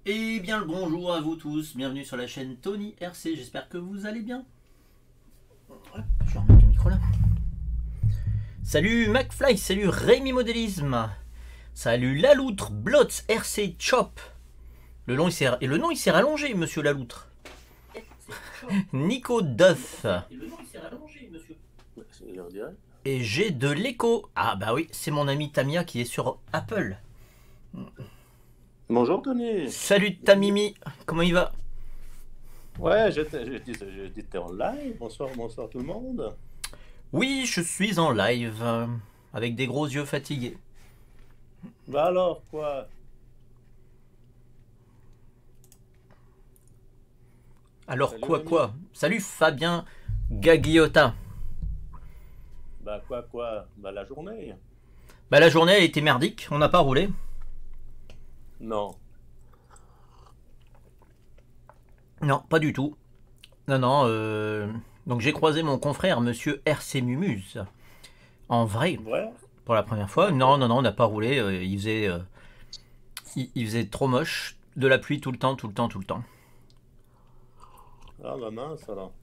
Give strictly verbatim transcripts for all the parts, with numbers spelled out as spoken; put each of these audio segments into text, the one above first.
Et bien le bonjour à vous tous, bienvenue sur la chaîne Tony R C, j'espère que vous allez bien. Hop, je vais remettre le micro là. Salut McFly, salut Rémi Modélisme, salut Laloutre, Blotz, R C Chop. Le nom il s'est et le nom il s'est rallongé, monsieur Laloutre. Nico Duff. Et le nom il s'est rallongé, monsieur. Et j'ai de l'écho. Ah bah oui, c'est mon ami Tamia qui est sur Apple. Bonjour Tony. Salut Tamimi, comment il va? Ouais, j'étais en live. Bonsoir, bonsoir tout le monde. Oui, je suis en live, euh, avec des gros yeux fatigués. Bah alors, quoi? Alors Salut, quoi Rémi. quoi? Salut Fabien Gaguiotta. Bah quoi quoi? Bah la journée. Bah la journée elle était merdique, on n'a pas roulé. Non. Non, pas du tout. Non, non, euh... donc j'ai croisé mon confrère, monsieur R C Mumuse. En vrai, Ouais. pour la première fois. Non, non, non, on n'a pas roulé. euh, il, faisait, euh, il, il faisait trop moche. De la pluie tout le temps, tout le temps, tout le temps. Ah bah mince alors.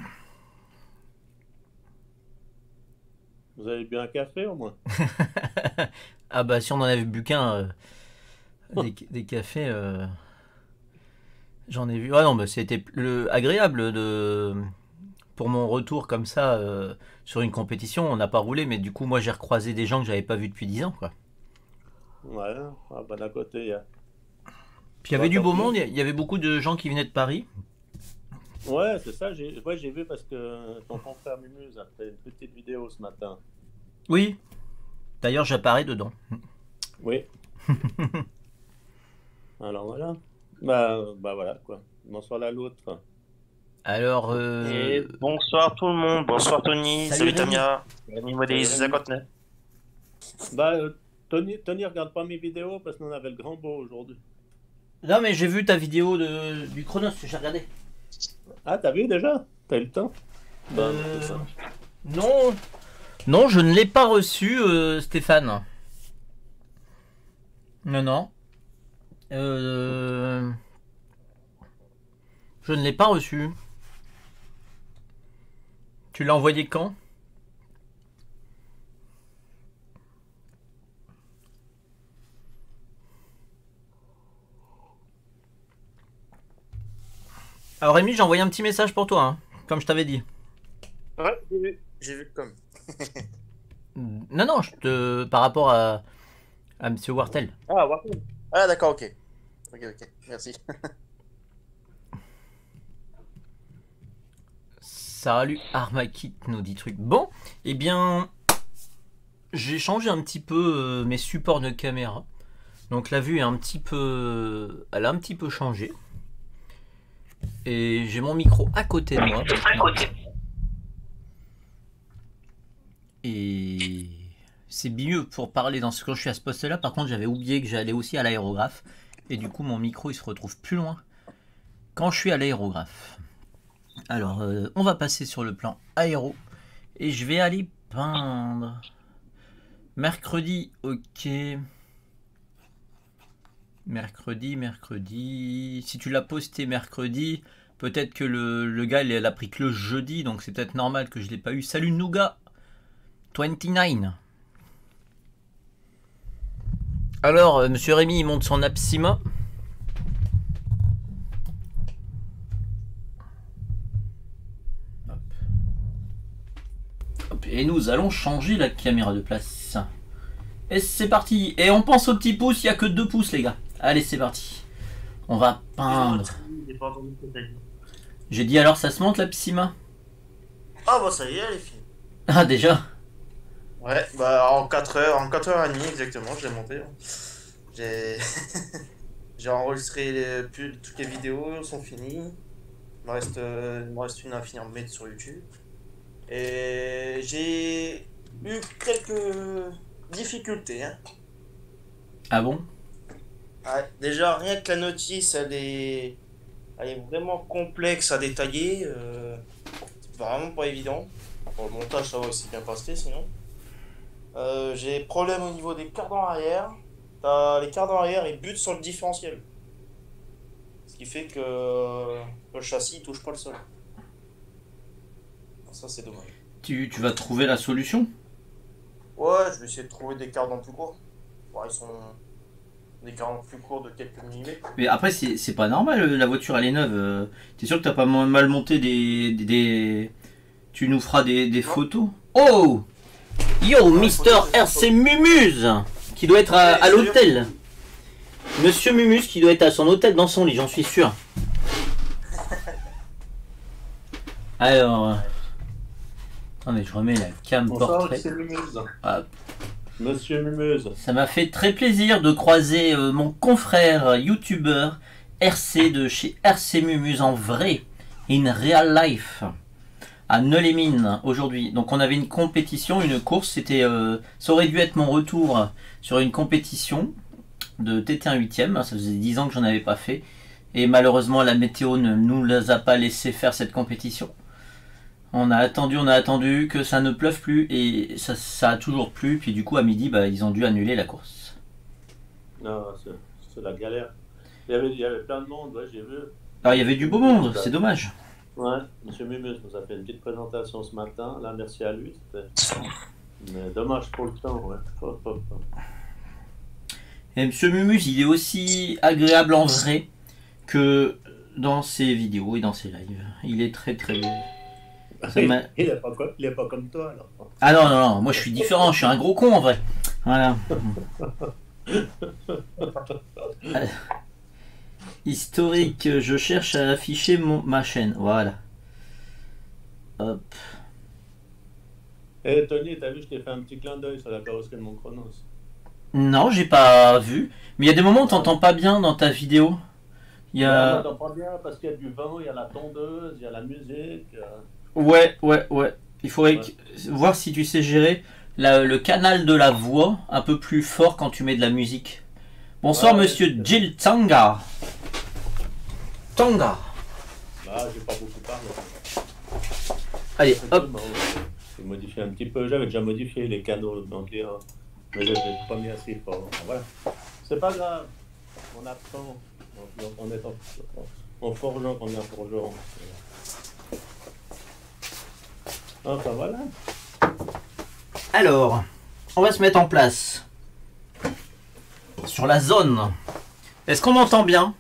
Vous avez bu un café au moins? Ah bah si on en avait bu qu'un, euh, des, des cafés, euh, j'en ai vu. Ah non, bah c'était le, agréable de... Pour mon retour comme ça euh, sur une compétition, on n'a pas roulé, mais du coup moi j'ai recroisé des gens que j'avais pas vus depuis dix ans quoi. Ouais. Ah bah d'un côté, il y a... Puis il y Bah avait du tant beau mieux. monde, il y avait beaucoup de gens qui venaient de Paris. Ouais, c'est ça. J'ai ouais, j'ai vu parce que ton confrère Mimuse a fait une petite vidéo ce matin. Oui, d'ailleurs j'apparais dedans. Oui. Alors voilà. Bah, bah voilà quoi. Bonsoir la loutre. Alors, Et euh... bonsoir tout le monde, bonsoir Tony, salut salut Rémi. Tamia, Rémi Modélis Salut, Rémi. cinquante-neuf. Bah euh, Tony, Tony regarde pas mes vidéos parce qu'on avait le grand beau aujourd'hui. Non mais j'ai vu ta vidéo de, du Chronos, j'ai regardé. Ah, t'as vu déjà? T'as eu le temps? Bah, Euh... c'est ça. Non, non, je ne l'ai pas reçu, euh, Stéphane. Non, non. Euh... Je ne l'ai pas reçu. Tu l'as envoyé quand? Alors Rémi, j'ai envoyé un petit message pour toi, hein, comme je t'avais dit. Ouais, j'ai vu, j'ai vu comme. Non, non, je te... par rapport à, à Monsieur Wartel. Ah, Warframe. Ah, d'accord, ok. Ok, ok, merci. Salut Armakit nous dit truc. Bon, eh bien, j'ai changé un petit peu euh, mes supports de caméra. Donc la vue est un petit peu, elle a un petit peu changé. Et j'ai mon micro à côté de moi. Et c'est mieux pour parler dans ce que je suis à ce poste-là. Par contre, j'avais oublié que j'allais aussi à l'aérographe. Et du coup, mon micro, il se retrouve plus loin quand je suis à l'aérographe. Alors, euh, on va passer sur le plan aéro. Et je vais aller peindre. Mercredi, ok. Mercredi, mercredi. Si tu l'as posté mercredi, peut-être que le, le gars, il a pris que le jeudi. Donc c'est peut-être normal que je ne l'ai pas eu. Salut Nougat vingt-neuf. Alors, euh, monsieur Rémi, il monte son Apsima. Hop. Hop. Et nous allons changer la caméra de place. Et c'est parti. Et on pense au petit pouce, il n'y a que deux pouces, les gars. Allez, c'est parti. On va peindre. J'ai dit alors, ça se monte l'Apsima? Ah, bah ça y est, elle est finie. Ah, déjà? Ouais, bah en quatre heures, en quatre heures et demie exactement, je l'ai monté. J'ai j'ai enregistré les, plus, toutes les vidéos, sont finies. Il me reste, euh, il me reste une à finir de mettre sur YouTube. Et j'ai eu quelques difficultés, hein. Ah bon? Ouais, déjà, rien que la notice, elle est, elle est vraiment complexe à détailler. Euh, c'est vraiment pas évident. Pour le montage, ça va aussi bien passer sinon. Euh, j'ai problème au niveau des cardans arrière. T'as les cardans arrière, ils butent sur le différentiel. qui fait que euh, le châssis touche pas le sol. Ça, c'est dommage. Tu, tu vas trouver la solution? Ouais, je vais essayer de trouver des cardans plus courts. Bon, ils sont des cardans plus courts de quelques millimètres. Mais après, c'est c'est pas normal, la voiture elle est neuve. Euh, T'es sûr que t'as pas mal monté des, des, des- Tu nous feras des, des photos? Oh! Yo, Mister R C Mumuse! Qui doit être à, à l'hôtel. Monsieur Mumuse qui doit être à son hôtel dans son lit, j'en suis sûr. Alors... Attendez, je remets la cam Bonsoir, portrait. c'est Mumuse. Ah, Monsieur Mumuse. ça m'a fait très plaisir de croiser euh, mon confrère youtubeur R C de chez R C Mumuse en vrai, in real life, à Neules-les-Mines aujourd'hui. Donc on avait une compétition, une course, c'était, euh, ça aurait dû être mon retour sur une compétition de T T un huitième, ça faisait dix ans que j'en avais pas fait, et malheureusement la météo ne nous a pas laissé faire cette compétition. On a attendu, on a attendu que ça ne pleuve plus et ça, ça a toujours plu. Puis du coup à midi, bah, ils ont dû annuler la course. Non, c'est c'est la galère. Il y, avait, il y avait plein de monde, ouais, j'ai vu. Alors il y avait du beau monde, c'est dommage. Ouais, Monsieur Mumuse nous a fait une petite présentation ce matin. Là, merci à lui. c'était- Mais dommage pour le temps, ouais. Hop, hop, hop. Et Monsieur Mumus, il est aussi agréable en vrai que dans ses vidéos et dans ses lives. Il est très très beau. Ça m'a- Il est pas, co- il est pas comme toi, alors. Ah non, non, non, moi je suis différent, je suis un gros con en vrai. Voilà. Euh, Historique, je cherche à afficher mon, ma chaîne. Voilà. Hop. Eh Tony, t'as vu, je t'ai fait un petit clin d'œil sur la carrosserie de mon Chronos. Non, j'ai pas vu. Mais il y a des moments où t'entends pas bien dans ta vidéo. Il y On a... n'entend pas bien parce qu'il y a du vent, il y a la tondeuse, il y a la musique. euh. Ouais, ouais, ouais. Il faudrait Ouais. que- voir si tu sais gérer la- le canal de la voix un peu plus fort quand tu mets de la musique. Bonsoir, Ouais, monsieur c'est- Jill Tsanga. Tsanga. Là, j'ai pas beaucoup parlé. Allez, hop. Bon, j'ai modifié un petit peu, j'avais déjà modifié les canaux donc les, euh, mais je l'ai pas mis assez fort. Enfin, voilà. C'est pas grave, on apprend. On, on- on est en, en forgeant qu'on est en forgeant. Enfin voilà. Alors, on va se mettre en place. Sur la zone. Est-ce qu'on m'entend bien?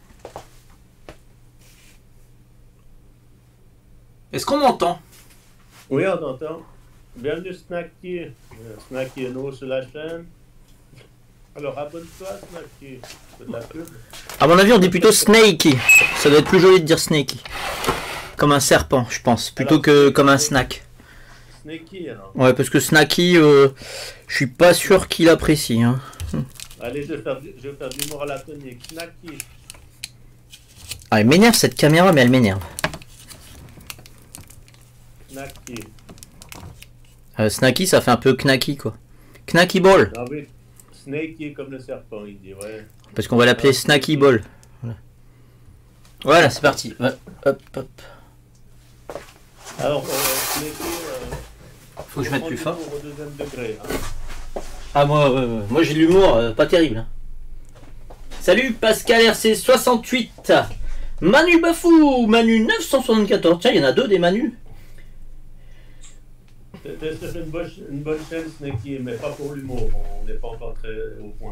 Est-ce qu'on m'entend? Oui, on entend. Bienvenue Snacky. Euh, Snacky est nouveau sur la chaîne. Alors abonne-toi Snacky. C'est de la pub. À mon avis, on dit plutôt Snakey. Ça doit être plus joli de dire Snakey. Comme un serpent, je pense, plutôt Alors, que comme un snack. Snacky alors. Ouais, parce que Snacky, euh, je suis pas sûr qu'il apprécie. Hein. Allez, je vais faire, du- je vais faire du l'humour à la tonique. Snacky. Ah, elle m'énerve cette caméra, mais elle m'énerve. Snacky. Euh, Snacky, ça fait un peu knacky, quoi. Knacky Ball. Ah oui, Snaky comme le serpent, il dit, ouais. Parce qu'on va l'appeler Snacky Ball. Voilà, voilà c'est parti. Ouais, hop, hop. Alors, euh, Snaky, euh, Faut que je mette plus fort. au deuxième degré. Hein. Ah, moi, ouais, ouais. Moi j'ai de l'humour, euh, pas terrible. Hein. Salut Pascal R C soixante-huit. Manu Bafou, Manu neuf cent soixante-quatorze. Tiens, il y en a deux des Manu. C'est c'est une, bonne- une bonne chaîne, Snaky, mais pas pour l'humour. On n'est pas encore très au point.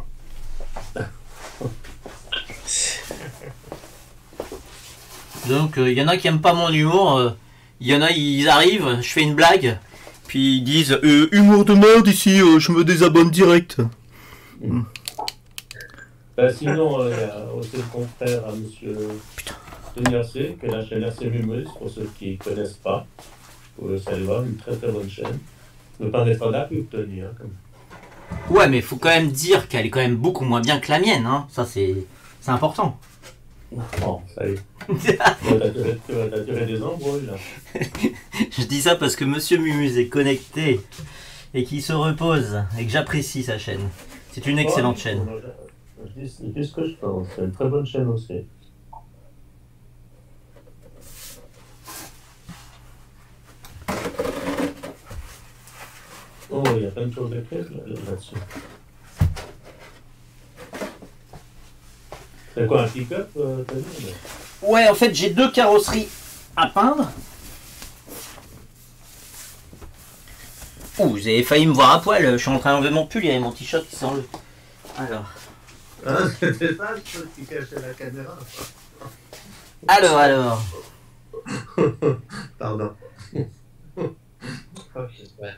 Donc, il euh, y en a qui aiment pas mon humour. Il euh, y en a, ils arrivent, je fais une blague. Puis ils disent euh, humour de merde ici, euh, je me désabonne direct. Mm. Ben, sinon, il euh, y a aussi le confrère à monsieur Tony R C, qui est la chaîne R C Mumuse, pour ceux qui ne connaissent pas. Vous allez voir, une très très bonne chaîne. Ne pas être là, pub, Tony. Hein, comme... Ouais, mais faut quand même dire qu'elle est quand même beaucoup moins bien que la mienne. Hein. Ça, c'est c'est important. Bon, ça y est. Tu vas t'attirer- tu vas t'attirer des embrouilles, là. Je dis ça parce que Monsieur Mumuse est connecté et qu'il se repose et que j'apprécie sa chaîne. C'est une excellente Oh, chaîne. Je dis, je dis ce que je pense. C'est une très bonne chaîne aussi. Oh, il y a plein de choses écrites là- là-dessus. C'est quoi un pick-up, euh, t'as dit, mais- Ouais, en fait, j'ai deux carrosseries à peindre. Oh, vous avez failli me voir à poil. Je suis en train d'enlever mon pull, il y avait mon t-shirt qui s'enlève. Alors. Ah, c'était ça, je qui cachait la caméra. Alors, alors. Pardon. Ok, ouais.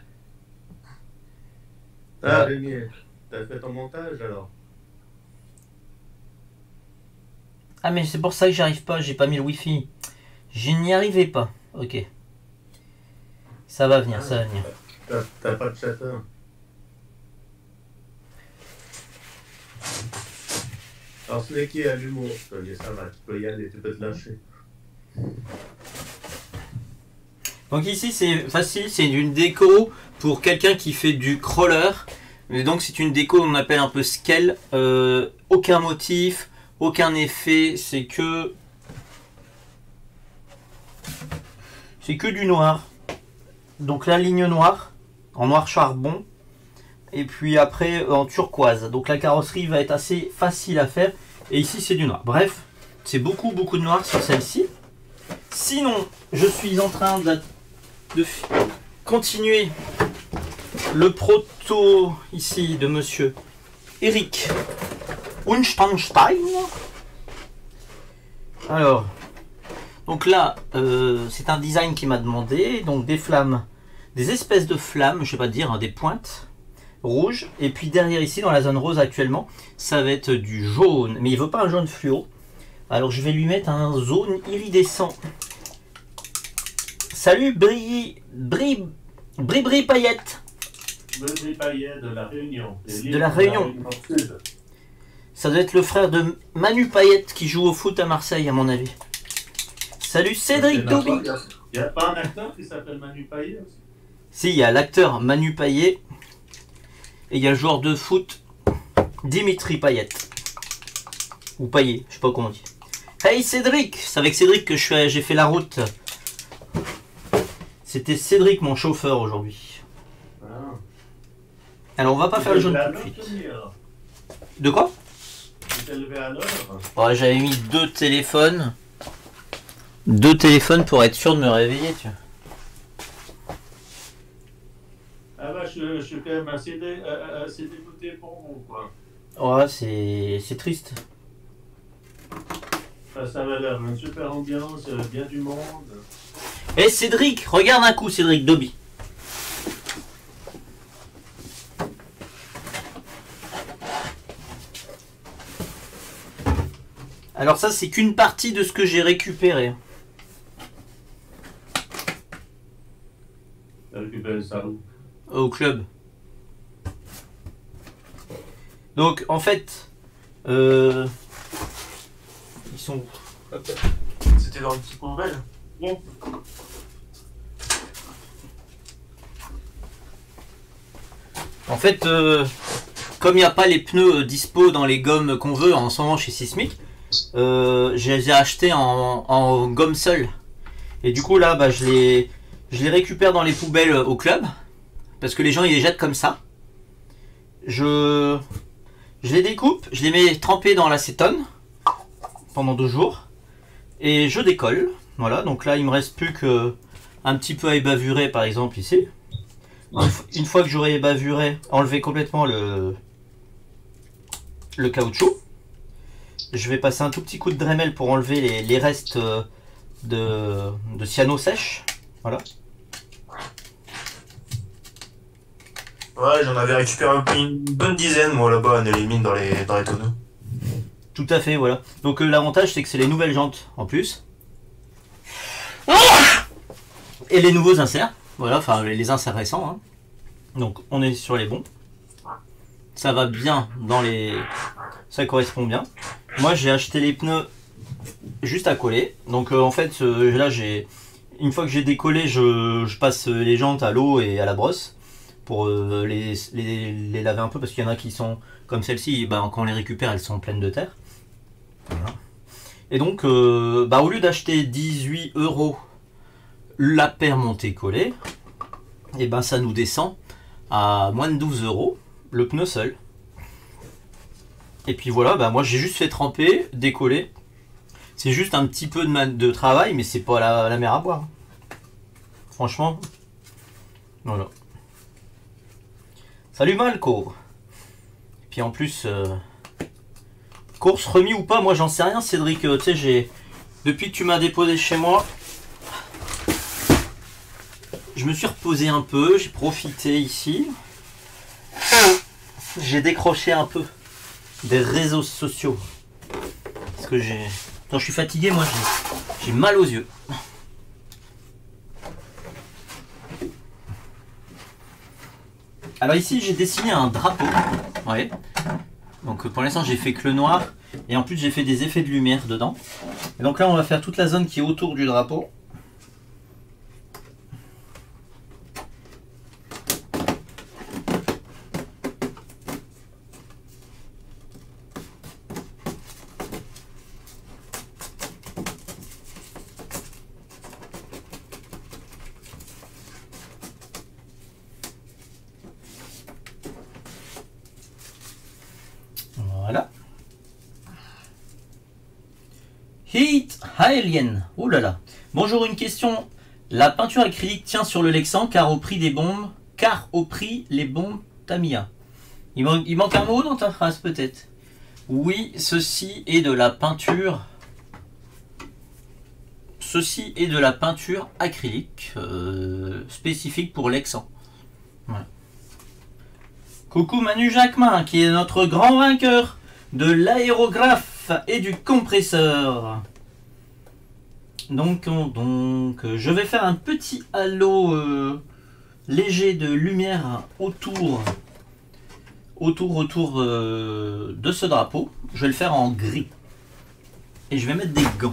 Ah, Rémi, t'as fait ton montage alors? Ah, mais c'est pour ça que j'arrive pas, j'ai pas mis le wifi. Je n'y arrivais pas. Ok. Ça va venir, ça va venir. T'as t'as pas de chatter? Alors, ce n'est qui a l'humour, je te dis, ça va, tu peux y aller, tu peux te lâcher. Donc ici c'est facile, c'est une déco pour quelqu'un qui fait du crawler. Et donc c'est une déco qu'on appelle un peu scale. Euh, aucun motif, aucun effet, c'est que c'est que du noir. Donc la ligne noire en noir charbon et puis après en turquoise. Donc la carrosserie va être assez facile à faire et ici c'est du noir. Bref, c'est beaucoup beaucoup de noir sur celle-ci. Sinon, je suis en train de, de continuer le proto ici de monsieur Eric Unsteinstein. Alors, donc là, euh, c'est un design qui m'a demandé, donc des flammes, des espèces de flammes, je sais pas dire, hein, des pointes rouges, et puis derrière ici, dans la zone rose actuellement, ça va être du jaune, mais il veut pas un jaune fluo, alors je vais lui mettre un jaune iridescent. Salut Bri... Bri... Bri Bri Paillette. Bri Paillette de la Réunion. De la Réunion. Ça doit être le frère de Manu Paillette qui joue au foot à Marseille à mon avis. Salut Cédric Dobby. Il n'y a pas un acteur qui s'appelle Manu Paillet aussi? Si, il y a l'acteur Manu Paillet et il y a le joueur de foot Dimitri Payet. Ou Payet, je sais pas comment on dit. Hey Cédric, c'est avec Cédric que j'ai fait la route. C'était Cédric mon chauffeur aujourd'hui. Ah. Alors on va pas faire le jaune tout de suite. De quoi? Tu t'es levé à l'heure? Ouais, j'avais mis deux téléphones. Deux téléphones pour être sûr de me réveiller, tu vois. Ah bah je, je suis quand même assez, dé, assez dégoûté pour vous, quoi. Ouais, c'est c'est triste. Ça, ça va l'air une super ambiance, bien du monde. Eh hey Cédric, regarde un coup Cédric Dobby. Alors ça c'est qu'une partie de ce que j'ai récupéré. T'as récupéré ça où? Au club. Donc en fait, euh, ils sont. C'était dans une petite poubelle. Bon. En fait, euh, comme il n'y a pas les pneus dispo dans les gommes qu'on veut en ce moment chez Sismic, euh, je les ai achetés en, en gomme seule. Et du coup là, bah, je, les, je les récupère dans les poubelles au club. Parce que les gens ils les jettent comme ça. Je, je les découpe, je les mets trempés dans l'acétone pendant deux jours. Et je décolle. Voilà, donc là il me reste plus que un petit peu à ébavurer par exemple ici. Une fois que j'aurai bavuré, enlever complètement le, le caoutchouc, je vais passer un tout petit coup de Dremel pour enlever les, les restes de, de cyano sèche. Voilà. Ouais, j'en avais récupéré une bonne dizaine, moi, là-bas, on les mine dans les, dans les tonneaux. Tout à fait, voilà. Donc euh, l'avantage, c'est que c'est les nouvelles jantes en plus. Et les nouveaux inserts. Voilà, enfin les, les inserts récents. Hein. Donc on est sur les bons. Ça va bien dans les... Ça correspond bien. Moi, j'ai acheté les pneus juste à coller. Donc euh, en fait, euh, là, j'ai... Une fois que j'ai décollé, je, je passe les jantes à l'eau et à la brosse. Pour euh, les, les, les laver un peu parce qu'il y en a qui sont comme celle-ci, bah, quand on les récupère elles sont pleines de terre. Voilà. Et donc euh, bah, au lieu d'acheter dix-huit euros la paire montée collée, et ben ça nous descend à moins de douze euros le pneu seul. Et puis voilà, bah, moi j'ai juste fait tremper, décoller. C'est juste un petit peu de, de travail, mais c'est pas la, la mer à boire. Franchement. Voilà. Salut Malco. Et puis en plus, euh, course remis ou pas, moi j'en sais rien Cédric. Euh, tu sais, j'ai depuis que tu m'as déposé chez moi, je me suis reposé un peu, j'ai profité ici. J'ai décroché un peu des réseaux sociaux. Parce que j'ai... Quand je suis fatigué, moi j'ai mal aux yeux. Alors ici j'ai dessiné un drapeau. Ouais. Donc pour l'instant j'ai fait que le noir. Et en plus j'ai fait des effets de lumière dedans. Et donc là on va faire toute la zone qui est autour du drapeau. Voilà. Heat Alien. Oh là là. Bonjour, une question. La peinture acrylique tient sur le Lexan car au prix des bombes, car au prix les bombes Tamiya. Il, man il manque un mot dans ta phrase peut-être. Oui, ceci est de la peinture. Ceci est de la peinture acrylique euh, spécifique pour Lexan. Voilà. Coucou Manu Jacquemin qui est notre grand vainqueur de l'aérographe et du compresseur. Donc, donc je vais faire un petit halo euh, léger de lumière autour autour autour euh, de ce drapeau. Je vais le faire en gris et je vais mettre des gants.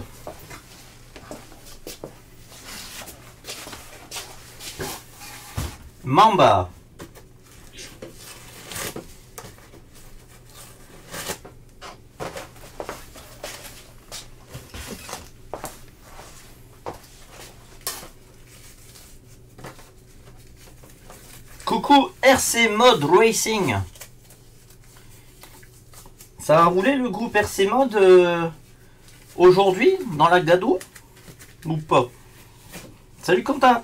Mamba. Coucou R C Mode Racing. Ça va rouler le groupe R C Mode euh, aujourd'hui dans la Gado ou pas? Salut Quentin.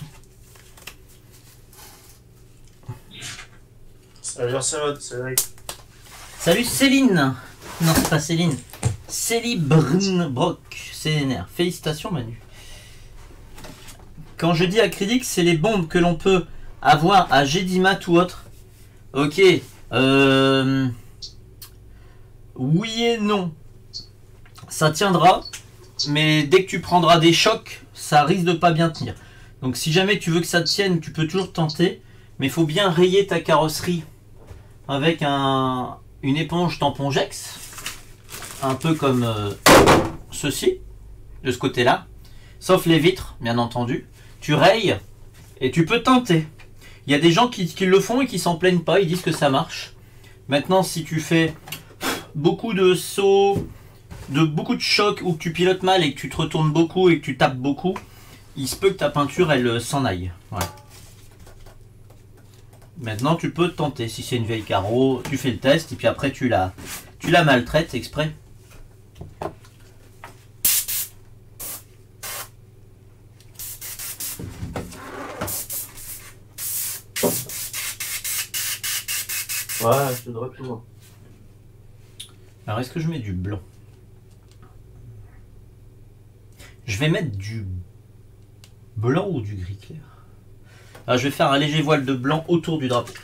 Salut R C Mode, c'est vrai. Salut Céline. Non, c'est pas Céline. Célie Brunbrock, C N R. Félicitations Manu. Quand je dis acrylique, c'est les bombes que l'on peut avoir à Gédimat ou autre. Ok. Euh... Oui et non. Ça tiendra. Mais dès que tu prendras des chocs, ça risque de pas bien tenir. Donc si jamais tu veux que ça tienne, tu peux toujours tenter. Mais il faut bien rayer ta carrosserie avec un, une éponge tampongex. Un peu comme euh, ceci. De ce côté-là. Sauf les vitres, bien entendu. Tu rayes et tu peux tenter. Il y a des gens qui, qui le font et qui s'en plaignent pas, ils disent que ça marche. Maintenant, si tu fais beaucoup de sauts, de beaucoup de chocs, ou que tu pilotes mal et que tu te retournes beaucoup et que tu tapes beaucoup, il se peut que ta peinture, elle s'en aille. Voilà. Maintenant, tu peux tenter. Si c'est une vieille carreau, tu fais le test et puis après, tu la, tu la maltraites exprès. Ouais, je suis de retour. Alors, est-ce que je mets du blanc? Je vais mettre du blanc ou du gris clair? Alors, je vais faire un léger voile de blanc autour du drapeau.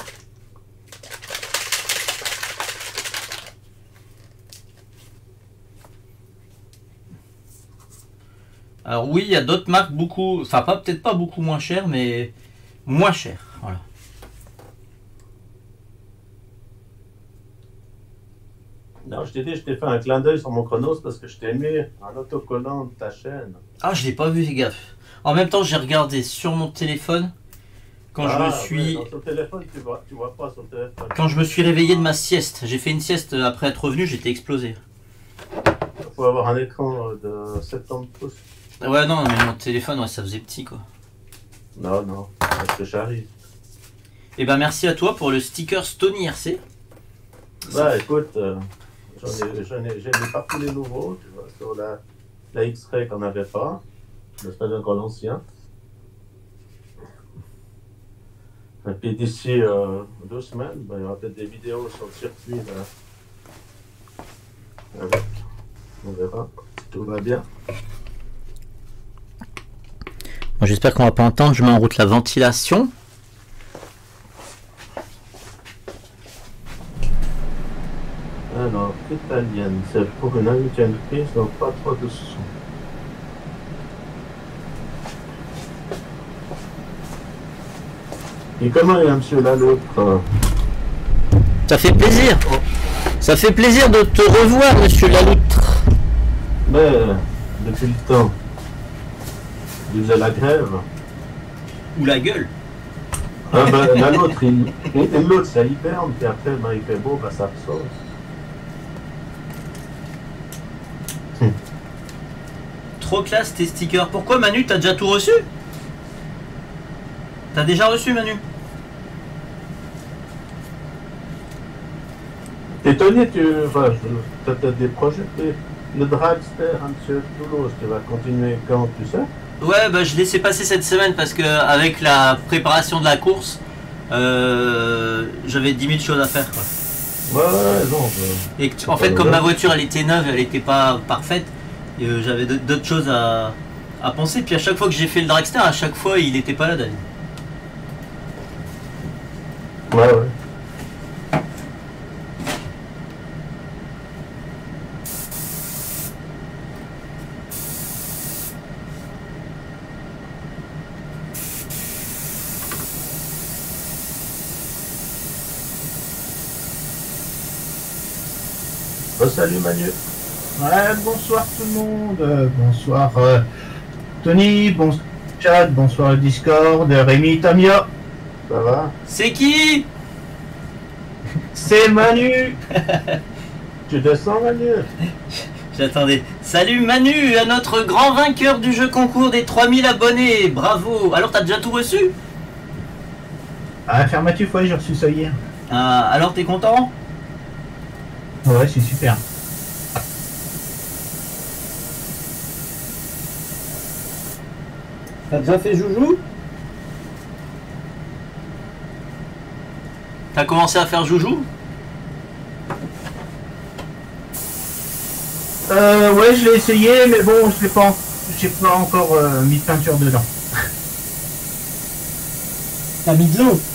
Alors oui, il y a d'autres marques beaucoup, enfin pas peut-être pas beaucoup moins chères, mais moins chères. Voilà. Non, je t'ai dit, je t'ai fait un clin d'œil sur mon chronos parce que je t'ai mis un autocollant de ta chaîne. Ah, je l'ai pas vu, fais gaffe. En même temps, j'ai regardé sur mon téléphone quand ah, je me suis. Ouais, sur le téléphone, tu vois, tu vois pas sur le téléphone. Quand je me suis réveillé de ma sieste, j'ai fait une sieste après être revenu, j'étais explosé. Il faut avoir un écran de soixante-dix pouces. Ouais, non, mais mon téléphone, ouais, ça faisait petit quoi. Non, non, parce que j'arrive. Et ben merci à toi pour le sticker Stony R C. Bah écoute, euh, j'en ai, j'en ai, j'en ai pas tous les nouveaux, tu vois. sur la, la X-Ray qu'on n'avait pas, le stade encore l'ancien. Et puis d'ici euh, deux semaines, ben, il y aura peut-être des vidéos sur le circuit. Là. Avec. On verra si tout va bien. Bon, j'espère qu'on va pas entendre. Je mets en route la ventilation. Alors, italienne, c'est pour une huitième prise, donc pas trop de son. Et comment est monsieur Laloutre? Ça fait plaisir. Oh. Ça fait plaisir de te revoir, monsieur Laloutre. Ben, depuis le temps, il faisait la grève. Ou la gueule. Ah ben, la l'autre, il, et l'autre, ça hiberne, puis après, ben, il fait beau, ben, ça ressort. Trop classe tes stickers. Pourquoi Manu, t'as déjà tout reçu? T'as déjà reçu Manu? Et Tony, tu vas, tu as des projets, le dragster à M. Toulouse, tu vas continuer quand, tu sais? Ouais, bah je laissais passer cette semaine parce que avec la préparation de la course, euh, j'avais dix mille choses à faire, quoi. Ouais, ouais, non. Et que, en fait, comme ma voiture elle était neuve, elle était pas parfaite, euh, j'avais d'autres choses à, à penser. Puis à chaque fois que j'ai fait le dragster, à chaque fois il était pas là, David. Ouais, ouais. Oh, salut Manu. Ouais, bonsoir tout le monde. Euh, bonsoir euh, Tony, bonsoir Chad, bonsoir Discord, Rémi, Tamia. Ça va? C'est qui? C'est Manu. Tu descends Manu? J'attendais. Salut Manu, à notre grand vainqueur du jeu concours des trois mille abonnés. Bravo. Alors t'as déjà tout reçu? Ah, affirmatif, ouais, j'ai reçu ça hier. Ah, alors t'es content? Ouais, c'est super. T'as déjà fait joujou? T'as commencé à faire joujou? Euh, ouais, je l'ai essayé, mais bon, je l'ai pas, j'ai pas encore euh, mis de peinture dedans. T'as mis de l'eau?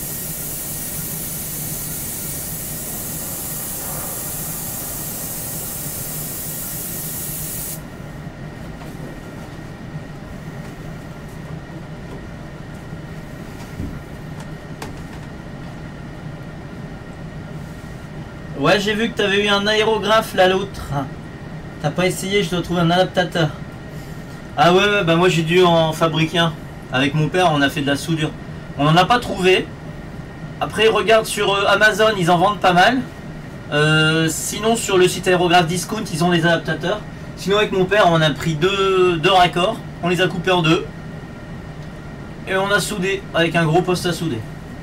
Ouais, j'ai vu que t'avais eu un aérographe là l'autre. T'as pas essayé, je dois trouver un adaptateur. Ah ouais, ouais, bah moi j'ai dû en fabriquer un. Avec mon père, on a fait de la soudure. On n'en a pas trouvé. Après, regarde sur euh, Amazon, ils en vendent pas mal. Euh, sinon, sur le site Aérographe Discount, ils ont des adaptateurs. Sinon, avec mon père, on a pris deux, deux raccords. On les a coupés en deux. Et on a soudé avec un gros poste à souder.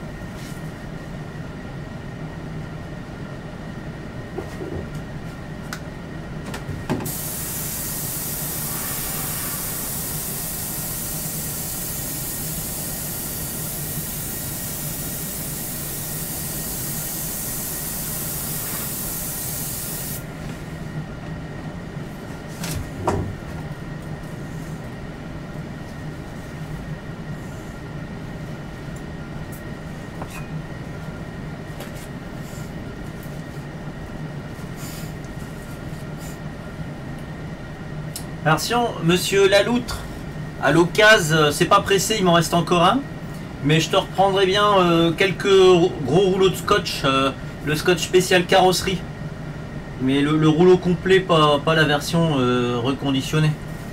Alors si on, monsieur Laloutre, à l'occasion, c'est pas pressé, il m'en reste encore un, mais je te reprendrai bien euh, quelques gros rouleaux de scotch, euh, le scotch spécial carrosserie, mais le, le rouleau complet, pas, pas la version euh, reconditionnée.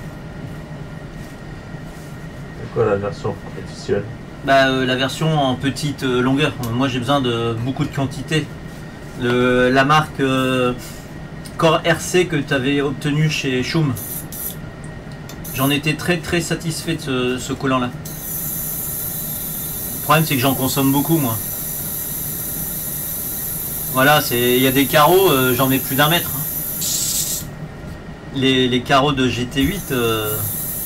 C'est quoi la version compétition? Bah euh, la version en petite euh, longueur, moi j'ai besoin de beaucoup de quantité. Le, la marque euh, Core R C que tu avais obtenu chez Schum. J'en étais très très satisfait de ce, ce collant là. Le problème c'est que j'en consomme beaucoup moi. Voilà, c'est il y a des carreaux, euh, j'en mets plus d'un mètre. Hein. les, les carreaux de G T huit. Euh...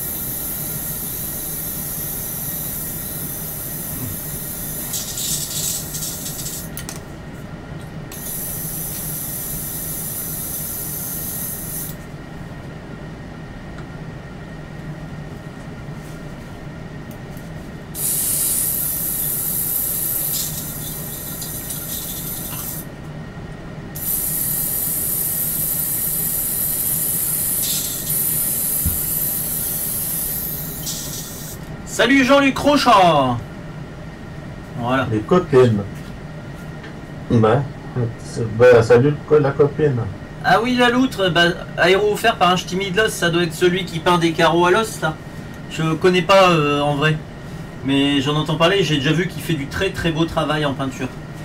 Salut Jean-Luc Rochat. Voilà. Les copines. Bah, bah salut la copine. Ah oui, la loutre, bah, aéro offert par un ch'ti Midlos, ça doit être celui qui peint des carreaux à l'os, là. Je connais pas euh, en vrai, mais j'en entends parler, j'ai déjà vu qu'il fait du très très beau travail en peinture.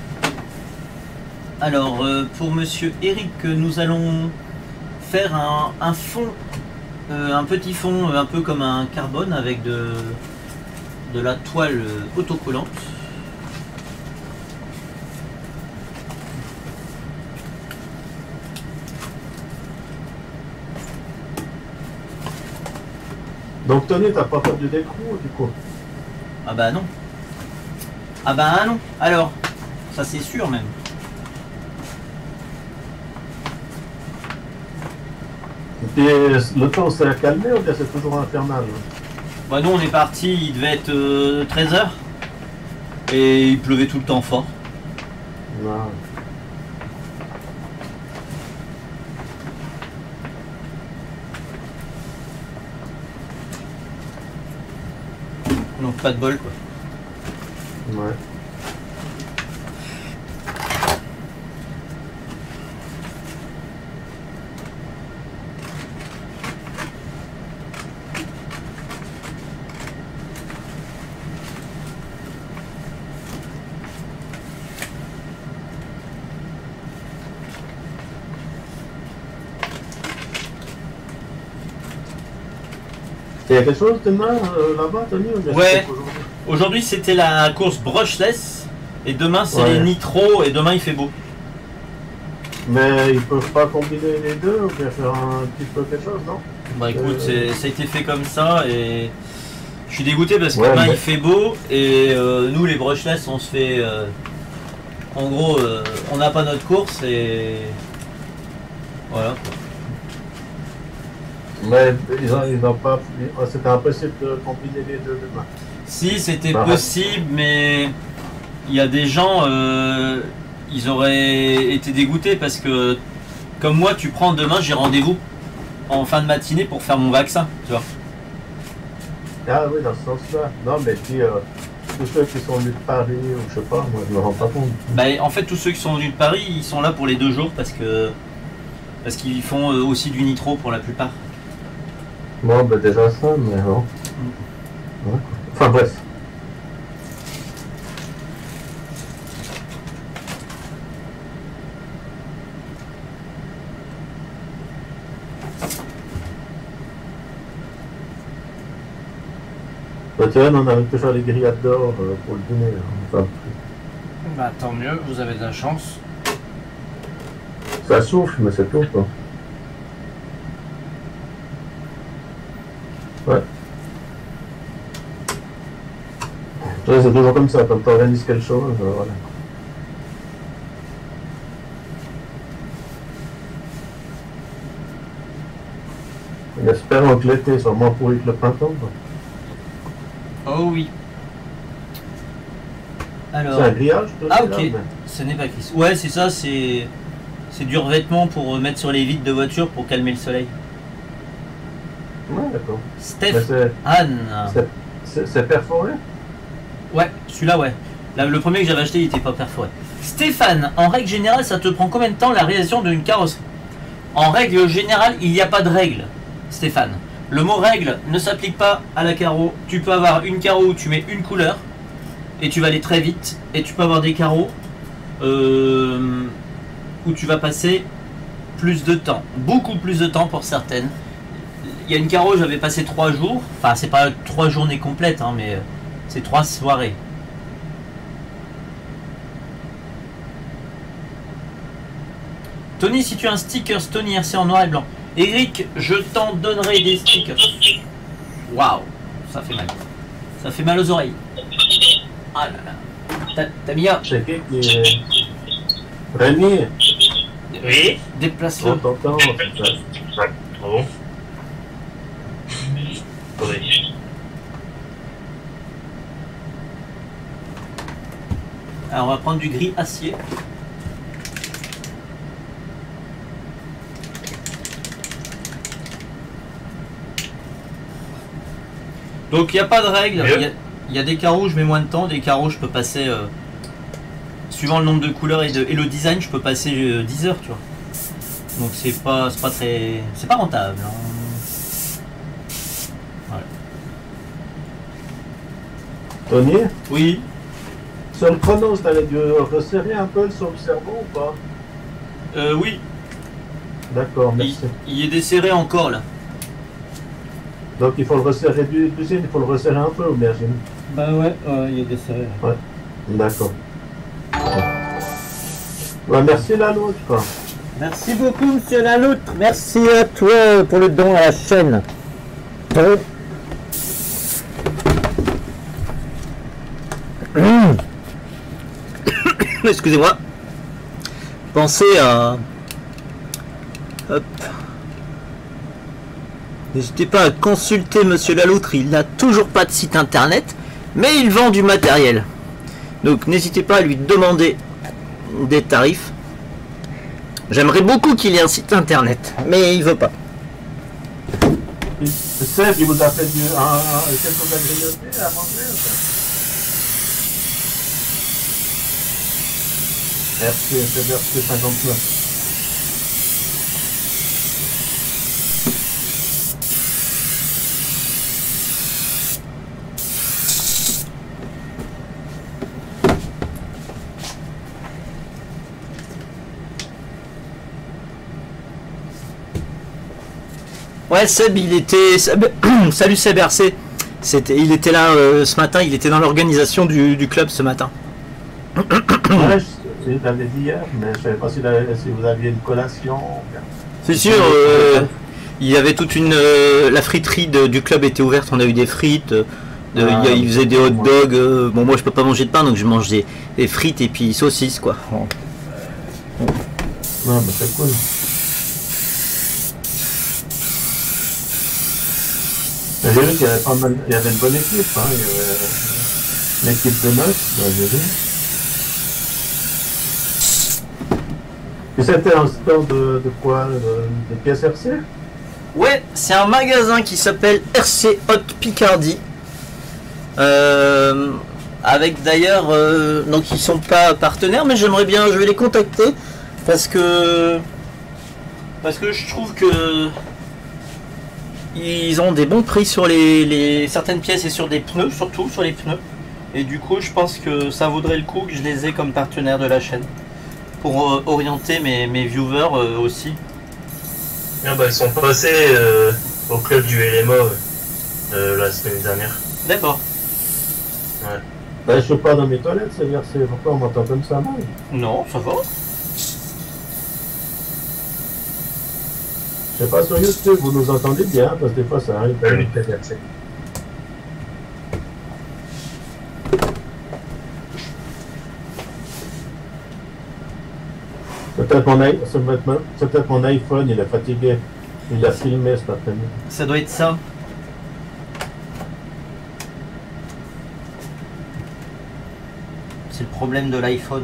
Alors, euh, pour monsieur Eric, nous allons faire un, un fond, euh, un petit fond, euh, un peu comme un carbone avec de, de la toile euh, autocollante. Donc Tony, t'as pas perdu d'écrou du coup? Ah bah non. Ah bah non. Alors, ça c'est sûr même. Et le temps s'est calmé ou bien c'est toujours infernal? Bah nous on est parti, il devait être euh, treize heures. Et il pleuvait tout le temps fort. Non. Donc pas de bol quoi. Ouais. Il y a quelque chose demain euh, là-bas, Tony? Ou bien Ouais. c'est aujourd'hui? Aujourd'hui c'était la course brushless. Et demain c'est Ouais. les nitro et demain il fait beau. Mais ils peuvent pas combiner les deux ou bien faire un petit peu quelque chose, non? Bah écoute, Euh. c'est- ça a été fait comme ça et je suis dégoûté parce que Ouais, demain mais- il fait beau et euh, nous les brushless on se fait... euh, en gros, euh, on n'a pas notre course et... Voilà quoi. Mais ils ont, ils ont pas. C'était impossible de combiner les deux demain. Si c'était Bah, possible, mais il y a des gens, euh, ils auraient été dégoûtés parce que, comme moi, tu prends demain, j'ai rendez-vous en fin de matinée pour faire mon vaccin, tu vois. Ah oui, dans ce sens-là. Non, mais puis euh, tous ceux qui sont venus de Paris ou je sais pas, moi je me rends pas compte. Bah, en fait, tous ceux qui sont venus de Paris, ils sont là pour les deux jours parce que parce qu'ils font euh, aussi du nitro pour la plupart. Bon, ben déjà ça, mais non. Ouais. Enfin bref. Bah, tu vois, on arrive toujours les grillades d'or euh, pour le dîner. hein. Enfin, Bah, tant mieux, vous avez de la chance. ça souffle, mais c'est tout, quoi. Ouais. Ouais, c'est toujours comme ça, quand tu organises quelque chose, euh, voilà. Espérons que l'été soit moins pourri que le printemps. quoi. Oh oui. Alors, C'est un grillage, toi, ah là, ok, mais- ce n'est pas Chris. Ouais, c'est ça, c'est c'est du revêtement pour mettre sur les vitres de voiture pour calmer le soleil. Ouais, d'accord. Mais Steph c'est- Anne. c'est- c'est c'est perforé? Ouais, celui-là, ouais. Là, le premier que j'avais acheté, il était pas perforé. Stéphane, en règle générale, ça te prend combien de temps la réalisation d'une carrosserie? En règle générale, il n'y a pas de règle, Stéphane. Le mot règle ne s'applique pas à la carreau. Tu peux avoir une carreau où tu mets une couleur et tu vas aller très vite. Et tu peux avoir des carreaux euh, où tu vas passer plus de temps. Beaucoup plus de temps pour certaines. Il y a une carreau, j'avais passé trois jours. Enfin, c'est pas trois journées complètes, hein, mais c'est trois soirées. Tony, si tu as un sticker Tony R C en noir et blanc, Eric, je t'en donnerai des stickers. Waouh, ça fait mal. Ça fait mal aux oreilles. Ah là là. Tamia. C'est qui qui est... Rémi. Oui. Déplace-le. On t'entend, c'est ça. Ah bon? Oui. Alors on va prendre du gris acier. Donc il n'y a pas de règle, il y a, y a des carreaux je mets moins de temps, des carreaux je peux passer, euh, suivant le nombre de couleurs et, de, et le design, je peux passer euh, dix heures, tu vois. Donc c'est pas, pas très, c'est pas rentable. Hein. Voilà. Tony, Oui. sur le chrono, t'avais dû resserrer un peu sur le cerveau ou pas? Euh, oui. D'accord, Il, merci. il est desserré encore là. Donc il faut le resserrer du d'usine, il faut le resserrer un peu, j'imagine. Bah ouais, euh, il est desserré. Ouais, d'accord. Ouais, merci la loutre. Merci beaucoup, monsieur Laloutre. Merci à toi pour le don à la chaîne. Ton... Mmh. Excusez-moi. Pensez à... Hop. N'hésitez pas à consulter monsieur Laloutre, il n'a toujours pas de site internet, mais il vend du matériel. Donc n'hésitez pas à lui demander des tarifs. J'aimerais beaucoup qu'il ait un site internet, mais il veut pas. Tu sais, il vous a fait du, un, un, quelque chose à grignoter, à manger ou pas? Merci, c'est versé cinquante-neuf. Ouais, Seb, il était... Seb... Salut Seb R C. C'était... Il était là euh, ce matin, il était dans l'organisation du, du club ce matin. Ouais, je l'avais dit hier, mais je ne savais pas si, la, si vous aviez une collation. C'est sûr, euh, il y avait toute une... Euh, la friterie de, du club était ouverte, on a eu des frites, euh, de, ah, il, il faisait des hot dogs. Euh, bon, moi je peux pas manger de pain, donc je mange des, des frites et puis saucisses, quoi. Non, mais c'est cool. J'ai vu qu'il y avait pas mal, il y avait une bonne équipe, hein, il y avait l'équipe de neuf, j'ai vu. Et c'était un store de, de quoi, de, de pièces R C? Ouais, c'est un magasin qui s'appelle R C Hot Picardie. Euh, avec d'ailleurs, euh, donc ils sont pas partenaires, mais j'aimerais bien, je vais les contacter parce que parce que je trouve que ils ont des bons prix sur les, les certaines pièces et sur des pneus, surtout sur les pneus. Et du coup, je pense que ça vaudrait le coup que je les ai comme partenaires de la chaîne pour euh, orienter mes, mes viewers euh, aussi. Ah bah, ils sont passés euh, au club du L M A euh, la semaine dernière. D'accord. Ouais. Ben, je suis pas dans mes toilettes, c'est versé. Pourquoi on m'entend comme ça mal? Non, ça va. Je sais pas, sur YouTube, vous nous entendez bien, parce que des fois ça arrive. Oui. Peut-être mon, peut mon iPhone, il est fatigué. Il a filmé cet après-midi. Ça doit être ça. C'est le problème de l'iPhone.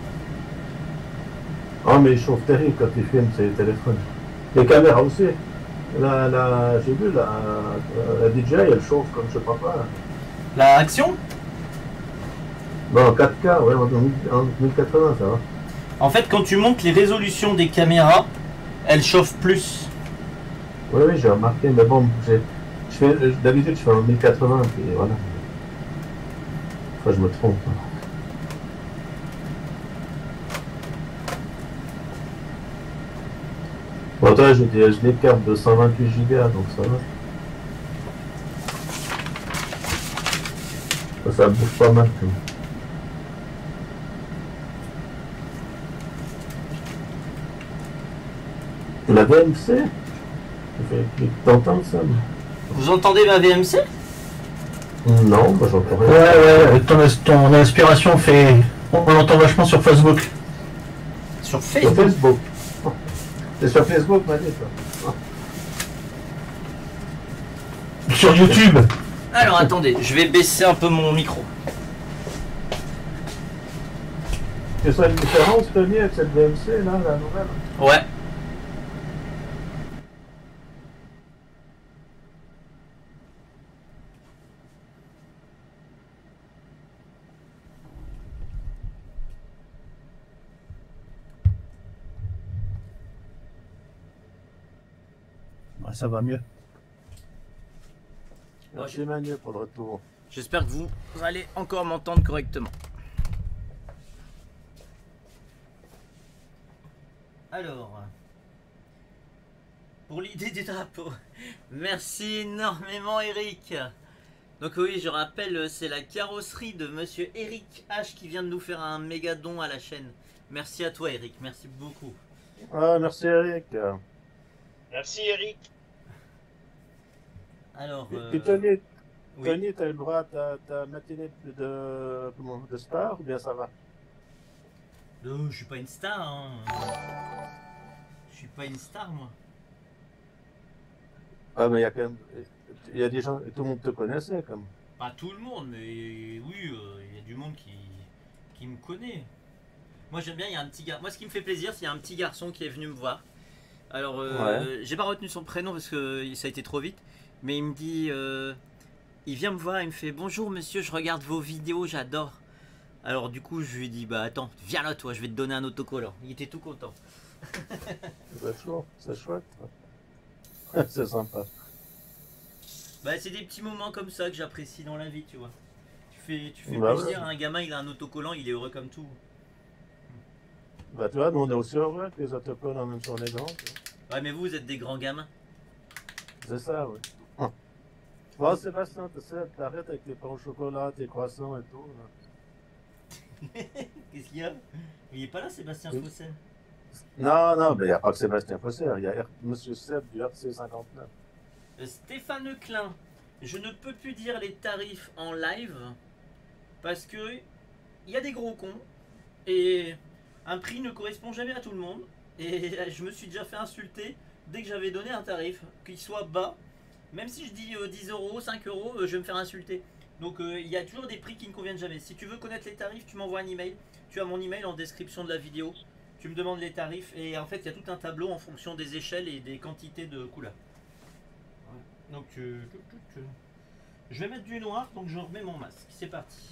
Oh, mais il chauffe terrible quand il filme ses téléphones. Les caméras aussi. La, la, j'ai vu, la, la D J I, elle chauffe comme je sais pas quoi. La action? Non, en quatre K, ouais, en mille quatre-vingts, ça va. En fait, quand tu montes les résolutions des caméras, elles chauffent plus. Oui, oui, j'ai remarqué, mais bon, j'ai, je fais, d'habitude, je fais en mille quatre-vingts, puis voilà. Enfin, je me trompe. Bon, toi, j'ai des H D cartes de cent vingt-huit gigas, donc ça va. Ça, ça bouge pas mal, quand même. La V M C, T'entends ça? Vous entendez ma V M C? Non, moi j'entends rien. Ouais, ouais, ton, ton inspiration fait. On l'entend vachement sur Facebook. Sur Sur Facebook? Facebook. C'est sur Facebook, m'a dit ça. Sur YouTube. Alors attendez, je vais baisser un peu mon micro. C'est ça une différence, Tony, avec cette V M C, là, la nouvelle? Ouais. Ouais, ça va mieux. Moi, C'est mieux pour le retour. J'espère que vous allez encore m'entendre correctement. Alors, pour l'idée du drapeau, merci énormément Eric. Donc oui, je rappelle, c'est la carrosserie de monsieur Eric H qui vient de nous faire un méga don à la chaîne. Merci à toi Eric, merci beaucoup. Ah, merci Eric. Merci Eric. Alors, Et euh, puis Tony, oui. Tony, t'as eu le droit à ta, ta matinée de, comment, de star ou bien ça va? Non, je suis pas une star, hein. Je suis pas une star, moi. Ah, mais il y a quand même. Il y a des gens, tout le monde te connaissait comme. Pas tout le monde, mais oui, euh, il y a du monde qui, qui me connaît. Moi j'aime bien, il y a un petit garçon. Moi ce qui me fait plaisir, c'est qu'il y a un petit garçon qui est venu me voir. Alors, euh, j'ai pas retenu son prénom parce que ça a été trop vite. Mais il me dit, euh, il vient me voir, il me fait bonjour monsieur, je regarde vos vidéos, j'adore. Alors du coup je lui dis bah attends, viens là toi, je vais te donner un autocollant. Il était tout content. C'est chouette, c'est chouette. C'est sympa. Bah c'est des petits moments comme ça que j'apprécie dans la vie, tu vois. Tu fais, tu fais Bah plaisir ouais. à un gamin, il a un autocollant, il est heureux comme tout. Bah, tu vois, nous on est aussi heureux que les autocollants, même sur les grands. Ouais mais vous, vous êtes des grands gamins. C'est ça, oui. Bon, Sébastien, tu sais, t'arrêtes avec tes pains au chocolat, tes croissants et tout. Là. Qu'est-ce qu'il y a? Il est pas là Sébastien Oui. Fossen? Non, non, mais il n'y a pas que Sébastien Fosser, il y a R- Monsieur Seb du R C cinquante-neuf. Euh, Stéphane Klein, je ne peux plus dire les tarifs en live parce que il y a des gros cons et un prix ne correspond jamais à tout le monde et je me suis déjà fait insulter dès que j'avais donné un tarif, qu'il soit bas, même si je dis euh, dix euros, cinq euros, euh, je vais me faire insulter. Donc euh, il y a toujours des prix qui ne conviennent jamais. Si tu veux connaître les tarifs, tu m'envoies un email, tu as mon email en description de la vidéo, tu me demandes les tarifs et en fait il y a tout un tableau en fonction des échelles et des quantités de couleurs. Donc euh, je vais mettre du noir, donc je remets mon masque. C'est parti.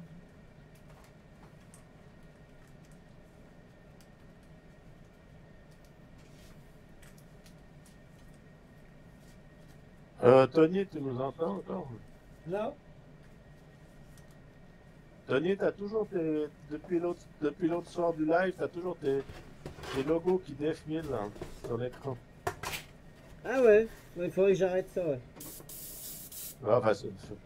Euh, Tony, tu nous entends encore? Non. Tony, t'as toujours tes. Depuis l'autre depuis l'autre soir du live, t'as toujours tes, tes logos qui défilent là, sur l'écran. Ah ouais, il faudrait que j'arrête ça, ouais. Ouais, enfin, c'est- c'est-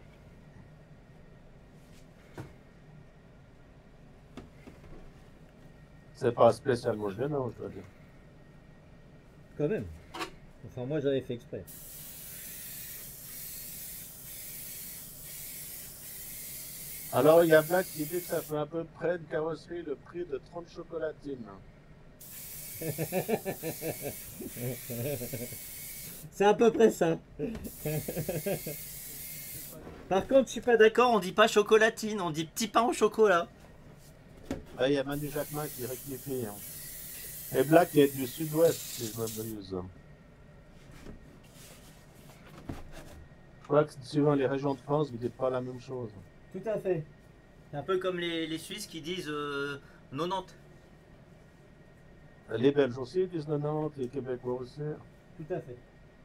c'est pas spécialement gênant, je dois dire. Quand même. Enfin, moi, j'avais fait exprès. Alors, il y a Black qui dit que ça fait à peu près une carrosserie le prix de trente chocolatines. C'est à peu près ça. Par contre, je suis pas d'accord, on dit pas chocolatine, on dit petit pain au chocolat. Ah, il y a Manu Jacquemin qui rectifie. Hein. Et Black est du sud-ouest, si je m'abuse. Je crois que suivant les régions de France, vous dites pas la même chose. Tout à fait. C'est un peu comme les, les Suisses qui disent euh, quatre-vingt-dix. Les Belges aussi disent quatre-vingt-dix, les Québécois aussi. Tout à fait.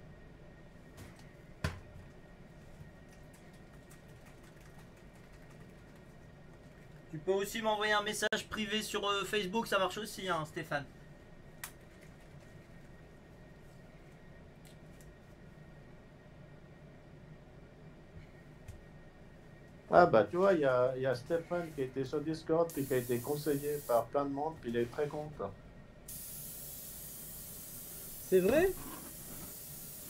Tu peux aussi m'envoyer un message privé sur euh, Facebook, ça marche aussi, hein, Stéphane. Ah bah tu vois, il y a, il y a Stéphane qui a été sur Discord et qui a été conseillé par plein de monde, puis il est très content. C'est vrai?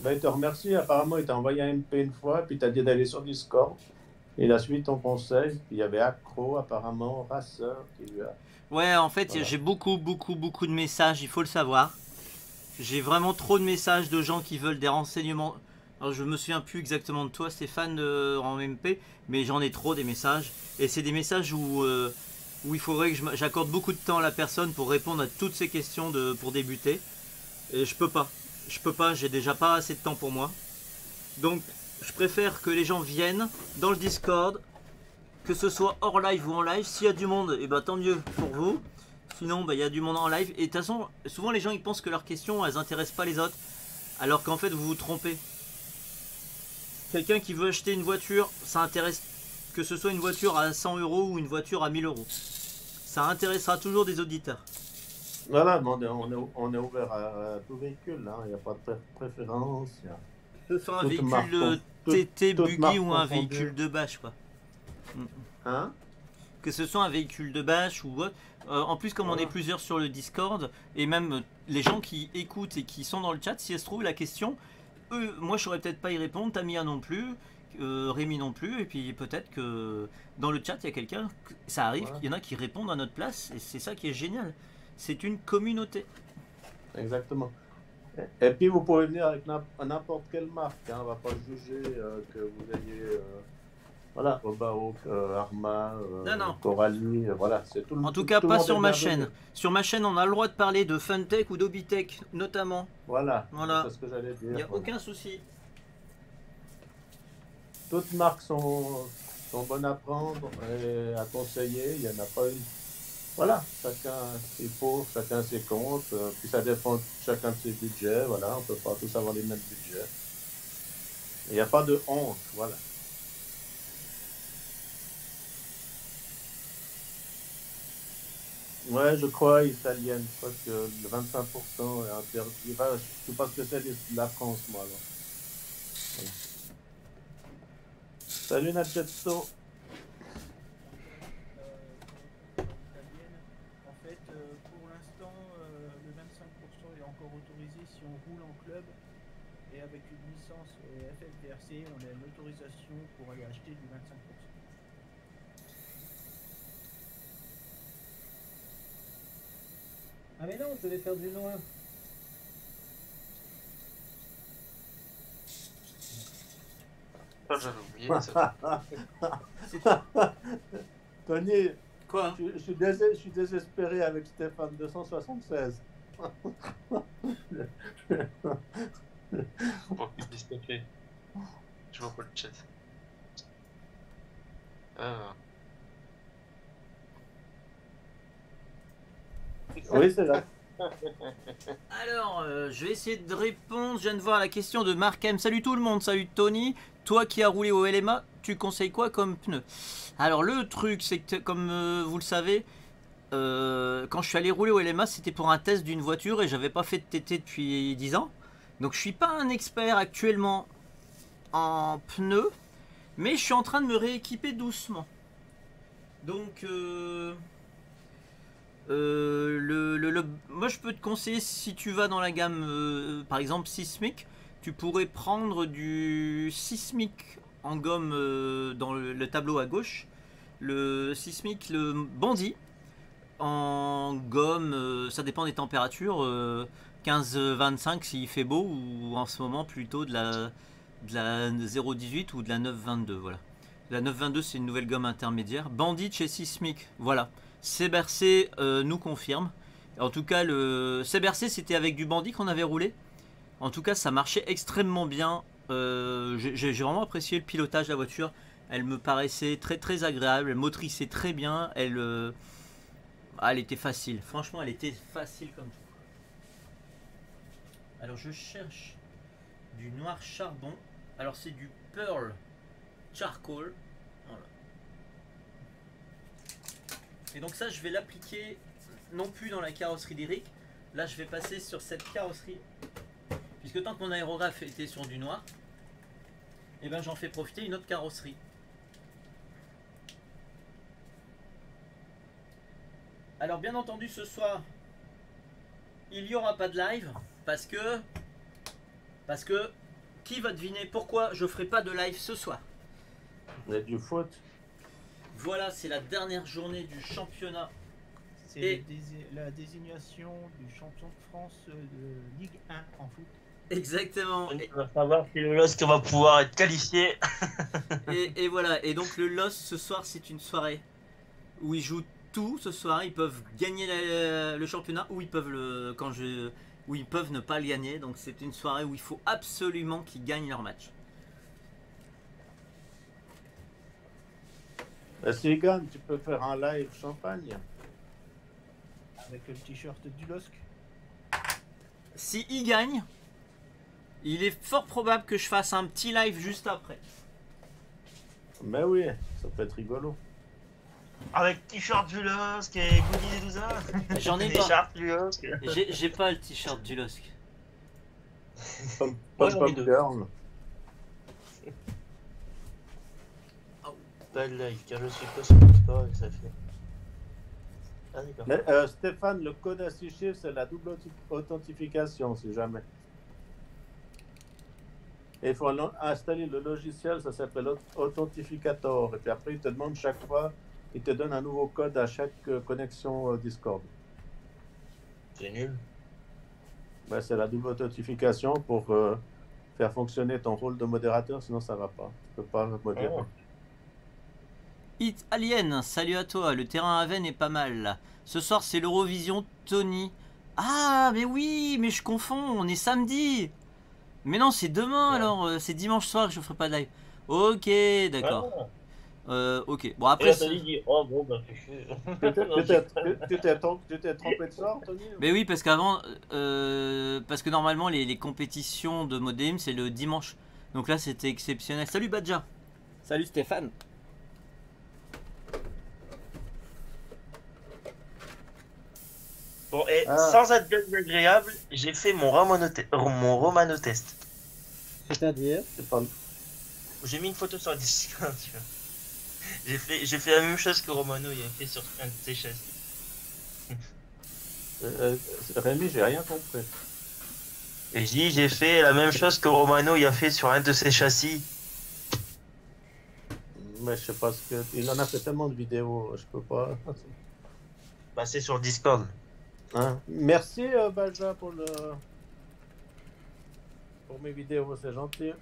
Ben, il te remercie. Apparemment, il t'a envoyé un M P une fois, puis il t'a dit d'aller sur Discord. Il a suivi ton conseil. Puis il y avait Accro, apparemment, Racer qui lui a. Ouais, en fait, Voilà. j'ai beaucoup, beaucoup, beaucoup de messages, il faut le savoir. J'ai vraiment trop de messages de gens qui veulent des renseignements. Alors, je me souviens plus exactement de toi, Stéphane, euh, en M P, mais j'en ai trop des messages. Et c'est des messages où, euh, où il faudrait que je m- j'accorde beaucoup de temps à la personne pour répondre à toutes ces questions de, pour débuter. Et je peux pas. Je peux pas, j'ai déjà pas assez de temps pour moi. Donc, je préfère que les gens viennent dans le Discord, que ce soit hors live ou en live. S'il y a du monde, et bah tant mieux pour vous. Sinon, bah, il y a du monde en live. Et de toute façon, souvent les gens ils pensent que leurs questions elles intéressent pas les autres. Alors qu'en fait, vous vous trompez. Quelqu'un qui veut acheter une voiture, ça intéresse que ce soit une voiture à cent euros ou une voiture à mille euros. Ça intéressera toujours des auditeurs. Voilà, mais on est, on est, on est ouvert à, à tout véhicule. Hein. Il n'y a pas de pré- préférence. il y a- Que ce soit un Toute véhicule marque euh, con- T T toute buggy marque ou un confondue. véhicule de bâche quoi. Hein? Que ce soit un véhicule de bâche ou autre. Euh, en plus, comme on Voilà. est plusieurs sur le Discord, et même euh, les gens qui écoutent et qui sont dans le chat, si elle se trouve la question, eux, moi je saurais peut-être pas y répondre, Tamia non plus, euh, Rémi non plus, et puis peut-être que dans le chat il y a quelqu'un, ça arrive, Voilà. il y en a qui répondent à notre place, et c'est ça qui est génial. C'est une communauté. Exactement. Et, et puis, vous pouvez venir avec n'im- n'importe quelle marque. Hein. On ne va pas juger euh, que vous ayez. euh, Voilà, Obao, euh, Arma, euh, Non, non. Coralie. euh, voilà, c'est tout le En tout tout- cas, tout le pas monde sur est ma bienvenu. chaîne. Sur ma chaîne, on a le droit de parler de Funtech ou d'Obitech, notamment. Voilà, Voilà. c'est ce que j'allais dire. Il n'y a voilà. aucun souci. Toutes marques sont, sont bonnes à prendre et à conseiller. Il n'y en a pas une. Voilà, chacun ses pour, chacun ses comptes. euh, puis ça dépend de chacun de ses budgets. Voilà, on ne peut pas tous avoir les mêmes budgets. Il n'y a pas de honte. Voilà. Ouais, je crois italienne. Je crois que le vingt-cinq pour cent est interdit. Enfin, je ne sais pas ce que c'est la France, moi. Alors. Voilà. Salut Nachetto. En fait, euh, pour l'instant, euh, le vingt-cinq pour cent est encore autorisé si on roule en club et avec une licence euh, F F V R C, on a une autorisation pour aller acheter du vingt-cinq pour cent. Ah mais non, je vais faire du noir. Ça, j'avais oublié. Ça. Tony, Quoi? je, je suis désé- je suis désespéré avec Stéphane deux cent soixante-seize. Faut pas qu'il se dise. Je vois pas le chat. Ah. Oui, c'est là. Alors, euh, je vais essayer de répondre. Je viens de voir la question de Mark M. Salut tout le monde, salut Tony. Toi qui as roulé au L M A, tu conseilles quoi comme pneu? Alors, le truc, c'est que, comme euh, vous le savez, euh, quand je suis allé rouler au L M A, c'était pour un test d'une voiture et j'avais pas fait de T T depuis dix ans. Donc, je suis pas un expert actuellement en pneus, mais je suis en train de me rééquiper doucement. Donc, euh, euh, le, le- le- moi je peux te conseiller si tu vas dans la gamme euh, par exemple Sismic, tu pourrais prendre du Sismic en gomme euh, dans le, le tableau à gauche, le Sismic, le Bandit en gomme, euh, ça dépend des températures, euh, quinze vingt-cinq s'il fait beau, ou en ce moment plutôt de la, de la zéro dix-huit ou de la neuf vingt-deux, voilà. La neuf vingt-deux c'est une nouvelle gomme intermédiaire. Bandit chez Sismic, voilà. C B R C euh, nous confirme. En tout cas, le C B R C c'était avec du Bandit qu'on avait roulé. En tout cas, ça marchait extrêmement bien. Euh, j'ai j'ai vraiment apprécié le pilotage de la voiture. Elle me paraissait très très agréable. Elle motrissait très bien. Elle, euh, ah, elle était facile. Franchement, elle était facile comme tout. Alors, je cherche du noir charbon. Alors, c'est du Pearl Charcoal. Voilà. Et donc ça, je vais l'appliquer non plus dans la carrosserie lyrique. Là, je vais passer sur cette carrosserie. Puisque tant que mon aérographe était sur du noir, et ben j'en fais profiter une autre carrosserie. Alors bien entendu, ce soir, il n'y aura pas de live parce que parce que qui va deviner pourquoi je ferai pas de live ce soir? Il y a du foot. Voilà, c'est la dernière journée du championnat. C'est Et- le dési- la désignation du champion de France euh, de Ligue un en foot. Exactement. Et, On va savoir si le LOSC va pouvoir être qualifié. et- et voilà. Et donc le L O S ce soir, c'est une soirée où ils jouent tout ce soir. Ils peuvent gagner la- le championnat ou ils peuvent le quand je où ils peuvent ne pas le gagner. Donc c'est une soirée où il faut absolument qu'ils gagnent leur match. Euh, S'ils gagnent, tu peux faire un live champagne. Avec le t-shirt du L O S C. Si ils gagnent, il est fort probable que je fasse un petit live juste après. Mais oui, ça peut être rigolo. Avec t-shirt du LOSC et goodies et tout ça. J'en ai Des pas. chartes du LOSC. J'ai j'ai pas le t-shirt du L O S C. Pom Moi, pom j'en ai pom deux. girl. Pas le live, car je suis pas sur Discord et ça fait. Ah d'accord. Mais euh, Stéphane, le code à six chiffres, c'est la double authi- authentification, si jamais. Et il faut lo- installer le logiciel, ça s'appelle Aut- Authentificator. Et puis après, il te demande chaque fois, il te donne un nouveau code à chaque euh, connexion euh, Discord. C'est nul. Ben, c'est la double authentification pour euh, faire fonctionner ton rôle de modérateur, sinon ça va pas. Tu peux pas modérer. Oh. Hit Alien, salut à toi, le terrain à Vennes est pas mal. Ce soir c'est l'Eurovision, Tony. Ah mais oui, mais je confonds, on est samedi. Mais non, c'est demain Ouais. alors, euh, c'est dimanche soir que je ferai pas de live. Ok, d'accord. Ah. Euh, ok, bon Et après... là, c'est- Tony dit, oh bon, bah fais chier. Tu t'es- Non, tu j'ai- t'es- tu t'es trom- tu t'es trompé de soir, Tony? Mais oui, parce qu'avant... euh, parce que normalement les, les compétitions de modem c'est le dimanche. Donc là c'était exceptionnel. Salut Badja. Salut Stéphane. Bon, et Ah. sans être désagréable, j'ai fait mon Romano, te- mon Romano test. C'est-à-dire C'est pas... J'ai mis une photo sur Discord. tu vois. J'ai fait, j'ai fait la même chose que Romano, il a fait sur un de ses châssis. Euh, euh, Rémi, j'ai rien compris. Et je dis, j'ai fait la même chose que Romano, il a fait sur un de ses châssis. Mais je sais pas ce que. Il en a fait tellement de vidéos, je peux pas. Bah, c'est sur Discord. Hein? Merci euh, Balja pour le. Pour mes vidéos, c'est gentil.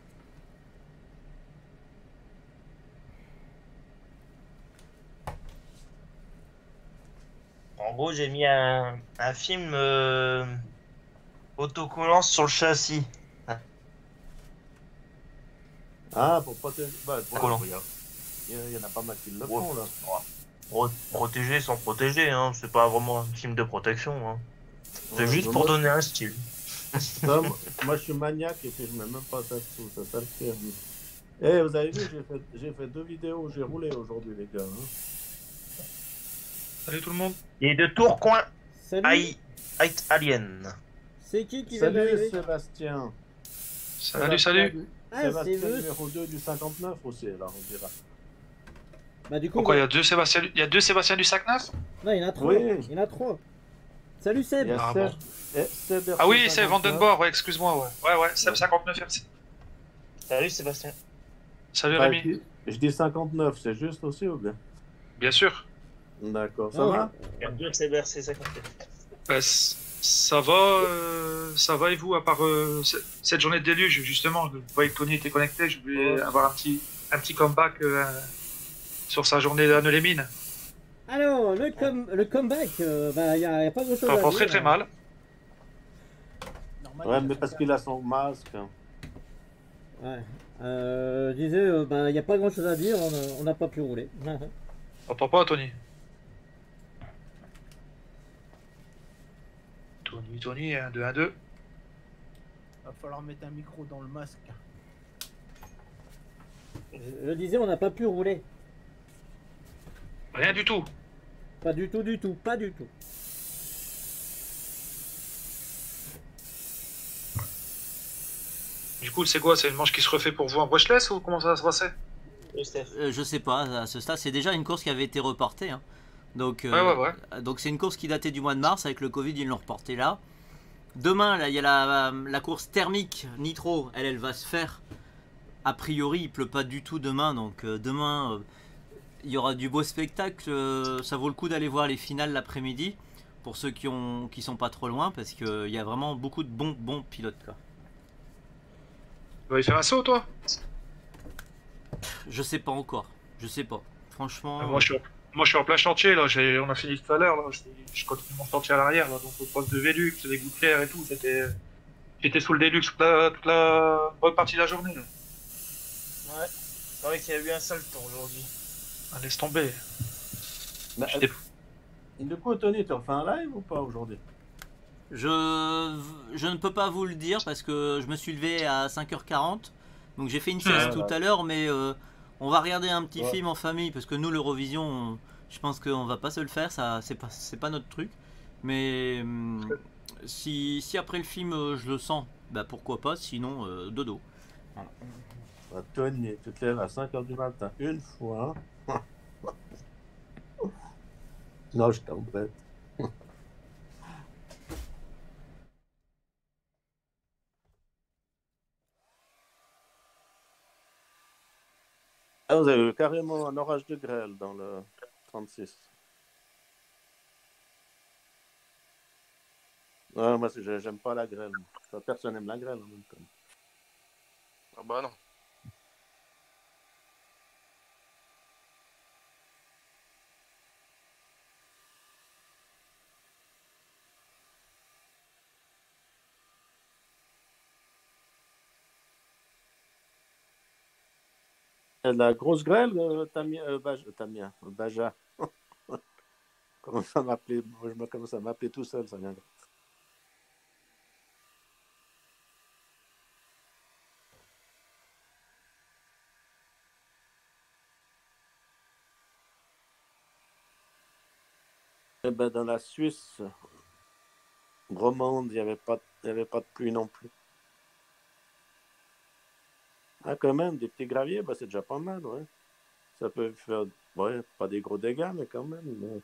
En gros, j'ai mis un, un film euh, autocollant sur le châssis. Ah, pour protéger. Bah, ouais, Collant. il y a- il y, a- il y en a pas mal qui le Ouais. font là. Pro- protéger sans protéger, hein. C'est pas vraiment un film de protection. Hein. C'est Ouais, juste mais pour moi- donner un style. ça, moi, moi, je suis maniaque et puis je mets même pas ça dessous, c'est ça le pire. Eh, vous avez vu, j'ai fait, j'ai fait deux vidéos où j'ai roulé aujourd'hui, les gars. hein. Salut tout le monde. Et de Tourcoing, Salut. Aïe, Aïe Alien. C'est qui qui vient Salut d'arriver? Sébastien. Salut, salut. Ah, Sébastien c'est le- numéro deux du cinquante-neuf aussi, là, on dira. Bah du coup, Pourquoi il y bah- a deux Sébastien, il y a deux Sébastien du sac neuf? non, il y en a trois. Oui. Il y en a trois. Salut Seb. Il y a Ah, Seb- bon. eh, Seb Ah oui, R C c'est cinquante-neuf. Vandenborg, ouais, excuse-moi, ouais. Ouais, ouais, Seb Ouais. cinquante-neuf R C. Salut Sébastien. Salut Bah, Rémi. je, dis, je dis cinquante-neuf, c'est juste aussi ou bien? Bien sûr. D'accord, ça Non, va? C'est vers C cinquante-neuf. Bah, c- ça va, euh, ça va et vous, à part euh, c- cette journée de déluge, justement, je voyais que Tony était connecté, je voulais Ouais. avoir un petit, un petit comeback euh, sur sa journée d'Anne les mines. Alors, le, com- le comeback, euh, bah il n'y a, y a pas grand chose Ça à va dire. très très mal. Normal, Ouais, il mais a parce fait qu'il a son masque. hein. Ouais. Euh, je disais, euh, bah il n'y a pas grand chose à dire, on a- on n'a pas pu rouler. Entends pas, Tony. Tony, Tony, un, deux, un, deux. Va falloir mettre un micro dans le masque. je, je disais, on n'a pas pu rouler. Rien du tout. Pas du tout, du tout, pas du tout. Du coup, c'est quoi? C'est une manche qui se refait pour vous en brushless ou comment ça va se passer? Salut Steph. Euh, je sais pas, à ce stade, c'est déjà une course qui avait été reportée. hein. Donc, euh, Ouais, ouais, ouais. donc c'est une course qui datait du mois de mars. Avec le Covid, ils l'ont reportée là. Demain, là, il y a la, la course thermique Nitro. Elle, elle va se faire. A priori, il pleut pas du tout demain. Donc euh, demain, euh, il y aura du beau spectacle. Euh, ça vaut le coup d'aller voir les finales l'après-midi. Pour ceux qui ont qui sont pas trop loin. Parce qu'il y a vraiment beaucoup de bons, bons pilotes. Quoi. Tu vas y faire un saut, toi? Je sais pas encore. Je sais pas. Franchement. Ah, moi, je suis, moi, je suis en plein chantier, là. J'ai- On a fini tout à l'heure, là. Je, je continue mon chantier à l'arrière, là. Donc, au poste de Vélux, des gouttières et tout. C'était... J'étais sous le Délux toute la, toute la bonne partie de la journée, là. Ouais, c'est vrai qu'il y a eu un sale temps aujourd'hui. Ah, laisse tomber. Bah, J'étais- et du coup, Tony, tu refais un live ou pas aujourd'hui? Je, je ne peux pas vous le dire parce que je me suis levé à cinq heures quarante. Donc j'ai fait une sieste Ah, tout voilà. à l'heure, mais euh, on va regarder un petit Ouais. film en famille parce que nous l'Eurovision, on- je pense qu'on va pas se le faire, ça c'est pas c'est pas notre truc. Mais hum, si, si après le film euh, je le sens, bah pourquoi pas, sinon euh, dodo. Bah, Tony, tu te lèves à cinq heures du matin une fois. Non, je t'embête. Ah, vous avez eu carrément un orage de grêle dans le trente-six. Ouais, moi, c'est- j'ai- j'aime pas la grêle. Enfin, personne n'aime la grêle en même temps. Ah bah non. Et la grosse grêle, euh, Tamien, euh, Baj- Tamien, Baja. Comment ça m'appelait? Moi, je me commence à m'appeler tout seul, ça vient. Eh ben, dans la Suisse romande, il n'y avait pas, il y avait pas de pluie non plus. Ah, quand même, des petits graviers, bah, c'est déjà pas mal, ouais. Ça peut faire, ouais, pas des gros dégâts, mais quand même. mais-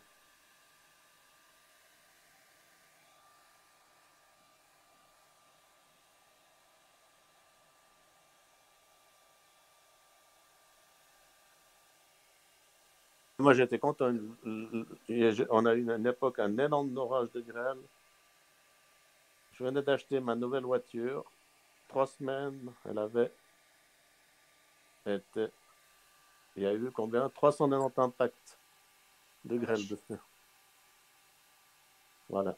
Moi, j'étais content. On a eu une époque, un énorme orage de grêle. Je venais d'acheter ma nouvelle voiture. Trois semaines, elle avait été. Il y a eu combien? trois cent quatre-vingt-dix impacts de grêle dessus. Voilà.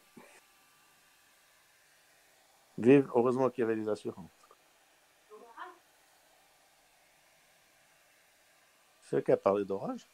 Vive, heureusement qu'il y avait des assurances. C'est qui a parlé d'orage?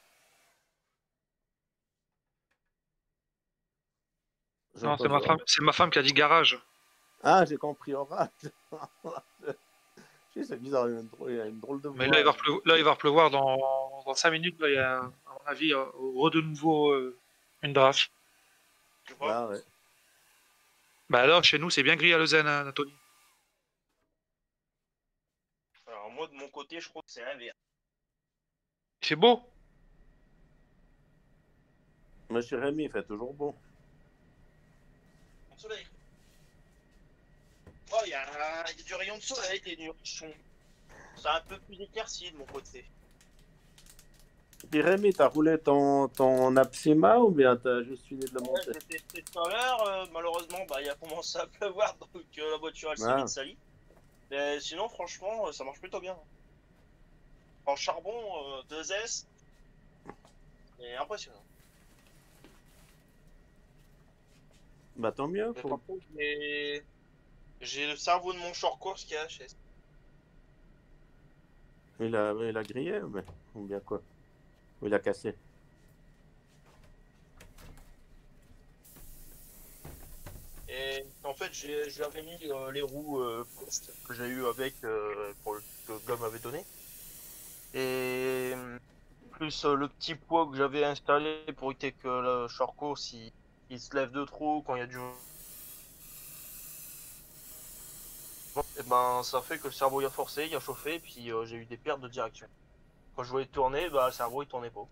J'ai Non, c'est entendu ma femme, orage. c'est ma femme qui a dit garage. Ah, j'ai compris orage. Je sais, c'est bizarre, il y a une drôle, il y a une drôle de Mais voix. là, il va repleuvoir, là, il va repleuvoir dans, dans cinq minutes. Là, il y a, à mon avis, euh, au de nouveau euh, une drache. Tu vois? Ah, ouais. Bah alors, chez nous, c'est bien gris à Lausanne, hein, Anthony. Alors moi de mon côté, je crois que c'est l'inverse. Il fait beau. Monsieur Rémi, il fait toujours beau. Le soleil. Oh, il y, a il y a du rayon de soleil, les nuages sont. C'est un peu plus éclairci de mon côté. Puis Rémi, t'as roulé ton, ton Apsima ou bien t'as juste fini de le Ouais, monter? je l'ai testé tout à l'heure, euh, malheureusement, bah, il a commencé à pleuvoir, donc euh, la voiture elle s'est Ah. vite salie. Mais sinon, franchement, euh, ça marche plutôt bien. En charbon, euh, deux S, c'est impressionnant. Bah tant mieux. Mais Faut... par contre, j'ai j'ai le cerveau de mon short course qui est H S. Il, a, il a grillé, mais... ou bien quoi? Ou il a cassé? Et en fait, j'ai- je lui avais mis euh, les roues euh, Post que j'ai eu avec, euh, pour le, que Gom m'avait donné. Et plus euh, le petit poids que j'avais installé pour éviter que le short course il, il se lève de trop quand il y a du. Et ben ça fait que le cerveau il a forcé, il a chauffé, et puis euh, j'ai eu des pertes de direction. Quand je voulais tourner, bah le cerveau il tournait pas.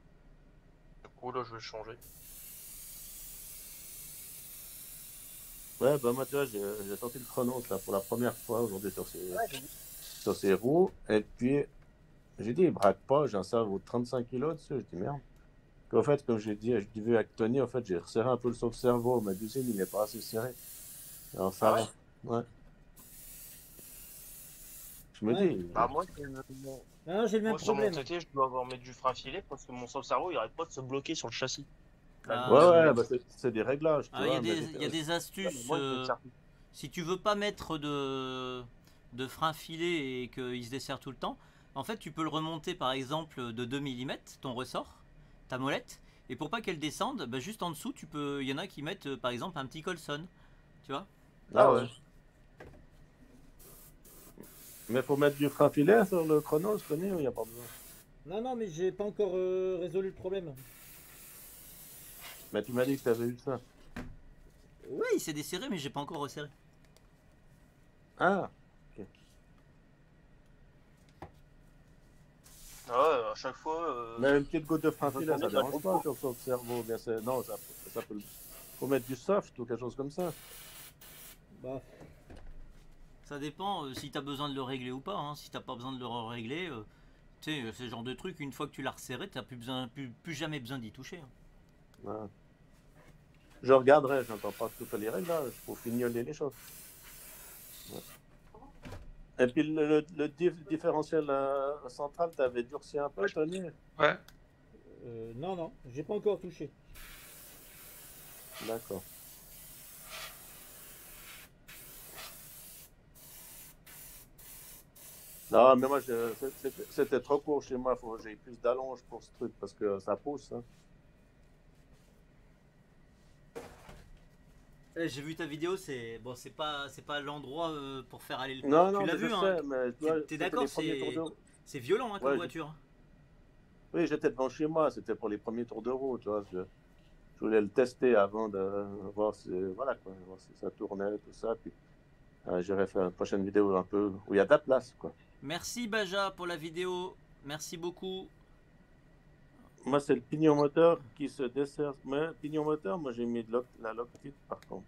Du coup là je vais le changer. Ouais, bah moi, tu vois, j'ai j'ai sorti le chronos là pour la première fois aujourd'hui sur ces, Ouais, j'ai vu. sur ces roues. Et puis, j'ai dit, il braque pas, j'ai un cerveau de trente-cinq kilos dessus. J'ai dit, merde. Puis, en fait, comme j'ai dit, j'ai vu avec Tony, en fait, j'ai resserré un peu le sauve-cerveau. Ma deuxième, il n'est pas assez serré. Alors, ça Ah ouais? va. Ouais. Je me Ouais. dis, Bah, moi, c'est le- mon- Non, j'ai le même moi, sur mon problème. T T, je dois avoir mettre du frein filé parce que mon sauve-cerveau, il arrête pas de se bloquer sur le châssis. Là, Ah, ouais, le- ouais, le- bah, c'est c'est des réglages, tu Ah, il y vois. a Mais des, il y a des astuces. Moi, je vais le euh, certifier. si tu veux pas mettre de, de frein filé et qu'il se dessert tout le temps, en fait, tu peux le remonter par exemple de deux millimètres, ton ressort, ta molette. Et pour pas qu'elle descende, bah, juste en dessous, tu peux, il y en a qui mettent euh, par exemple un petit Colson. Tu vois? Ah ouais. Mais faut mettre du frein filet sur le chrono, je connais, ou il n'y a pas besoin? Non, non, mais j'ai pas encore euh, résolu le problème. Mais tu m'as dit que tu avais eu ça. Ouais, il s'est desserré, mais j'ai pas encore resserré. Ah, Ah ouais, à chaque fois. euh, mais une petite goutte de frein Je filet, ça connais, dérange ça pas sur son cerveau. Bien, c'est- non, ça, ça peut. Faut mettre du soft ou quelque chose comme ça. Bah, Ça dépend euh, si t'as besoin de le régler ou pas. Hein. Si t'as pas besoin de le régler, euh, tu sais, c'est le genre de truc, une fois que tu l'as resserré, t'as plus, besoin, plus, plus jamais besoin d'y toucher. Hein. Ouais. Je regarderai, je n'entends pas tout les réglages pour fignoler les choses. Ouais. Et puis le, le, le diff- différentiel euh, central, tu avais durci un peu, Tony? Ouais. euh, non, non, j'ai pas encore touché. D'accord. Non, mais moi, je- c'était c'était trop court chez moi. Faut que j'ai plus d'allonge pour ce truc parce que ça pousse. Hein. Eh, j'ai vu ta vidéo, c'est bon, c'est pas, c'est pas l'endroit euh, pour faire aller. Le... Non, tu non, l'as mais vu, je hein. sais, mais tu T'es- vois, t'es c'était d'accord, les premiers c'est- tours de- C'est violent hein, comme Ouais, je- voiture. Oui, j'étais devant chez moi, c'était pour les premiers tours de roue, tu vois. Je, je voulais le tester avant de voir si, voilà, quoi, voir si ça tournait, tout ça. Puis euh, j'irai faire une prochaine vidéo un peu où il y a de la place, quoi. Merci Baja pour la vidéo. Merci beaucoup. Moi, c'est le pignon moteur qui se dessert. Mais pignon moteur, moi, j'ai mis de loc- la Lockheed par contre.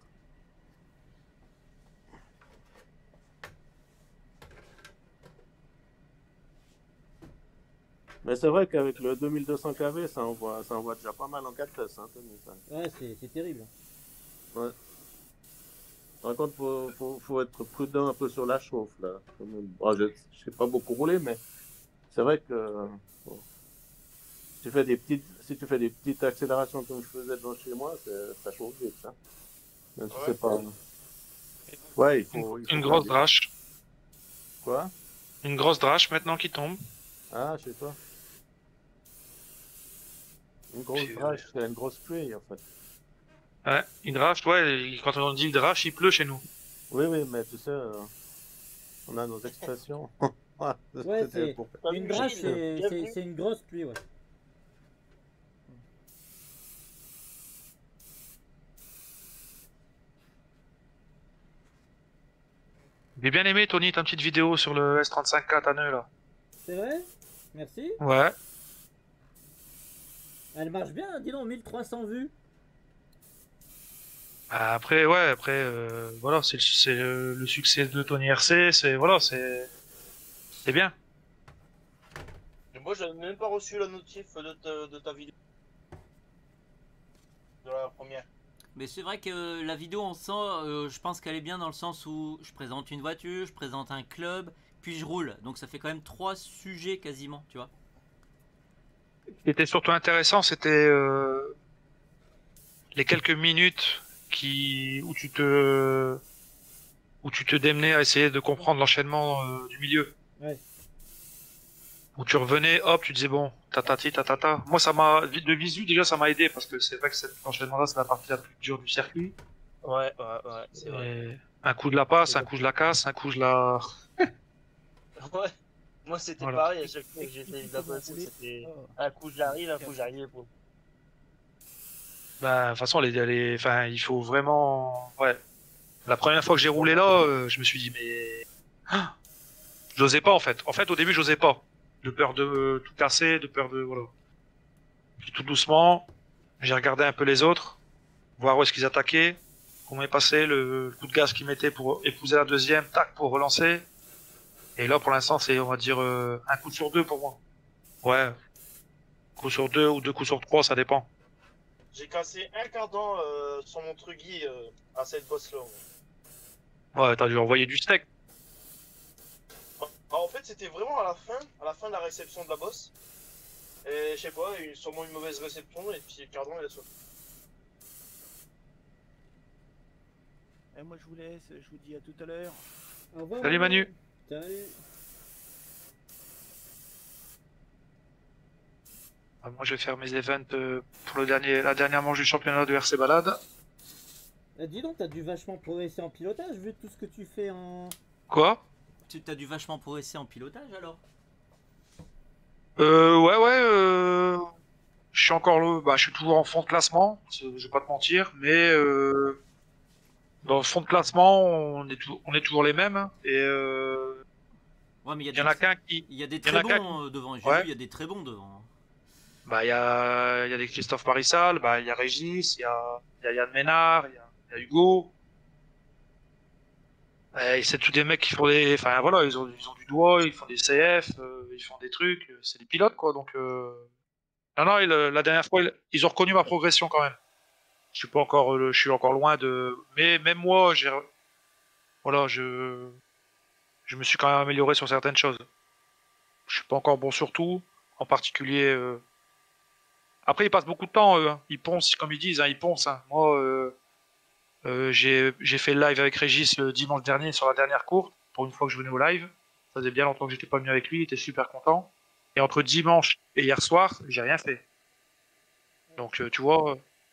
Mais c'est vrai qu'avec le deux mille deux cents kV, ça envoie, ça envoie déjà pas mal en quatre S, hein, Tony, ça. Ouais, c'est c'est terrible. Ouais. Par contre, faut, faut, faut être prudent un peu sur la chauffe, là. quand même. Bon, je ne sais pas beaucoup rouler, mais c'est vrai que bon, si, tu fais des petites, si tu fais des petites accélérations comme je faisais devant chez moi, c'est- ça chauffe vite. Hein. Même si Ouais. c'est pas... Ouais, il faut... il faut Une grosse faire drache. des- Quoi? Une grosse drache maintenant qui tombe. Ah, chez toi. Une grosse Puis, drache, c'est une grosse pluie, en fait. Ouais, une drache, ouais, et quand on dit drache, il pleut chez nous. Oui, oui, mais tu sais, euh, on a nos expressions. Ouais, C'était c'est pour- T'as une vu, drache, Gilles, c'est bien c'est- vu. c'est une grosse pluie, ouais. J'ai bien aimé, Tony, ta petite vidéo sur le S trente-cinq K à nœud, là. C'est vrai? Merci. Ouais. Elle marche bien, dis donc, mille trois cents vues. Bah, après, ouais, après, euh, voilà, c'est le, c'est le, le succès de Tony R C, c'est, voilà, c'est, c'est bien. Et moi, j'avais même pas reçu la notif de ta, de ta vidéo. De la première. Mais c'est vrai que la vidéo, on sent, euh, je pense qu'elle est bien dans le sens où je présente une voiture, je présente un club, puis je roule. Donc ça fait quand même trois sujets quasiment, tu vois. Ce qui était surtout intéressant, c'était euh, les quelques minutes qui où tu te où tu te démenais à essayer de comprendre l'enchaînement euh, du milieu. Ouais. Où tu revenais, hop, tu disais bon, tatati, tatata. Moi, ça m'a de visu déjà, ça m'a aidé parce que c'est vrai que cet enchaînement-là, c'est la partie la plus dure du circuit. Ouais, ouais, ouais, c'est vrai. Et un coup de la passe, un coup je la casse, un coup je la. Ouais. Moi, c'était Voilà. pareil, à chaque fois que j'étais de la passer, c'était un coup j'arrive, un coup j'arrive pas. Bah, de toute façon, les, les, enfin, il faut vraiment, ouais. La première fois que j'ai roulé là, euh, je me suis dit mais, ah j'osais pas en fait. En fait, au début, j'osais pas, de peur de tout casser, de peur de voilà. Puis tout doucement, j'ai regardé un peu les autres, voir où est-ce qu'ils attaquaient. Comment est passé, le, le coup de gaz qu'il mettait pour épouser la deuxième, tac, pour relancer. Et là, pour l'instant, c'est, on va dire, euh, un coup sur deux pour moi. Ouais. Coup sur deux ou deux coups sur trois, ça dépend. J'ai cassé un cardan euh, sur mon truggy euh, à cette bosse-là. Ouais, t'as dû envoyer du steak. Ah, en fait, c'était vraiment à la fin, à la fin de la réception de la bosse. Et je sais pas, il y a eu sûrement une mauvaise réception et puis le cardan il a sauté. Et moi je vous laisse, je vous dis à tout à l'heure. Au revoir, Salut Manu. Salut. Ah, moi, je vais faire mes events euh, pour le dernier, la dernière manche du championnat de R C Balade. Eh, dis donc, t'as dû vachement progresser en pilotage vu tout ce que tu fais en... Quoi? Tu t'as dû vachement progresser en pilotage alors? Euh, ouais, ouais, euh... Je suis encore le, bah, je suis toujours en fond de classement, je je vais pas te mentir, mais euh... dans le fond de classement, on est, tou- on est toujours les mêmes, hein, et euh... Ouais, mais il y a il des, y en a qu'un qui, il y a des il y en très a qu'un bons euh, devant. J'ai Ouais. vu, il y a des très bons devant. bah, il y a, il y a des Christophe Marissal, bah, il y a Régis, il y a, il y a Yann Ménard, il y a, il y a Hugo. Et c'est tous des mecs qui font des, enfin voilà, ils ont, ils ont du doigt, ils font des C F, euh, ils font des trucs, euh, c'est des pilotes quoi, donc euh... non non, il, la dernière fois ils, ils ont reconnu ma progression quand même. Je suis pas encore, euh, je suis encore loin de, mais même moi, j'ai, voilà, je, je me suis quand même amélioré sur certaines choses. Je suis pas encore bon sur tout, en particulier. Euh... Après, ils passent beaucoup de temps, eux. Hein. Ils poncent, comme ils disent, hein, ils poncent. Hein. Moi, euh, euh, j'ai, j'ai fait le live avec Régis le dimanche dernier sur la dernière course, pour une fois que je venais au live. Ça faisait bien longtemps que j'étais pas venu avec lui, il était super content. Et entre dimanche et hier soir, j'ai rien fait. Donc, euh, tu vois. Euh...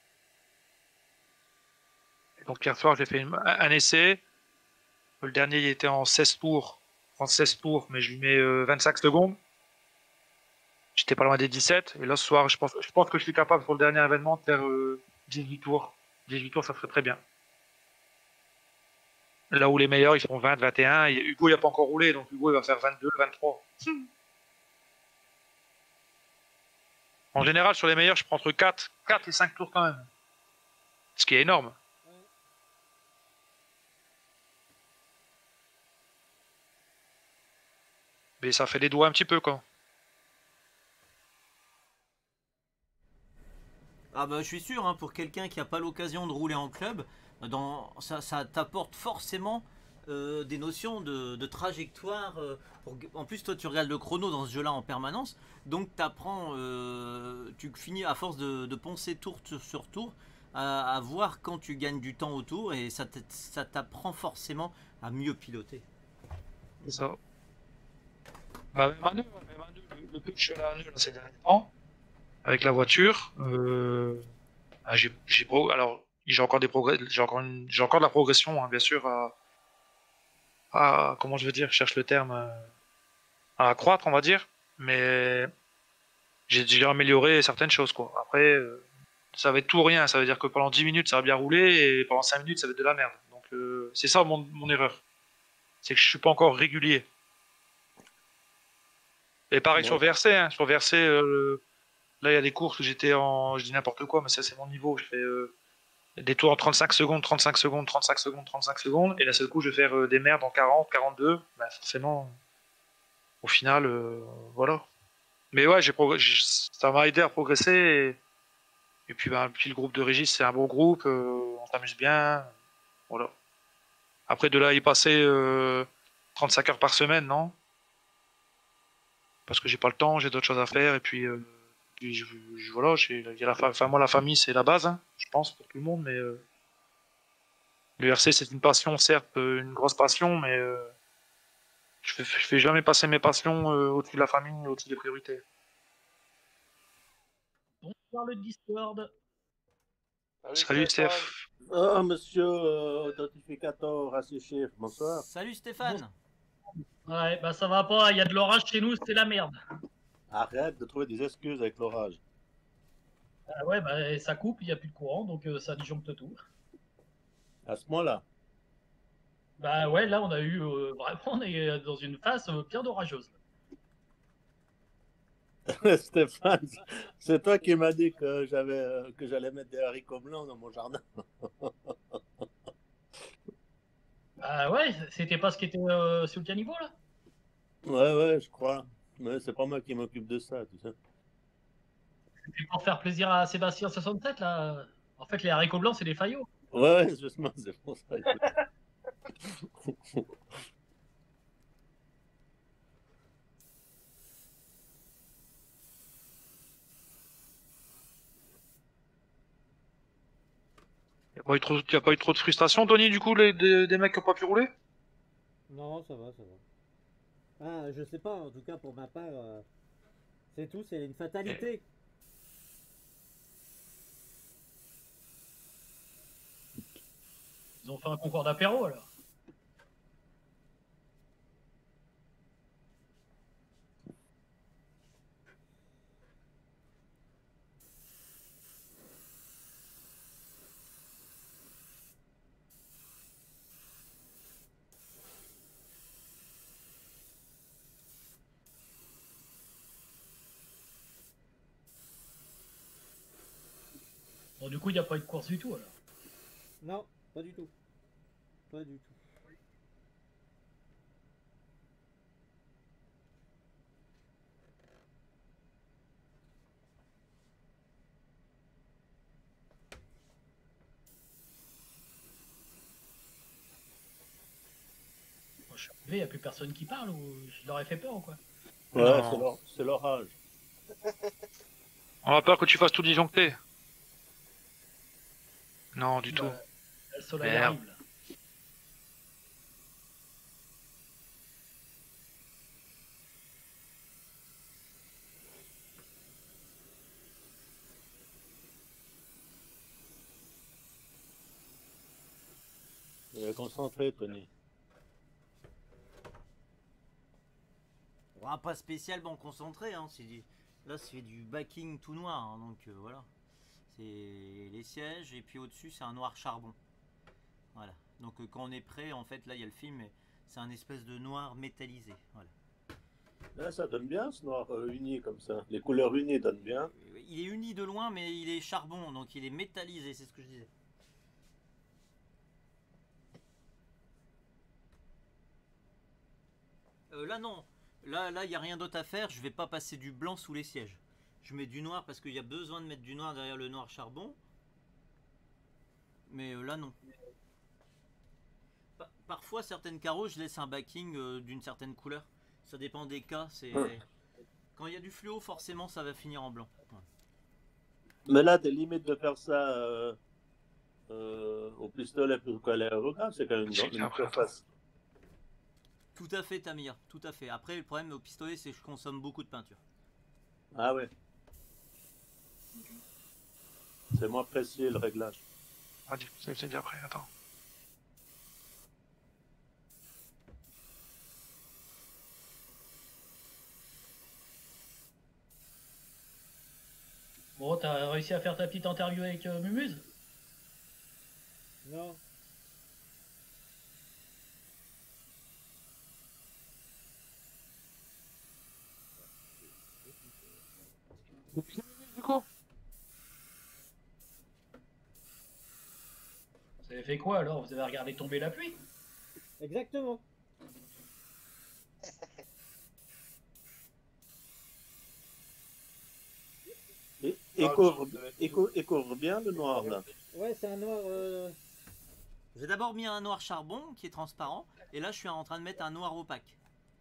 Donc, hier soir, j'ai fait une- un, un essai. Le dernier, il était en seize tours. En seize tours, mais je lui mets euh, vingt-cinq secondes. J'étais pas loin des dix-sept. Et là, ce soir, je pense, je pense que je suis capable pour le dernier événement de faire euh, dix-huit tours. dix-huit tours, ça serait très bien. Là où les meilleurs, ils font vingt, vingt et un. Et Hugo, il n'a pas encore roulé, donc Hugo, il va faire vingt-deux, vingt-trois. En général, sur les meilleurs, je prends entre quatre, quatre et cinq tours quand même. Ce qui est énorme. Mais ça fait les doigts un petit peu, quoi. Ah bah je suis sûr, hein, pour quelqu'un qui n'a pas l'occasion de rouler en club, dans, ça, ça t'apporte forcément euh, des notions de, de trajectoire. euh, pour- en plus, toi, tu regardes le chrono dans ce jeu-là en permanence, donc t'apprends, euh, tu finis à force de, de poncer tour sur, sur tour, à, à voir quand tu gagnes du temps autour, et ça t- ça t'apprend forcément à mieux piloter. C'est ça. Bah, même à nous, même à nous, le, le peu que je suis allé à nous, là, ces derniers temps, avec la voiture, euh, ah, j'ai, j'ai pro- alors, j'ai encore des progrès, j'ai encore une- j'ai encore de la progression, hein, bien sûr, à, à- comment je veux dire, je cherche le terme, euh, à accroître, on va dire, mais j'ai déjà amélioré certaines choses, quoi. Après, euh, ça va être tout ou rien, ça veut dire que pendant dix minutes, ça va bien rouler, et pendant cinq minutes, ça va être de la merde. Donc, euh, c'est ça mon, mon erreur. C'est que je suis pas encore régulier. Et pareil Bon. sur V R C, hein, sur V R C, euh, là, il y a des courses où j'étais en, je dis n'importe quoi, mais ça, c'est mon niveau. Je fais euh, des tours en trente-cinq secondes, trente-cinq secondes, trente-cinq secondes, trente-cinq secondes, et d'un seul coup, je vais faire euh, des merdes en quarante, quarante-deux. Bah, forcément, au final, euh, voilà. Mais ouais, j'ai progr- j'ai- ça m'a aidé à progresser. Et, et puis, bah, puis le groupe de Régis, c'est un bon groupe, euh, on s'amuse bien. Voilà. Après, de là, y passer euh, trente-cinq heures par semaine, non? Parce que j'ai pas le temps, j'ai d'autres choses à faire, et puis. Euh, puis je, je- voilà, j'ai, il y a la fa- enfin, moi, la famille, c'est la base, hein, je pense, pour tout le monde, mais euh, le R C, c'est une passion, certes, euh, une grosse passion, mais euh, je fais, je fais jamais passer mes passions euh, au-dessus de la famille, au-dessus des priorités. Bonsoir le Discord. Salut, Stéphane. Steph. Ah, monsieur euh, authentificateur asséché, bonsoir. Salut Stéphane. Ouais, bah ça va pas, il y a de l'orage chez nous, c'est la merde. Arrête de trouver des excuses avec l'orage. Ah ouais, bah ça coupe, il n'y a plus de courant, donc euh, ça disjoncte tout. À ce moment-là. Bah ouais, là on a eu, euh, vraiment, on est dans une phase euh, bien orageuse. Stéphane, c'est toi qui m'as dit que j'avais euh, que j'allais mettre des haricots blancs dans mon jardin. Bah ouais, c'était pas ce qui était euh, sous le caniveau là. Ouais, ouais, je crois. Mais c'est pas moi qui m'occupe de ça, tout ça. C'était pour faire plaisir à Sébastien soixante-sept là. En fait, les haricots blancs, c'est des faillots. Ouais, ouais, justement, c'est pour ça. Y'a pas eu trop, y a pas eu trop de frustration, Tony, du coup, les, des, des mecs qui ont pas pu rouler? Non, ça va, ça va. Ah, je sais pas, en tout cas pour ma part, euh, c'est tout, c'est une fatalité. Ils ont fait un concours d'apéro alors. Bon, du coup, il n'y a pas eu de course du tout alors. Non, pas du tout. Pas du tout. Moi, je suis arrivé, il n'y a plus personne qui parle ou je leur ai fait peur ou quoi? Ouais, Non. c'est l'or- c'est l'orage. On a peur que tu fasses tout disjoncter. Non, du tout. Bah, le soleil Merde. arrive là. Il est concentré, Tony. Ouais, pas spécialement concentré, hein. C'est du... Là, c'est du backing tout noir, hein, donc euh, voilà. C'est les sièges, et puis au-dessus, c'est un noir charbon. Voilà. Donc euh, quand on est prêt, en fait, là, il y a le film, mais c'est un espèce de noir métallisé. Voilà. Là, ça donne bien, ce noir euh, uni comme ça. Les couleurs unies donnent bien. Il est uni de loin, mais il est charbon, donc il est métallisé, c'est ce que je disais. Euh, là, non. Là, là, il n'y a rien d'autre à faire. Je vais pas passer du blanc sous les sièges. Je mets du noir parce qu'il y a besoin de mettre du noir derrière le noir charbon. Mais euh, là, non. Pa- Parfois, certaines carreaux, je laisse un backing euh, d'une certaine couleur. Ça dépend des cas. C'est Quand il y a du fluo, forcément, ça va finir en blanc. Ouais. Mais là, t'es limite de faire ça euh, euh, au pistolet plus qu'à l'aérographe. C'est quand même C'est une, une bien, surface. Tout à fait, Tamir. Tout à fait. Après, le problème au pistolet, c'est que je consomme beaucoup de peinture. Ah ouais. C'est moins précis le réglage. Ah, dis- c'est c'est déjà prêt, attends. Bon, t'as réussi à faire ta petite interview avec euh, Mumuse? Non. Du coup, Vous avez fait quoi alors? Vous avez regardé tomber la pluie? Exactement. Et, et, couvre, et, cou- et couvre bien le noir là. Ouais, c'est un noir. euh, J'ai d'abord mis un noir charbon qui est transparent. Et là, je suis en train de mettre un noir opaque.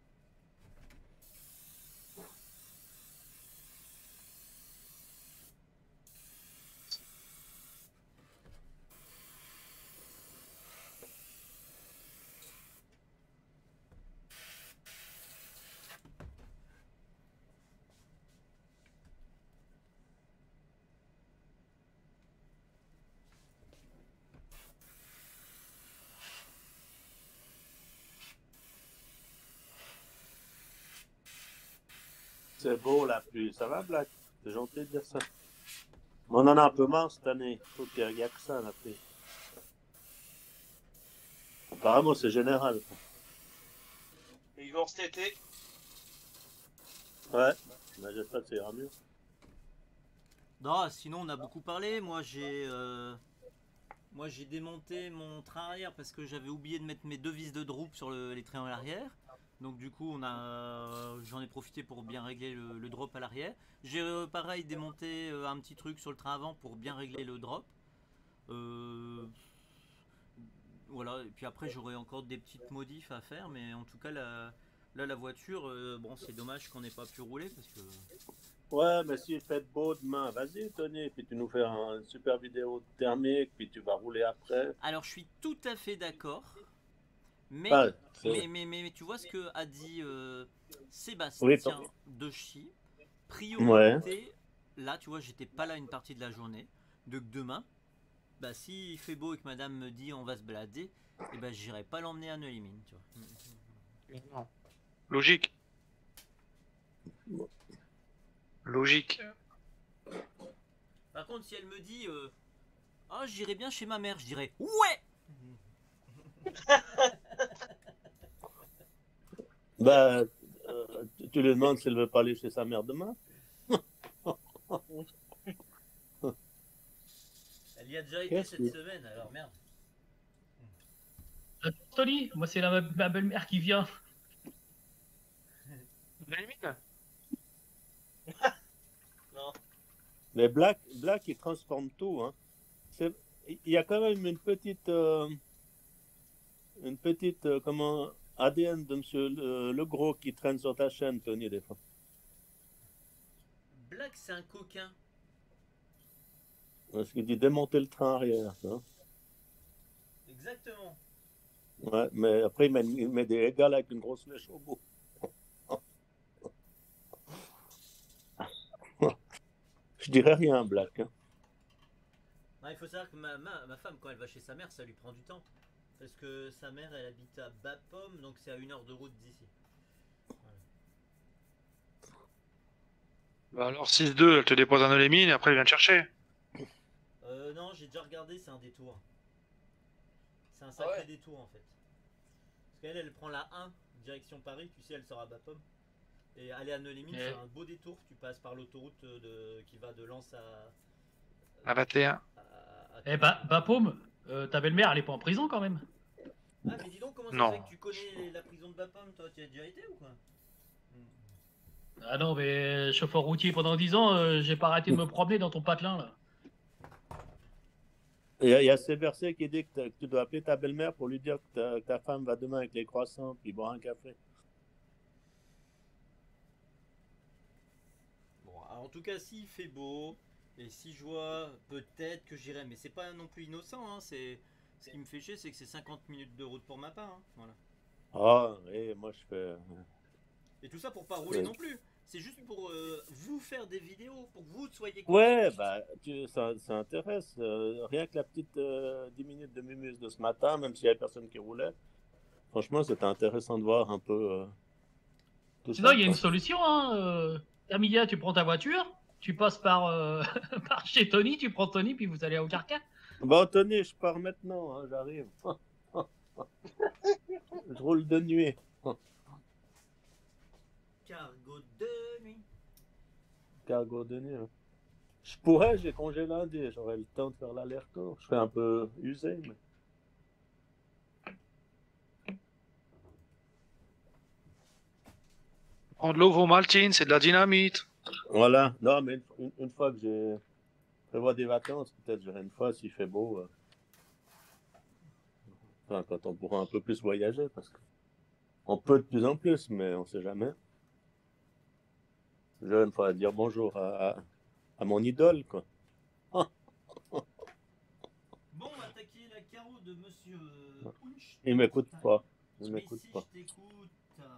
C'est beau la pluie. Ça va, Black? C'est gentil de dire ça. On en a un peu marre cette année. Il faut qu'il n'y ait que ça la pluie. Apparemment, c'est général. Et ils vont cet été. Ouais. Mais j'espère que ça ira mieux. Non, sinon on a beaucoup parlé. Moi j'ai euh, Moi j'ai démonté mon train arrière parce que j'avais oublié de mettre mes deux vis de drop sur le, les trains à l'arrière. Donc du coup on a, j'en ai profité pour bien régler le, le drop à l'arrière. J'ai euh, pareil démonté euh, un petit truc sur le train avant pour bien régler le drop. Euh, voilà, et puis après j'aurai encore des petites modifs à faire, mais en tout cas la, là la voiture, euh, bon c'est dommage qu'on n'ait pas pu rouler parce que... Ouais, mais s'il fait beau demain, vas-y Tony, puis tu nous fais un- une super vidéo thermique, puis tu vas rouler après. Alors je suis tout à fait d'accord, mais, Ah, c'est- mais, mais, mais, mais tu vois ce que a dit euh, Sébastien Oui, pardon. de Chi, priorité, Ouais. là tu vois j'étais pas là une partie de la journée, donc demain, bah s'il fait beau et que madame me dit on va se balader, et ben j'irai pas l'emmener à Neulimine, tu vois. Logique. Logique. Par contre si elle me dit euh, oh j'irai bien chez ma mère, je dirais ouais. Bah, euh, tu- tu lui demandes s'il veut pas aller chez sa mère demain. Elle y a déjà été Qu'est-ce cette que- semaine, alors merde. Euh, Tony, moi c'est la, ma belle-mère qui vient. Neulimine. Mais Black, Black, il transforme tout. Hein. C'est- Il y a quand même une petite, euh, une petite, euh, comment, A D N de Monsieur Le, Le Gros qui traîne sur ta chaîne, Tony, des fois. Black c'est un coquin. Parce qu'il dit démonter le train arrière. Hein. Exactement. Ouais, mais après, il met, il met des égales avec une grosse flèche au bout. Je dirais rien, Black. Hein. Ah, il faut savoir que ma, ma, ma femme, quand elle va chez sa mère, ça lui prend du temps. Parce que sa mère, elle habite à Bapaume, donc c'est à une heure de route d'ici. Voilà. Bah alors six deux, elle te dépose à Neulimine et après elle vient te chercher. Euh, non, j'ai déjà regardé, c'est un détour. C'est un sacré Ah ouais. détour en fait. Parce qu'elle, elle prend la un, direction Paris, tu sais, elle sort à Bapaume. Et aller à Neulimine, Ouais. c'est un beau détour. Tu passes par l'autoroute de, qui va de Lens à. À vingt et un. à- à- Eh bah, bah Paume, euh, ta belle-mère elle est pas en prison quand même. Ah, mais dis donc, comment ça Non. se fait que tu connais la prison de Bapaume, toi? Tu y as déjà été ou quoi? Ah non, mais chauffeur routier pendant dix ans, euh, j'ai pas arrêté de me promener dans ton patelin là. Il y a, il y a Séversé qui dit que, t'as- que tu dois appeler ta belle-mère pour lui dire que ta, que ta femme va demain avec les croissants puis boire un café. Bon, alors, en tout cas, s'il fait beau, et si je vois, peut-être que j'irai, mais c'est pas non plus innocent, hein, c'est... Ce qui me fait chier, c'est que c'est cinquante minutes de route pour ma part, hein, voilà. Ah, et moi je fais. Et tout ça pour pas rouler Ouais. non plus, c'est juste pour euh, vous faire des vidéos, pour que vous soyez Ouais, contents. bah, tu, ça, ça intéresse. Euh, rien que la petite euh, dix minutes de Mumus de ce matin, même s'il n'y avait personne qui roulait, franchement, c'était intéressant de voir un peu euh, tout Sinon, ça. il y a une quoi. solution, hein. Euh, Amilia, tu prends ta voiture, tu passes par, euh, par chez Tony, tu prends Tony, puis vous allez au Carca. Bon, Tony, je pars maintenant, hein, j'arrive. Je roule de nuit. Cargo de nuit. Cargo de nuit. hein. Je pourrais, j'ai congé lundi, j'aurais le temps de faire l'aller-retour. Je fais un peu usé, mais. Prendre l'eau Maltine, c'est de la dynamite. Voilà, non, mais une, une- une fois que j'ai prévois des vacances, peut-être j'irai une fois s'il fait beau. euh. Enfin, quand on pourra un peu plus voyager, parce qu'on peut de plus en plus, mais on sait jamais. J'irai une fois à dire bonjour à, à, à mon idole, quoi. Bon, on va attaquer la carreau de monsieur euh, Punch. Il m'écoute pas. Il Mais m'écoute si pas. je t'écoute.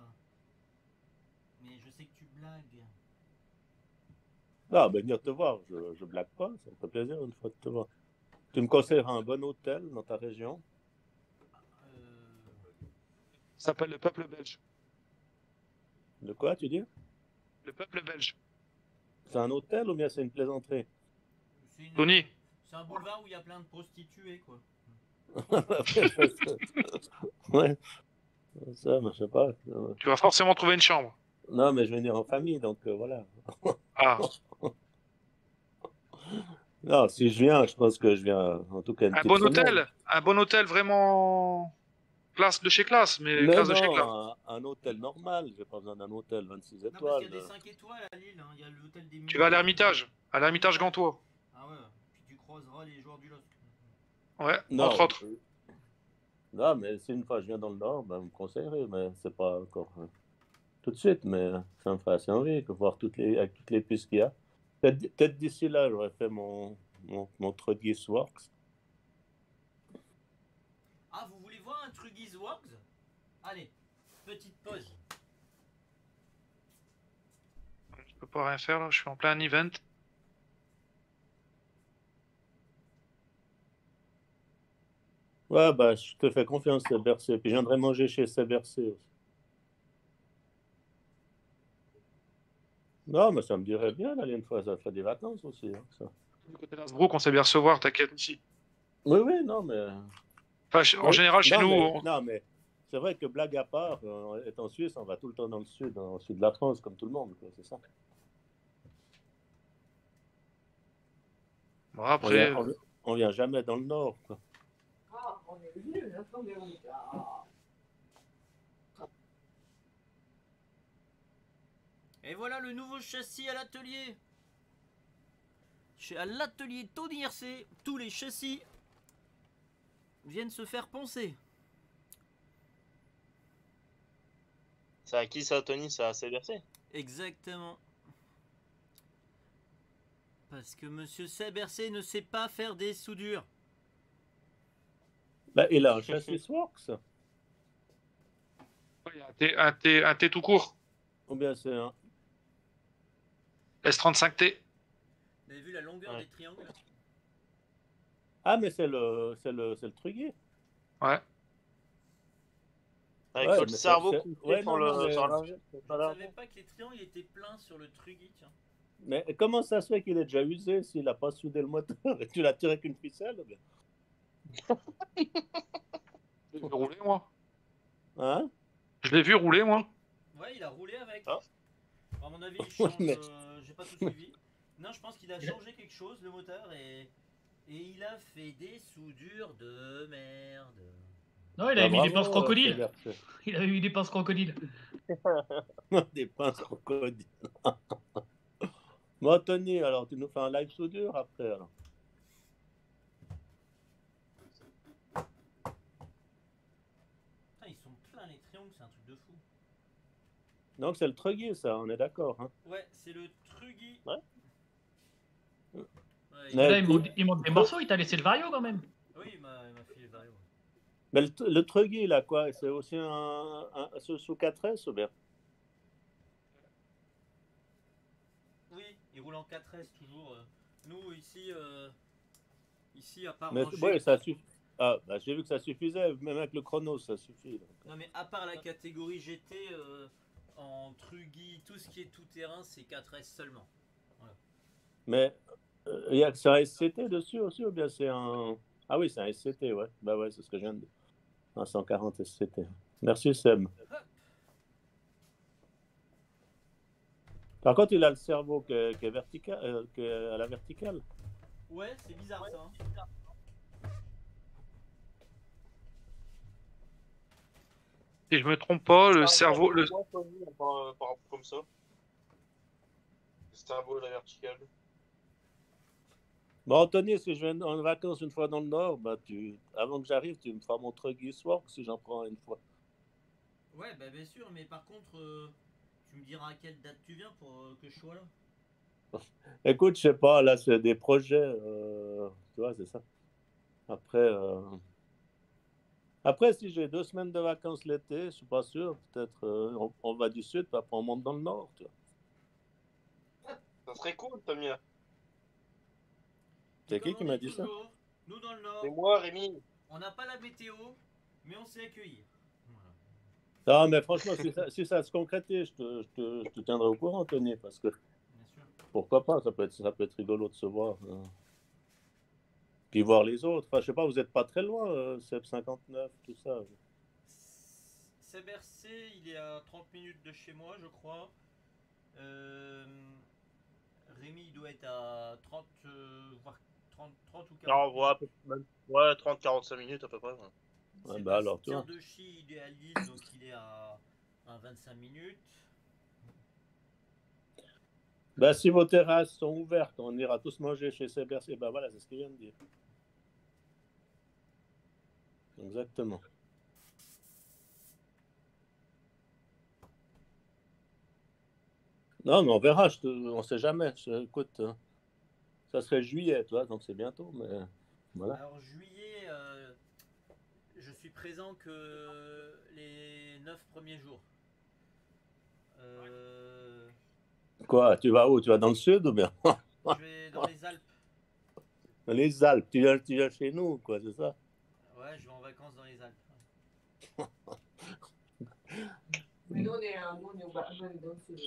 Mais je sais que tu blagues. Ah, ben venir te voir, je, je blague pas, ça me fait plaisir une fois de te voir. Tu me conseilleras un bon hôtel dans ta région? Euh, Ça s'appelle le peuple belge. De quoi, tu dis? Le peuple belge. C'est un hôtel ou bien c'est une plaisanterie? c'est une- Tony. C'est un boulevard où il y a plein de prostituées, quoi. Ouais, ça, mais je sais pas. Tu vas forcément trouver une chambre. Non, mais je vais venir en famille, donc euh, voilà. Ah, Non, si je viens, je pense que je viens en tout cas une Un petite bon semaine. hôtel, un bon hôtel vraiment classe de chez classe, mais Non, classe de chez non, classe. un, un hôtel normal. J'ai pas besoin d'un hôtel vingt-six Non, parce étoiles. qu'il y a des cinq étoiles à Lille, hein. Il y a l'hôtel des Tu vas à Murs. l'Ermitage, à l'Ermitage Gantois. Ah ouais, puis tu croiseras les joueurs du LOSC. Ouais, Non, entre autres. euh, non, mais si une fois je viens dans le Nord, ben, vous me conseillerez, mais c'est pas encore euh, tout de suite, mais ça me ferait assez envie de voir toutes les, avec toutes les pistes qu'il y a. Peut-être peut-être d'ici là, j'aurais fait mon, mon, mon Trugis Works. Ah, vous voulez voir un Trugis Works? Allez, petite pause. Je peux pas rien faire là, je suis en plein event. Ouais, bah, je te fais confiance, Sebercé. Puis je viendrai manger chez Sebercé aussi. Non, mais ça me dirait bien d'aller une fois, ça fait des vacances aussi. Hein, ça. Du côté d'Asbrook, on sait bien recevoir, t'inquiète ici. Oui, oui, non, mais. Enfin, ch- en Oui, général, chez non, nous, mais, on- non, mais c'est vrai que blague à part, euh, étant Suisse, on va tout le temps dans le sud, dans le sud de la France, comme tout le monde, quoi, c'est ça. bon, On après, vient, on, on vient jamais dans le nord, quoi. Ah, on est venu, attendez, on est là. Et voilà le nouveau châssis à l'atelier. Chez à l'atelier Tony R C, tous les châssis viennent se faire poncer. C'est à qui ça, Tony? C'est à Sebercé? Exactement. Parce que Monsieur Sebercé ne sait pas faire des soudures. Bah, il a un châssis Works, il y a un T, un T, un T tout court, ou bien c'est un. S trente-cinq T. Vous avez vu la longueur Ouais. des triangles? Ah, mais c'est le, c'est le, c'est le Truguier. Ouais. Avec Ouais, tout mais le c'est- cerveau c'est- couché ouais, sur non, le non, mais- sur la- c'est Je pas ne là. savais pas que les triangles étaient pleins sur le Truggy, tiens. Mais comment ça se fait qu'il est déjà usé s'il n'a pas soudé le moteur et tu l'as tiré avec une ficelle? ou bien Je l'ai vu rouler, moi. Hein? Je l'ai vu rouler, moi. Ouais, il a roulé avec. Ah. À mon avis, il change. Mais- euh, J'ai pas tout suivi. Non, je pense qu'il a changé quelque chose, le moteur, et, et il a fait des soudures de merde. Non, il Bah, avait mis des bravo, pinces crocodiles. Sebercé. Il avait mis des pinces crocodiles. Des pinces crocodiles. Bon, Tony, alors tu nous fais un live soudure après alors. Putain, ils sont pleins les triangles, c'est un truc de fou. Donc c'est le Truguier, ça, on est d'accord. Hein? Ouais, c'est le Truggy. Ouais. Ouais, Mais- il- Là, il manque, il manque des morceaux, il t'a laissé le Vario quand même. Oui, il m'a il m'a filé le Vario. Mais le, le Truguier, là, quoi, c'est aussi un, un, un sous quatre S ou bien? Oui, il roule en quatre S toujours. euh. Nous, ici, euh, ici à part Mais ranger- ouais, ça suffit. Ah, bah, j'ai vu que ça suffisait, même avec le chrono, ça suffit. donc. Non, mais à part la catégorie G T, euh, en Truggy, tout ce qui est tout terrain, c'est quatre S seulement. Mais euh, il y a c'est un S C T dessus aussi ou bien c'est un. Ah oui, c'est un S C T, ouais. Bah ouais, c'est ce que je viens de dire. Un cent quarante S C T. Merci, Sem. Par contre, il a le cerveau qui est, qui est vertical, euh, qui est à la verticale. Ouais, c'est bizarre ça. Hein. Si je me trompe pas, le cerveau, le, Comme ça. Le cerveau, la verticale. Bon, Anthony, si je viens en vacances une fois dans le Nord, bah, tu... avant que j'arrive, tu me feras mon Truggy Works si j'en prends une fois. Ouais, bah bien sûr, mais par contre, euh, tu me diras à quelle date tu viens pour euh, que je sois là. Écoute, je sais pas, là, c'est des projets, euh, tu vois, c'est ça. Après, euh... après, si j'ai deux semaines de vacances l'été, je suis pas sûr, peut-être euh, on, on va du sud, puis après on monte dans le nord, tu vois. Ça serait cool, Tomia. C'est qui Comme qui on m'a dit dit ça? toujours, nous dans le Nord, C'est moi, Rémi. on n'a pas la météo, mais on sait accueillir. Voilà. Non, mais franchement, si ça, si ça se concrétise, je te, je, te, je te tiendrai au courant, Tony, parce que Bien sûr. pourquoi pas, ça peut être, ça peut être rigolo de se voir. hein. Puis voir les autres. Enfin, je sais pas, vous n'êtes pas très loin, euh, Seb cinquante-neuf, tout ça. Sebercé, il est à trente minutes de chez moi, je crois. Euh, Rémi, il doit être à trente, euh, voire trente, trente ou Non, quarante. ouais, à peu- même- ouais, trente à quarante-cinq minutes à peu près. Ouais. Ouais, C'est bah pas- alors, tu Pierre vois. de Chi, il est à Lille, donc il est à, à vingt-cinq minutes. Bah, si vos terrasses sont ouvertes, on ira tous manger chez Sébastien. Bah voilà, c'est ce qu'il vient de dire. Exactement. Non, mais on verra, je te... on sait jamais. Je- Écoute, euh, ça serait juillet, toi, donc c'est bientôt, mais voilà. Alors juillet, euh, je suis présent que les neuf premiers jours. Euh, Quoi, tu vas où? Tu vas dans le sud ou bien? je vais dans les Alpes. Dans les Alpes, tu viens, tu viens chez nous, quoi, c'est ça? Ouais, je vais en vacances dans les Alpes. Mais nous, on est, euh, nous, on est au bas, on est dans le sud.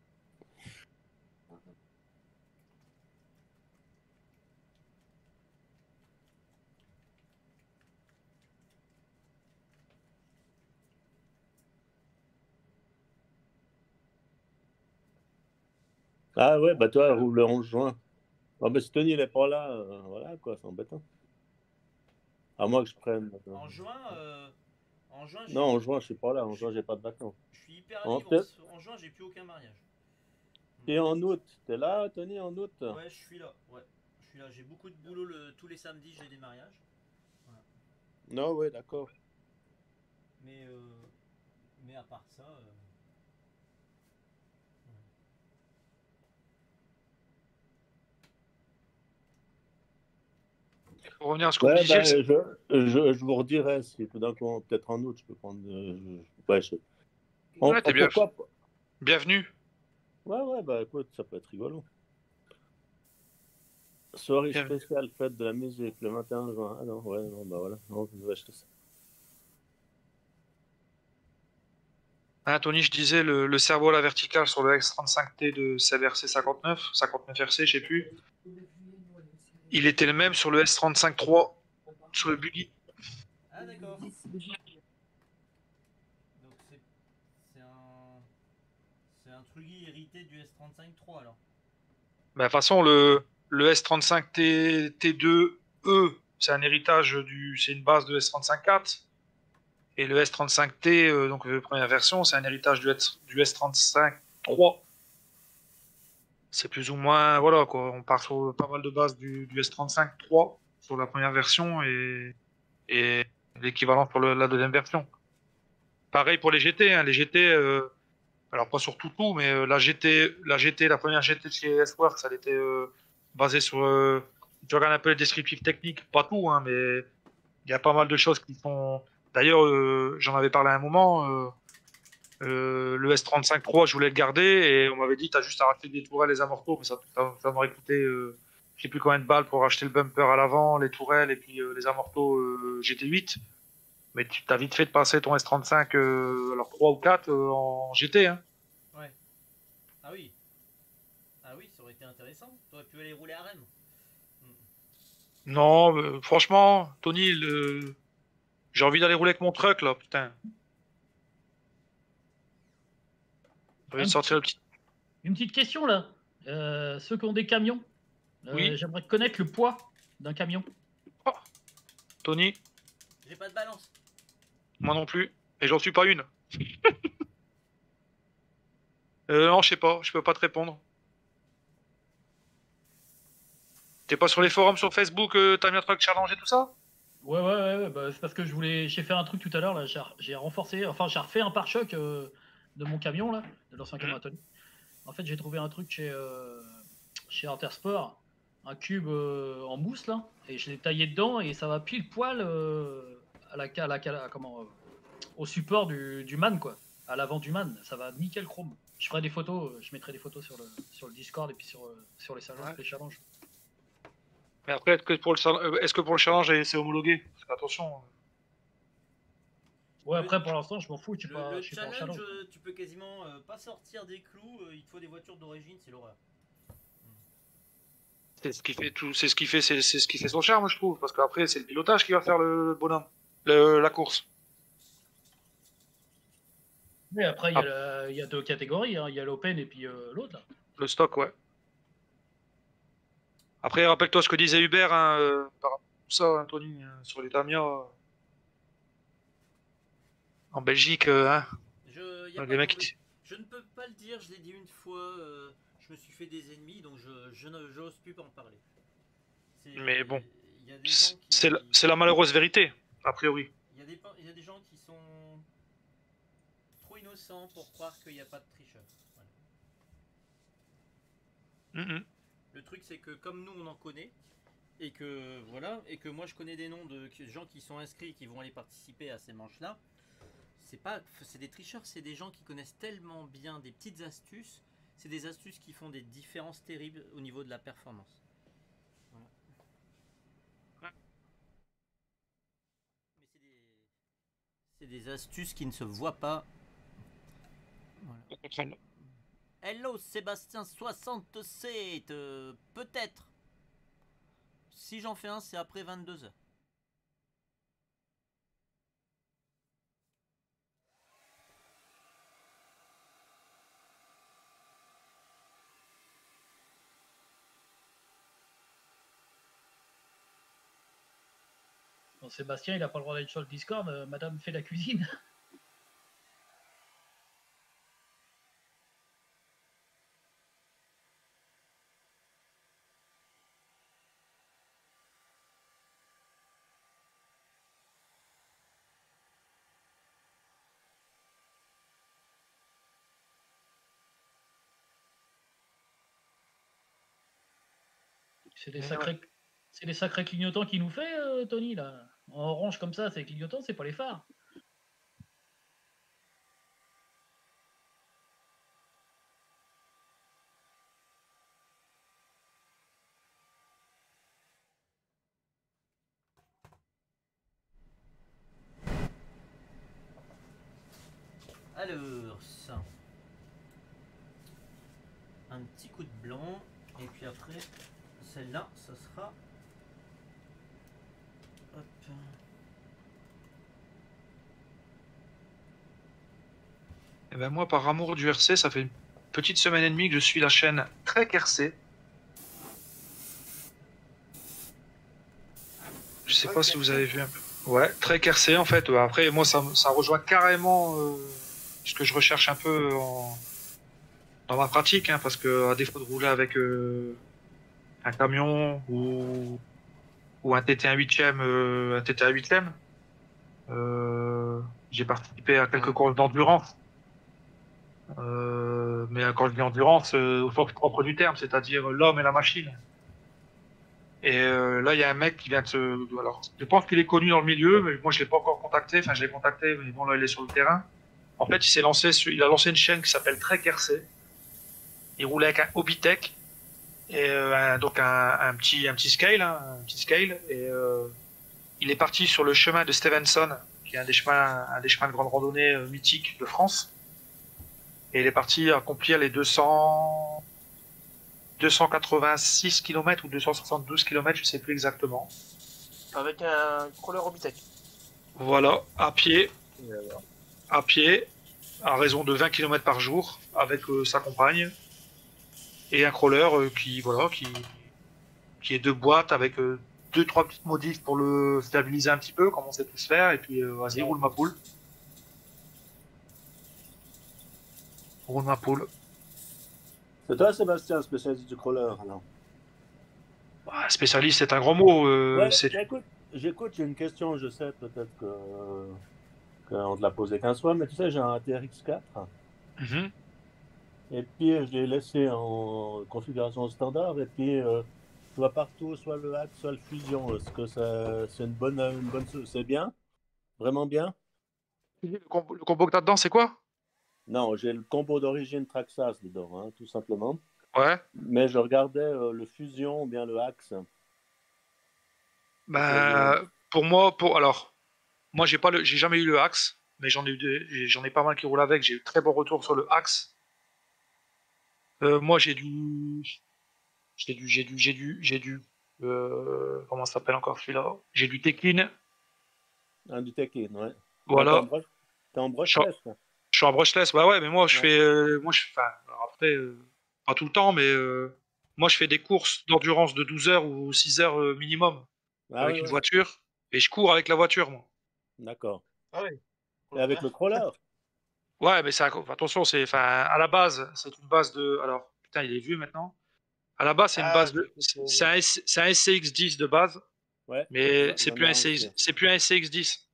Ah ouais, bah toi, roule le onze juin. Ah bah si Tony il est pas là, euh, voilà quoi, c'est embêtant. À moins que je prenne. euh, En juin, euh, en juin, je Non, en suis, juin, je suis pas là. En juin, j'ai pas de vacances. je suis hyper En, libre. fait- En juin, j'ai plus aucun mariage. et en août, t'es là, Tony, en août? Ouais, je suis là. Ouais, je suis là. J'ai beaucoup de boulot le, tous les samedis. J'ai des mariages. Non, ouais, d'accord. Mais euh, mais à part ça. euh, Pour revenir à ce que vous Ouais, disiez, bah, le- je, je, je vous redirai si tout d'un coup, peut-être en août, je peux prendre. euh, je- ouais, je... On- ouais, t'es on- bien. pourquoi pas? Bienvenue. Ouais, ouais, bah écoute, ça peut être rigolo. Soirée Bien. spéciale, fête de la musique, le vingt et un juin. Ah non, ouais, non, bah voilà, non, je vais acheter ça. Hein, Tony, je disais, le, le cerveau à la verticale sur le X trente-cinq T de C V R C cinquante-neuf, cinquante-neuf R C, je sais plus. Il était le même sur le S trente-cinq trois, sur le buggy. Ah d'accord. Donc c'est c'est un c'est un Trugy hérité du S trente-cinq trois alors. Bah, de toute façon, le, le S trente-cinq T, T2E, c'est un héritage du, c'est une base de S trente-cinq quatre. Et le S trente-cinq T, euh, donc la première version, c'est un héritage du, S- du S trente-cinq trois. C'est plus ou moins, voilà, quoi. On part sur pas mal de bases du, du S trente-cinq trois sur la première version et, et l'équivalent pour le- la deuxième version. Pareil pour les G T, hein. Les G T, euh, alors pas sur tout tout, mais euh, la G T, la G T, la première G T de chez S-Works, elle était euh, basée sur. Euh, tu regardes un peu les descriptifs techniques, pas tout, hein, mais il y a pas mal de choses qui sont. D'ailleurs, euh, j'en avais parlé à un moment. Euh, euh, le S trente-cinq trois, je voulais le garder et on m'avait dit t'as juste à racheter des tourelles, les amortos, mais ça, ça, ça m'aurait coûté euh, je sais plus combien de balles pour acheter le bumper à l'avant, les tourelles et puis euh, les amortos euh, G T huit. Mais tu t'as vite fait de passer ton S trente-cinq, euh, alors trois ou quatre euh, en G T. Hein. Ouais. Ah oui. Ah oui, ça aurait été intéressant. T'aurais pu aller rouler à Rennes. Non, euh, franchement, Tony, le... j'ai envie d'aller rouler avec mon truck là, putain. J'ai envie de sortir le petit. Une petite question là. Euh, ceux qui ont des camions, euh, Oui. j'aimerais connaître le poids d'un camion. Oh. Tony, J'ai pas de balance. moi non plus, et j'en suis pas une. euh, non, je sais pas, je peux pas te répondre. T'es pas sur les forums sur Facebook, euh, t'as mis un truc challenge et tout ça? Ouais, ouais, ouais, ouais, bah, c'est parce que je voulais. J'ai fait un truc tout à l'heure là. J'ai j'ai renforcé, enfin, j'ai refait un pare-choc euh, de mon camion là, de l'ancien camion à Tony. En fait, j'ai trouvé un truc chez euh, chez Intersport, un cube euh, en mousse là, et je l'ai taillé dedans et ça va pile poil euh, à la, à la, à la- comment, euh, au support du, du man quoi, à l'avant du man. Ça va nickel chrome. Je ferai des photos, euh, je mettrai des photos sur le sur le Discord et puis sur euh, sur les salons, Ouais. les challenges. Mais après, est-ce que pour le, chal- euh, est-ce que pour le challenge, c'est homologué? Parce que, attention. Ouais, après pour l'instant, je m'en fous. Je suis Le, pas, le je suis pas en challenge, challenge. euh, tu peux quasiment euh, pas sortir des clous. euh, il te faut des voitures d'origine, c'est l'horreur. C'est ce qui fait tout, c'est ce qui fait, c'est, c'est ce qui fait son charme, je trouve. Parce qu'après, c'est le pilotage qui va faire le bonhomme, le, la course. Mais après, il y, a Ah. la- il y a deux catégories. hein. Il y a l'open et puis euh, l'autre là. Le stock, ouais. Après, rappelle-toi ce que disait Hubert hein, euh, par rapport à tout ça, Anthony, hein, sur les Tamiya euh, en Belgique. Euh, hein, Je, y a les pas de mecs, mauvais- qui- je ne peux pas le dire, je l'ai dit une fois, euh, je me suis fait des ennemis, donc je, je ne- j'ose plus en parler. C'est- mais bon, Il y a des gens qui... c'est la, c'est la malheureuse vérité, a priori. Il y, a des, il y a des gens qui sont trop innocents pour croire qu'il n'y a pas de tricheur. Voilà. Mm -hmm. Le truc c'est que comme nous on en connaît, et que voilà, et que moi je connais des noms de gens qui sont inscrits et qui vont aller participer à ces manches-là, c'est pas, c'est des tricheurs, c'est des gens qui connaissent tellement bien des petites astuces, c'est des astuces qui font des différences terribles au niveau de la performance. Voilà. Mais c'est des, c'est des astuces qui ne se voient pas. Voilà. Hello Sébastien soixante-sept, euh, peut-être. Si j'en fais un, c'est après vingt-deux heures. Bon, Sébastien, il n'a pas le droit d'être sur le Discord. Euh, Madame fait la cuisine. C'est des sacrés, ouais. C'est des sacrés clignotants qu'il nous fait, euh, Tony, là. En orange comme ça, c'est clignotant, c'est pas les phares. Alors, ça. Un petit coup de blanc. Et puis après, celle-là, ça sera... Hop. Et ben moi, par amour du R C, ça fait une petite semaine et demie que je suis la chaîne Trek R C. Je sais pas si vous avez vu un peu. Ouais, Trek R C en fait. Après, moi, ça, ça rejoint carrément euh, ce que je recherche un peu en... dans ma pratique, hein, parce que à défaut de rouler avec euh, un camion ou, ou un T T un huitième, euh, un T T un huitième, euh, j'ai participé à quelques courses d'endurance. Euh, mais quand je dis endurance, euh, au sens propre du terme, c'est-à-dire l'homme et la machine. Et euh, là, il y a un mec qui vient de se... Alors, je pense qu'il est connu dans le milieu, mais moi, je l'ai pas encore contacté. Enfin, je l'ai contacté, mais bon, là, il est sur le terrain. En fait, il s'est lancé, sur... il a lancé une chaîne qui s'appelle Trek R C. Il roulait avec un Hobbytech et euh, un, donc un, un petit un petit scale, hein, un petit scale. Et euh, il est parti sur le chemin de Stevenson, qui est un des chemins un des chemins de grande randonnée euh, mythiques de France. Et il est parti accomplir les deux cents, deux cent quatre-vingt-six kilomètres ou deux cent soixante-douze kilomètres, je sais plus exactement. Avec un crawler Hobbytech. Voilà, à pied, à pied, à raison de vingt kilomètres par jour, avec euh, sa compagne. Et un crawler euh, qui voilà qui qui est deux boîtes avec euh, deux trois petites modifs pour le stabiliser un petit peu comme on sait tous faire et puis euh, vas-y roule ma poule roule ma poule. C'est toi Sébastien, spécialiste du crawler alors? Bah, spécialiste c'est un grand mot. Euh, ouais, c'est... Écoute, j'écoute, j'ai une question, je sais peut-être que qu'on te l'a posé quinze fois, mais tu sais j'ai un T R X quatre. Mm-hmm. Et puis je l'ai laissé en configuration standard et puis euh, je vois partout soit le hack soit le fusion. Est-ce que ça, c'est une bonne, une bonne c'est bien? Vraiment bien? Le combo, le combo que t'as dedans c'est quoi? Non, j'ai le combo d'origine Traxxas dedans, hein, tout simplement. Ouais. Mais je regardais euh, le fusion ou bien le axe. Bah, pour moi, pour alors, moi j'ai pas le, j'ai jamais eu le axe, mais j'en ai eu des, j'en ai pas mal qui roulent avec. J'ai eu très bon retour sur le axe. Euh, moi j'ai du j'ai du j'ai du j'ai du j'ai du euh, comment ça s'appelle encore celui-là, j'ai du Tekin. Un du Tekin, ouais. Voilà. T'es en brushless. Je suis en brushless, bah ouais, mais moi je ouais. fais euh, moi je enfin alors après euh, pas tout le temps, mais euh, moi, je fais des courses d'endurance de douze heures ou six heures euh, minimum Ah avec oui, une oui. voiture et je cours avec la voiture, moi. D'accord. Ah oui. Et avec le crawler? Ouais, mais ça, attention, c'est, enfin, à la base, c'est une base de. Alors, putain, il est vieux maintenant. À la base, c'est une Ah, base je de. sais pas, C'est un, S- c'est un S C X dix de base, Ouais, mais j'en c'est j'en plus ai un un S C aussi. X, c'est plus un S C X dix.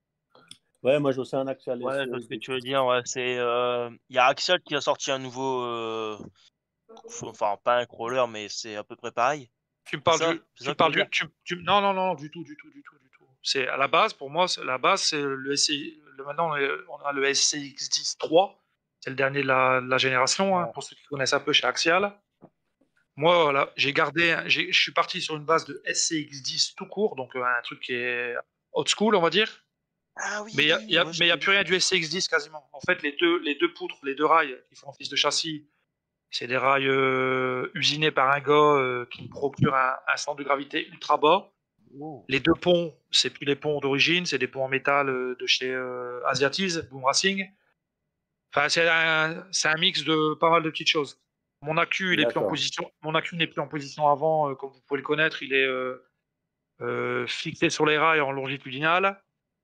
Ouais, moi j'ai aussi un Axial Ouais, je vois S C. ce que tu veux dire. Ouais, c'est. euh, Il y a Axial qui a sorti un nouveau. euh, Enfin, pas un crawler, mais c'est à peu près pareil. Tu me C'est parles ça? du. C'est Tu ça me que tu parles veux dire? du. Tu, tu- non, non, non, du tout, du tout, du tout, du tout. C'est à la base, pour moi, c'est- la base, c'est le S C. Le, maintenant, on est- on a le S C X dix trois. C'est le dernier de la, de la génération, hein, pour ceux qui connaissent un peu chez Axial. Moi, voilà, j'ai gardé, un- j'ai- je suis parti sur une base de S C X dix tout court, donc euh, un truc qui est old school, on va dire. Ah Mais il oui, n'y a, ouais, je mais y a connais. plus rien du S C X dix quasiment. En fait, les deux, les deux poutres, les deux rails qui font office de châssis, c'est des rails euh, usinés par un gars euh, qui me procure un, un centre de gravité ultra bas. Oh. Les deux ponts, c'est plus les ponts d'origine, c'est des ponts en métal euh, de chez euh, Asiatiz, Boom Racing. Enfin, c'est un, c'est un mix de pas mal de petites choses. Mon accu, il est plus en D'accord. position. Mon accu n'est plus en position avant, euh, comme vous pouvez le connaître. Il est euh, euh, fixé sur les rails en longitudinal.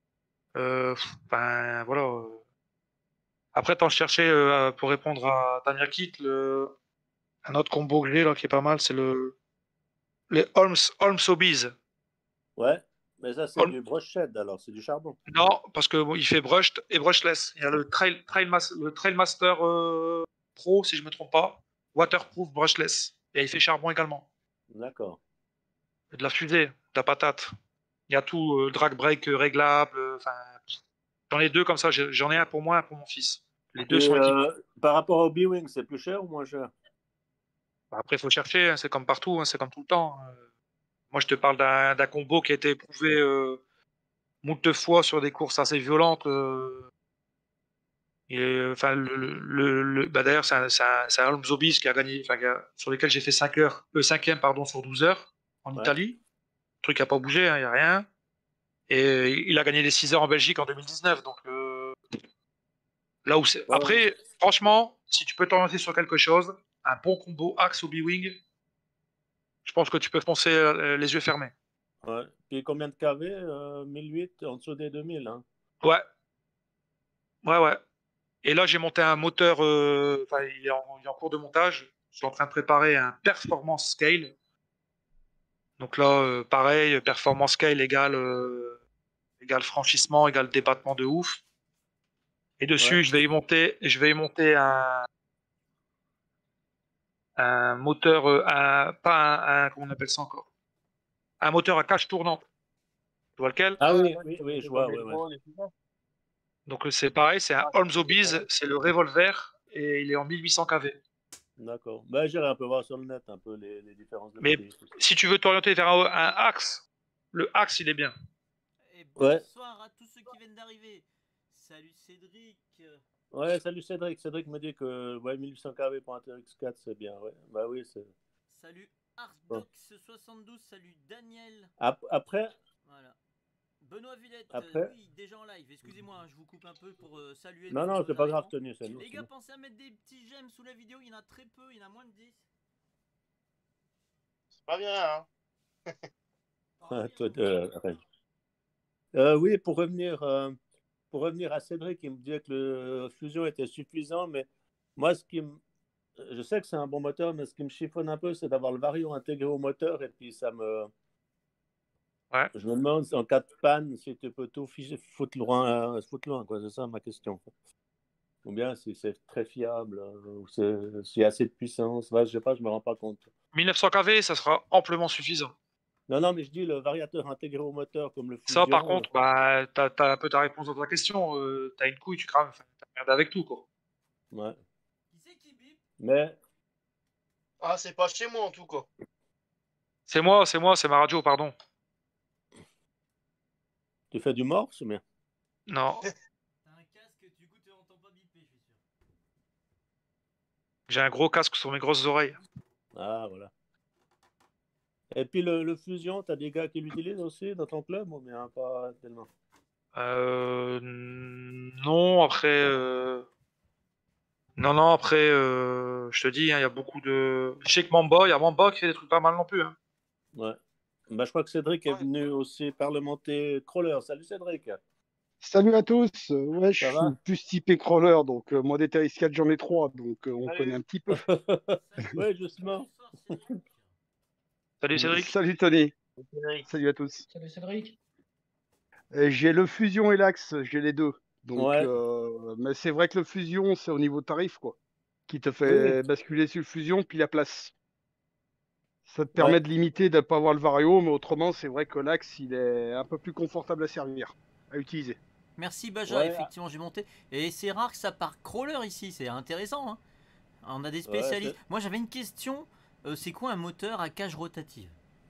Euh, Enfin, voilà. euh. Après, tant je cherchais euh, pour répondre à Tanya Kit, le... un autre combo que j'ai là qui est pas mal, c'est le les Holmes Holmes Hobbies. Ouais, mais ça c'est Holm- du brush shed alors, c'est du charbon. Non, parce que bon, il fait brushed et brushless. Il y a le Trail, Trail Mas- le Trailmaster euh, Pro, si je me trompe pas, waterproof brushless. Et il fait charbon également. D'accord. De la fusée, de la patate. Il y a tout, euh, drag brake euh, réglable. euh, Enfin, j'en ai deux comme ça. j'ai- J'en ai un pour moi, un pour mon fils. Les deux Et sont équipés. euh, par rapport au B-Wing, c'est plus cher ou moins cher? Après, il faut chercher. hein, C'est comme partout. hein, C'est comme tout le temps. euh. Moi, je te parle d'un d'un combo qui a été éprouvé euh, moult fois sur des courses assez violentes. euh, Et, enfin, le, le, le- bah d'ailleurs, c'est un, c'est un, c'est un Holmes Obis qui a gagné, enfin, qui a- sur lesquels j'ai fait cinq heures, le cinquième pardon, sur douze heures en Ouais. Italie. Le truc n'a pas bougé, il hein, n'y a rien. Et il a gagné les six heures en Belgique en deux mille dix-neuf. Donc, euh, là où c'est. Ouais, Après, franchement, si tu peux t'orienter sur quelque chose, un bon combo Axe ou B-Wing, je pense que tu peux foncer euh, les yeux fermés. ouais. Puis combien de K V? euh, mille huit en dessous des deux mille, hein. Ouais, ouais, ouais. Et là, j'ai monté un moteur, euh, enfin, il, est en, il est en cours de montage. Je suis en train de préparer un Performance Scale. Donc là, euh, pareil, Performance Scale égale, euh, égale franchissement, égale débattement de ouf. Et dessus, Ouais. je vais y monter, je vais y monter un, un moteur, euh, un, pas un, un- comment on appelle ça encore? Un moteur à cage tournante. Tu vois lequel? Ah oui, Ouais, oui, ça oui, fait je comme vois, les oui, oui. drones et tout ça. Donc euh, c'est pareil, c'est un Ah, ça Holmes fait Hobbies, pareil. c'est le revolver et il est en mille huit cents K V. D'accord. Ben, j'irai un peu voir sur le net un peu les, les différences de Mais prix. tout ça. si tu veux t'orienter vers un, un axe, le axe il est bien. Et Ouais. bonsoir à tous ceux qui viennent d'arriver. Salut Cédric. Ouais, salut Cédric. Cédric me dit que ouais, mille huit cents K V pour un T R X quatre, c'est bien. Ouais. Bah oui, c'est. Salut Ardox soixante-douze. Salut Daniel. Ap- Après, Voilà. Benoît Villette, Après- euh, oui, déjà en live. Excusez-moi, hein, je vous coupe un peu pour euh, saluer. non, nos non, nouveaux c'est pas grave, arrivants. Tony, c'est nous. Les c'est gars, nous. pensez à mettre des petits j'aime sous la vidéo. Il y en a très peu, il y en a moins de dix. C'est pas bien, hein. Ah, toi, euh, arrête. Euh, oui, pour revenir, euh, pour revenir à Cédric, il me disait que le Fusion était suffisant, mais moi, ce qui me... je sais que c'est un bon moteur, mais ce qui me chiffonne un peu, c'est d'avoir le vario intégré au moteur, et puis ça me... Ouais. Je me demande en cas de panne, si tu peux tout ficher, foutre loin, euh, foutre loin, quoi, c'est ça ma question. Ou bien si c'est très fiable, euh, ou c'est- s'il y a assez de puissance, ouais, je sais pas, je me rends pas compte. mille neuf cents K V, ça sera amplement suffisant. Non, non, mais je dis le variateur intégré au moteur comme le Ça, Fusion. par contre, bah, t'as, t'as un peu ta réponse dans ta question. Euh, t'as une couille, tu crames. Enfin, t'as merde avec tout, quoi. Ouais. Qui c'est qui bip? Mais Ah, c'est pas chez moi en tout cas. C'est moi, c'est moi, c'est ma radio, pardon. tu fais du morse, mais Non, T'as un casque, du coup tu n'entends pas biper, je suis sûr. j'ai un gros casque sur mes grosses oreilles. ah voilà. Et puis le, le Fusion, t'as des gars qui l'utilisent aussi dans ton club ou bien pas tellement? Euh, non, après, euh, Non, non, après, euh, je te dis, hein, il y a beaucoup de... Je sais que Mamba, il y a Mamba qui fait des trucs pas mal non plus. Hein. Ouais. Bah, je crois que Cédric est venu aussi parlementer Crawler. Salut Cédric. Salut à tous. Euh, Ouais, je Ça suis va? plus typé crawler, donc euh, moi des T R X quatre j'en ai trois, donc euh, on Salut. connaît un petit peu. Ouais, justement. Salut Cédric. Salut Tony. Salut, Cédric. Salut à tous. Salut Cédric. Euh, J'ai le Fusion et l'Axe, j'ai les deux. Donc, Ouais. euh, mais c'est vrai que le Fusion, c'est au niveau tarif, quoi, qui te Oui, fait oui. basculer sur le Fusion, puis la place. Ça te Ouais. permet de limiter, de ne pas avoir le Vario, mais autrement, c'est vrai que l'Axe, il est un peu plus confortable à servir, à utiliser. Merci Baja, Ouais. effectivement j'ai monté. Et c'est rare que ça part crawler ici, c'est intéressant. Hein. On a des Ouais, spécialistes. c'est- Moi j'avais une question, euh, c'est quoi un moteur à cage rotative?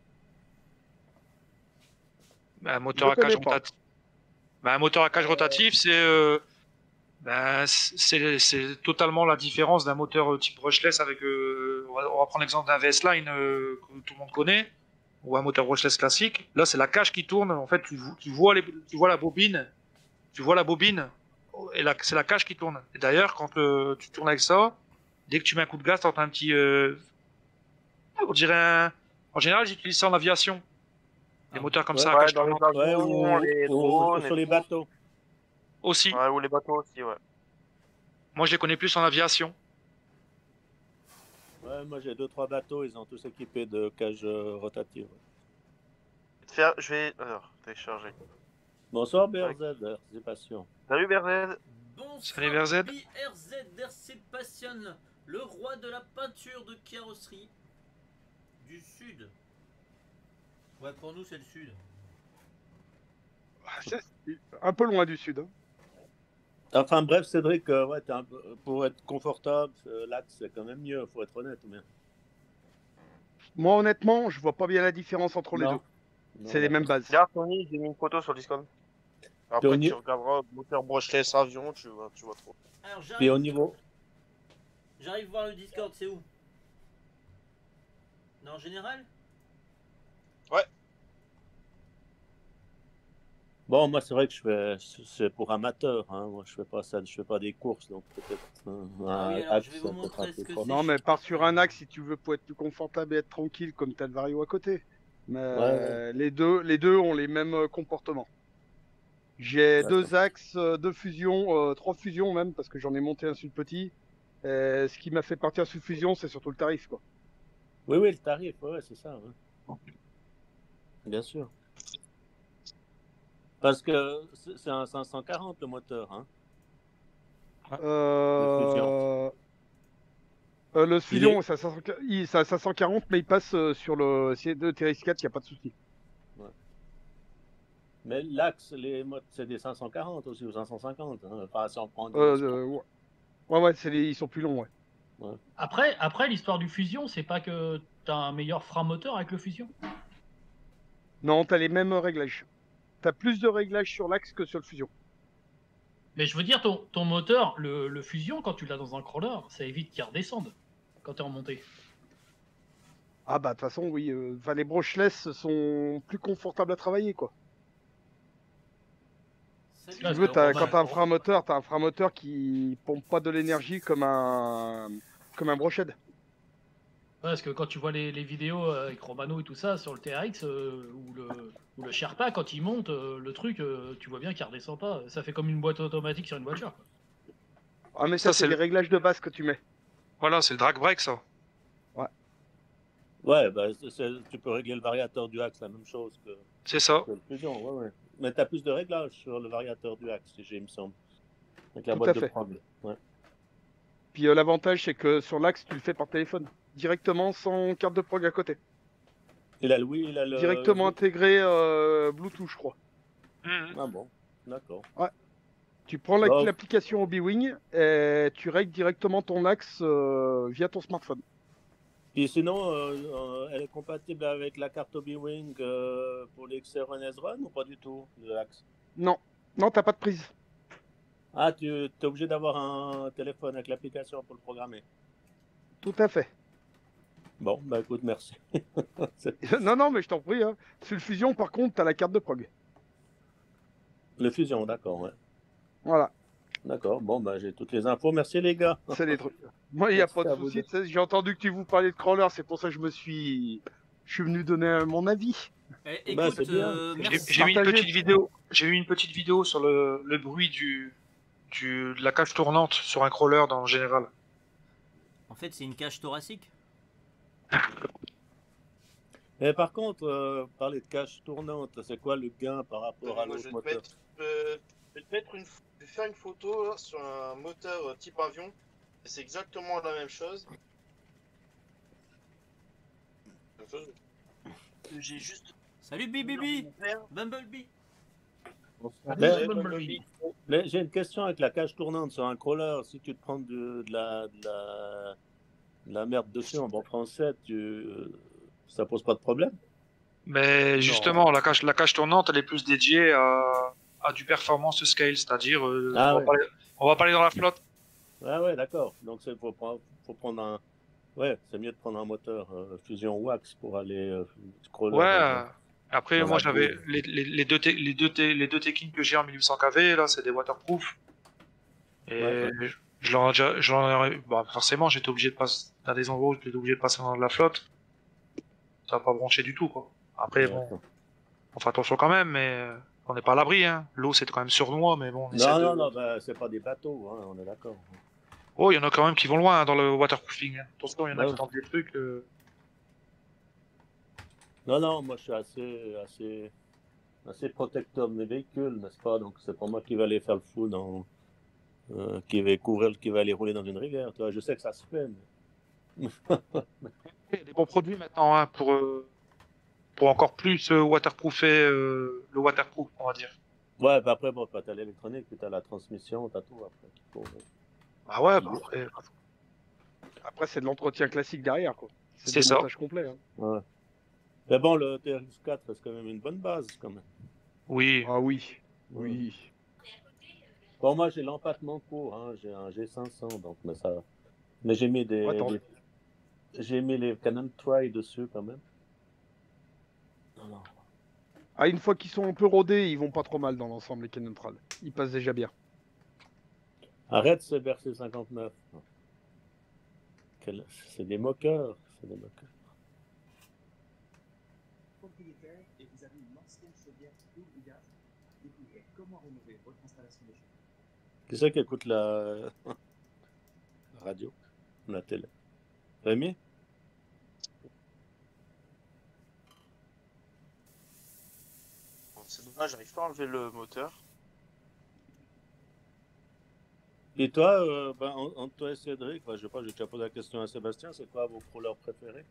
Bah, un moteur Je à cage connais pas. rotatif. Bah, un moteur à cage rotatif, c'est euh, bah, c'est c'est totalement la différence d'un moteur euh, type brushless avec. Euh, on, va, on va prendre l'exemple d'un V S Line euh, que tout le monde connaît, ou un moteur brushless classique. Là, c'est la cage qui tourne. En fait, tu, tu vois les, tu vois la bobine, tu vois la bobine, et la- c'est la cage qui tourne. Et d'ailleurs, quand euh, tu tournes avec ça, dès que tu mets un coup de gaz, t'entends un petit, euh, on dirait un. En général, j'utilise ça en aviation. Des moteurs comme Ouais. ça à Ouais, cage dans les tournante. Ouais, avions, ou, les ou- drones. ou sur et les tout. bateaux. Aussi. Ouais, ou les bateaux aussi, ouais. Moi, je les connais plus en aviation. Ouais, moi j'ai deux trois bateaux, ils ont tous équipés de cages euh, rotatives. Je vais te faire- Je vais. Alors, télécharger. Bonsoir B R Z, participation. Salut Bernard. Salut Bonsoir B R Z. B R Z R C Passion, le roi de la peinture de carrosserie du sud. Ouais, pour nous c'est le sud. Un peu loin du sud. Hein. Enfin bref, Cédric, euh, ouais, t'es un peu- pour être confortable, euh, l'axe c'est quand même mieux, faut être honnête. Mais... Moi, honnêtement, je vois pas bien la différence entre les Non. deux. Non, C'est les mêmes d'accord. bases. Regarde Tony, j'ai mis une photo sur Discord. Après, Tony- tu regarderas moteur brushless avion, tu vois, tu vois trop. Alors Puis au j'arrive, niveau, j'arrive voir le Discord, c'est où? Non, en général? bon, moi c'est vrai que je fais, c'est pour amateurs, hein. Moi je fais pas ça, je fais pas des courses, donc peut-être. hein, Ah oui, un alors axe, je vais ça vous peut montrer être ce un que peu fort. c'est. Non, mais pars sur un axe si tu veux pour être plus confortable et être tranquille, comme t'as le Vario à côté. Mais Ouais, les deux, les deux ont les mêmes euh, comportements. J'ai D'accord. deux axes, euh, deux fusions, euh, trois fusions même, parce que j'en ai monté un sur le petit. Et ce qui m'a fait partir sur fusion, c'est surtout le tarif, quoi. Oui, oui, le tarif, ouais, c'est ça. Ouais. Bien sûr. Parce que c'est c'est un cinq cent quarante le moteur, hein. Le fusion. Euh... euh, le Il fusion, est- c'est à cinq cent quarante, il- c'est à cinq cent quarante, mais il passe euh, sur le C deux T R X quatre, il n'y a pas de souci. Ouais. Mais l'axe, les modes, c'est des cinq cent quarante aussi, ou cinq cent cinquante. Hein. Enfin, si on prend des- Euh, euh, ouais, ouais, ouais, c'est les- ils sont plus longs, ouais. Ouais. Après, après l'histoire du fusion, c'est pas que t'as un meilleur frein moteur avec le fusion. Non, t'as les mêmes réglages. T'as plus de réglages sur l'axe que sur le fusion. Mais je veux dire, ton, ton moteur, le, le fusion, quand tu l'as dans un crawler, ça évite qu'il redescende quand t'es en montée. Ah bah de toute façon, oui. euh, enfin, les brushless sont plus confortables à travailler, quoi. Si tu veux, t'as- quand t'as un frein moteur, t'as un frein moteur qui pompe pas de l'énergie comme un comme un broched. Ouais, parce que quand tu vois les, les vidéos euh, avec Romano et tout ça sur le T R X euh, ou, le, ou le Sherpa, quand il monte, euh, le truc, euh, tu vois bien qu'il redescend pas. Ça fait comme une boîte automatique sur une voiture. quoi. Ah mais ça, Ça, c'est c'est les le- réglages de base que tu mets. Voilà, c'est le drag brake ça. Ouais, bah, c'est- c'est- tu peux régler le variateur du axe, la même chose que, C'est ça. que le fusion. Ouais, ouais. Mais tu as plus de réglages sur le variateur du axe, j'ai, il me semble. Avec la Tout boîte à de fait. prog. Ouais. Puis euh, l'avantage, c'est que sur l'axe, tu le fais par téléphone. Directement, sans carte de prog à côté. Il a le oui, il a le. Directement intégré euh, Bluetooth, je crois. Ah bon, d'accord. Ouais. Tu prends la- Oh. l'application Obi-Wing et tu règles directement ton axe euh, via ton smartphone. Et sinon, euh, euh, elle est compatible avec la carte Obi-Wing euh, pour les X R N S Run ou pas du tout, l'axe? Non, non, t'as pas de prise. Ah, tu es obligé d'avoir un téléphone avec l'application pour le programmer. Tout à fait. Bon, bah écoute, merci. C'est- non, non, mais je t'en prie. Hein. Sur le Fusion, par contre, t'as la carte de prog. Le fusion, d'accord, ouais. Voilà. D'accord, bon, bah, j'ai toutes les infos. Merci les gars. C'est les trucs. Moi, il n'y a Merci pas de à vous souci. deux. tu sais, J'ai entendu que vous parliez de crawler, c'est pour ça que je me suis. Je suis venu donner euh, mon avis. Eh, Bah, écoute, c'est bien. euh, J'ai merci. j'ai mis une Partagez. petite vidéo. J'ai eu une petite vidéo sur le, le bruit du, du de la cage tournante sur un crawler dans le général. En fait, c'est une cage thoracique. Et par contre, euh, parler de cage tournante, c'est quoi le gain par Euh, rapport à moi, l'autre je vais te moteur? mettre, euh, je vais te mettre une, je vais faire une photo là, sur un moteur euh, type avion. Et c'est exactement la même chose. Même chose. J'ai juste. Salut Bibibi, Bumblebee. Mais- Bumblebee. mais j'ai une question avec la cage tournante sur un crawler. Si tu te prends de, de la, de, la, de la merde dessus en bon français, tu, ça pose pas de problème? Mais justement, la cage, la cage tournante, elle est plus dédiée à, à du performance scale, c'est-à-dire, euh, Ah on, ouais. va pas aller, on va pas aller dans la flotte. Ah ouais, d'accord. Donc il faut, prendre- faut prendre un. Ouais, c'est mieux de prendre un moteur euh, fusion wax pour aller euh, crawler. Ouais. dans- euh, Après, dans moi, la j'avais boue. les, les, les deux, te- les deux, te- les deux Tekin que j'ai en mille huit cents kV, là, c'est des waterproof. Et Ouais, je, je leur ai déjà, je leur ai- bah, forcément, j'étais obligé de passer dans des endroits où j'étais obligé de passer dans de la flotte. Ça va pas branché du tout, quoi. Après, bon, D'accord. on fait attention quand même, mais euh, on n'est pas à l'abri, hein. L'eau, c'est quand même sournois, mais bon, on essaie Non, de... non, non, bah, c'est pas des bateaux, hein, on est d'accord. Oh, il y en a quand même qui vont loin hein, dans le waterproofing. Hein. Attention, il y en a Ouais. qui tentent des trucs. euh, Non, non, moi je suis assez, assez, assez protecteur de mes véhicules, n'est-ce pas? Donc c'est pas moi qui va aller faire le fou dans, euh, qui va couvrir, qui va aller rouler dans une rivière. Tu vois, je sais que ça se fait, mais... Il y a des bons produits maintenant hein, pour, euh, pour encore plus euh, waterproofer euh, le waterproof, on va dire. Ouais, bah après, bon, t'as l'électronique, puis t'as la transmission, t'as tout après. qu'il faut- Ah ouais, bah après, Après, c'est de l'entretien classique derrière, quoi. C'est C'est le ça. démontage complet. Hein. Ouais. Mais bon, le T R X quatre reste quand même une bonne base, quand même. oui. Ah oui, Ouais. oui. Bon, moi j'ai l'empattement court, hein, j'ai un G cinq cents, donc, mais ça... Mais j'ai mis des... Attends. des- J'ai mis les Canon Try dessus, quand même. Non, non. Ah, une fois qu'ils sont un peu rodés, ils vont pas trop mal dans l'ensemble, les Canon Tral. Ils passent déjà bien. Arrête ce verset cinquante-neuf. Quel- C'est des moqueurs. C'est des moqueurs. Propriétaire et vous avez une ancienne chaudière double gaz, découvrez comment rénover votre installation de chaudière. Qui c'est qui écoute la... la radio, la télé? Rémi? C'est dommage, j'arrive pas à enlever le moteur. Et toi, euh, ben, en- entre toi et Cédric, ben, je sais pas, j'ai déjà posé la question à Sébastien, c'est quoi vos crawlers préférés?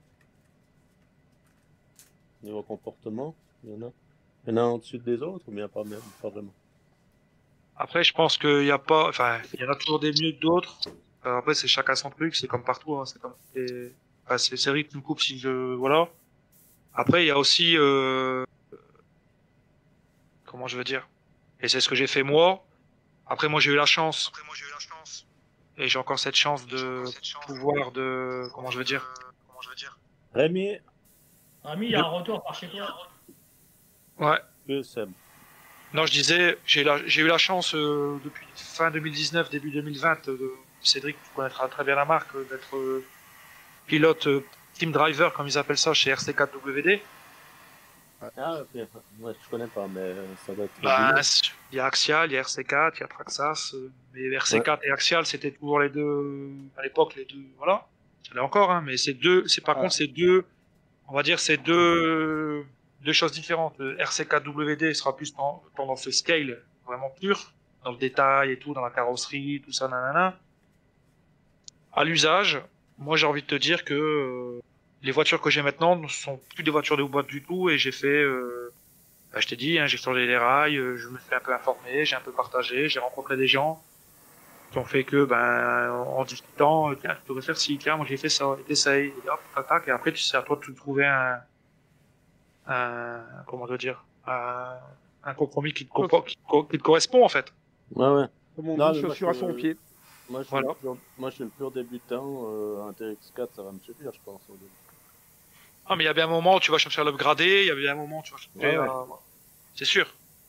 Niveau comportement, il y en a? Il y en a au-dessus des autres ou bien pas, même, pas vraiment? Après, je pense qu'il y a pas, enfin, il y en a toujours des mieux que d'autres. Euh, après, c'est chacun son truc, c'est comme partout, hein, c'est comme, c'est, enfin, c'est c'est rythme coupe si je, voilà. Après, il y a aussi, euh, comment je veux dire, et c'est ce que j'ai fait moi. Après, moi, j'ai eu la chance. Après, moi, j'ai eu la chance. Et j'ai encore cette chance de pouvoir de, comment je veux dire, comment je veux dire. Rémi? Ami, il y a un retour par chez toi. Ouais. Que Seb? Non, je disais, j'ai la- j'ai eu la chance euh, depuis fin deux mille dix-neuf, début deux mille vingt, euh, de Cédric, tu connaîtras très bien la marque, euh, d'être euh, pilote euh, team driver, comme ils appellent ça, chez R C quatre W D. Ah, ok. Moi, je connais pas, mais ça doit être... Bah, bien. c'est- il y a Axial, il y a R C quatre, il y a Traxxas, euh, mais R C quatre et Axial, c'était toujours les deux, à l'époque, les deux, voilà. Ça l'est encore, hein, mais c'est deux, c'est par Ah. contre, c'est deux, on va dire, c'est deux, deux choses différentes. Le R C quatre W D sera plus ten- tendance scale, vraiment pur, dans le détail et tout, dans la carrosserie, tout ça, nanana. À l'usage, moi, j'ai envie de te dire que euh, les voitures que j'ai maintenant ne sont plus des voitures de boîte du tout, et j'ai fait, euh, bah, je t'ai dit, hein, j'ai changé les rails, euh, je me suis un peu informé, j'ai un peu partagé, j'ai rencontré des gens qui ont fait que, ben, en discutant, euh, tiens, tu devrais faire ci, tiens, moi j'ai fait ça, et t'essayes, et hop, tac, tac, et après, tu sais, à toi de trouver un, un, comment je veux dire, un, un compromis qui te, compo- qui, te co- qui te correspond, en fait. Ouais, ouais. Comme on Non, dit, mais moi, chaussure à je- son pied. Moi, je suis, Voilà. un pur, moi, je suis un pur débutant. Euh, un T R X quatre, ça va me suffire, je pense. au début. Ah, mais il y a bien un moment où tu vas chercher à l'upgrader, il y a bien un moment où tu vas chercher Ouais, ouais. à... C'est sûr.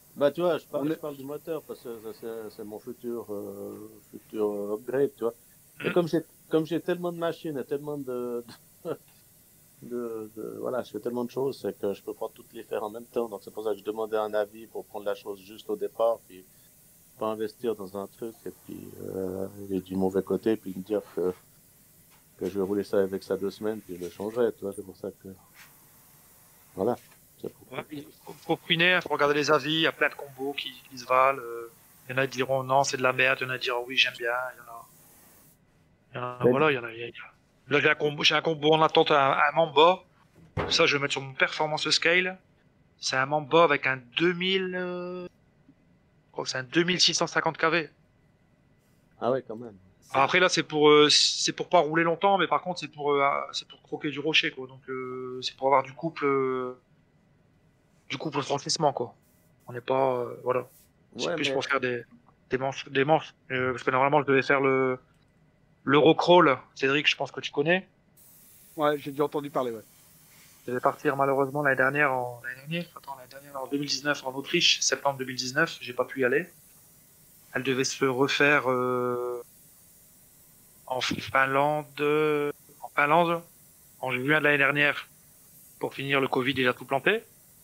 Bah, tu vois, je parle, On je est- parle du moteur parce que ça, c'est c'est mon futur, euh, futur euh, upgrade, tu vois. Et Mm. comme j'ai, comme j'ai tellement de machines et tellement de, de, de, de- voilà, je fais tellement de choses, c'est que je peux pas toutes les faire en même temps. Donc, c'est pour ça que je demandais un avis pour prendre la chose juste au départ, puis pas investir dans un truc et puis, euh, aller du mauvais côté, puis me dire que, que je vais rouler ça avec ça deux semaines, puis je le changerai, tu vois. C'est pour ça que, voilà. C'est pour- Ouais, il faut, faut fouiner, il faut regarder les avis, il y a plein de combos qui, qui se valent. euh, Il y en a qui diront non, c'est de la merde, il y en a qui diront oui, j'aime bien. Il y en a, il y en a- Mais- voilà, il y en a. il y a- Là, j'ai un combo, j'ai un combo en attente, un, un Mamba. Ça, je vais mettre sur mon performance scale. C'est un Mamba avec un deux mille, euh, je crois que c'est un deux mille six cent cinquante K V. Ah ouais, quand même. Alors après là c'est pour euh, c'est pour pas rouler longtemps, mais par contre c'est pour euh, c'est pour croquer du rocher quoi. Donc euh, c'est pour avoir du couple euh, du couple franchissement quoi. On n'est pas euh, voilà. C'est Ouais, plus mais pour faire des des manches des manches Euh, parce que normalement je devais faire le l'Eurocrawl. Cédric, je pense que tu connais. Ouais, j'ai déjà entendu parler, ouais. Je devais partir malheureusement l'année dernière en l'année dernière, attends, l'année dernière en deux mille dix-neuf en Autriche, septembre deux mille dix-neuf, j'ai pas pu y aller. Elle devait se refaire euh, en Finlande, euh, en Finlande, en juin de l'année dernière, pour finir le Covid déjà tout planté.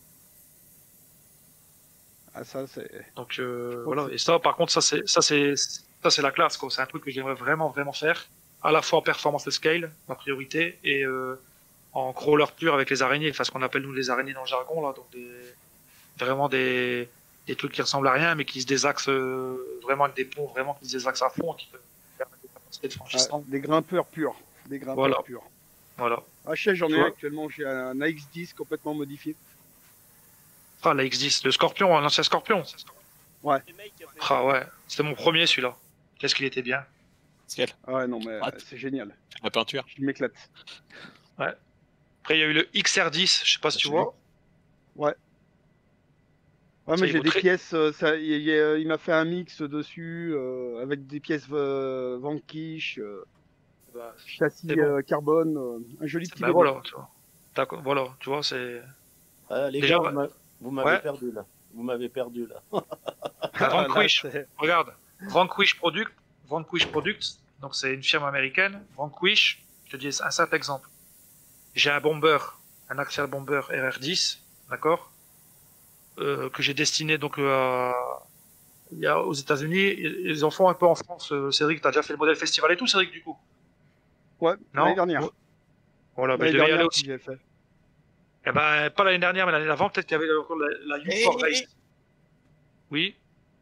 Ah, ça, c'est. Donc euh, Je crois voilà. que c'est- Et ça, par contre, ça c'est ça c'est ça c'est la classe quoi. C'est un truc que j'aimerais vraiment vraiment faire, à la fois en performance scale, ma priorité, et euh, en crawler pur avec les araignées, enfin ce qu'on appelle nous les araignées dans le jargon là, donc des vraiment des des trucs qui ressemblent à rien, mais qui se désaxent euh, vraiment avec des ponts vraiment qui se désaxent à fond, qui peuvent permettre des capacités de Ah, franchissement. des grimpeurs purs. Des grimpeurs Voilà. purs. Voilà. Ah, je sais, j'en Tu ai un vois actuellement. J'ai un A X dix complètement modifié. Ah, la X dix, le Scorpion, l'ancien Scorpion. Ouais. Ah ouais, c'était mon premier celui-là. Qu'est-ce qu'il était bien. Ciel. Ah ouais, non, mais Ah, euh, c'est génial. La peinture. Je m'éclate. Ouais. Après, il y a eu le X R dix, je sais pas si tu tu vois. Ouais. Ouais, Ça, mais il j'ai vaut des très- pièces. euh, ça, il, il- euh, il m'a fait un mix dessus euh, avec des pièces euh, Vanquish, euh, Bah, châssis c'est bon. euh, carbone, euh, un joli petit Bah bébé. voilà, tu vois. D'accord, voilà, tu vois, c'est. Ah, les Déjà, gars, bah- vous m'a- vous m'avez Ouais. perdu là. Vous m'avez perdu là. La Ah, là, Vanquish, c'est- regarde, Vanquish Product, Vanquish Products, donc c'est une firme américaine. Vanquish, je te dis un simple exemple. J'ai un bomber, un Axial Bomber R R dix, d'accord, euh, que j'ai destiné donc euh, à, il y a aux États-Unis. Ils ils en font un peu en France. Euh, Cédric, t'as déjà fait le modèle festival et tout, Cédric, du coup. Ouais, Non l'année dernière. Ouais. Voilà, bah, L'année je devais y aller dernière, aussi. j'ai fait. Eh ben, pas l'année dernière, mais l'année d'avant, peut-être qu'il y avait encore la, la Youth for Race. Oui.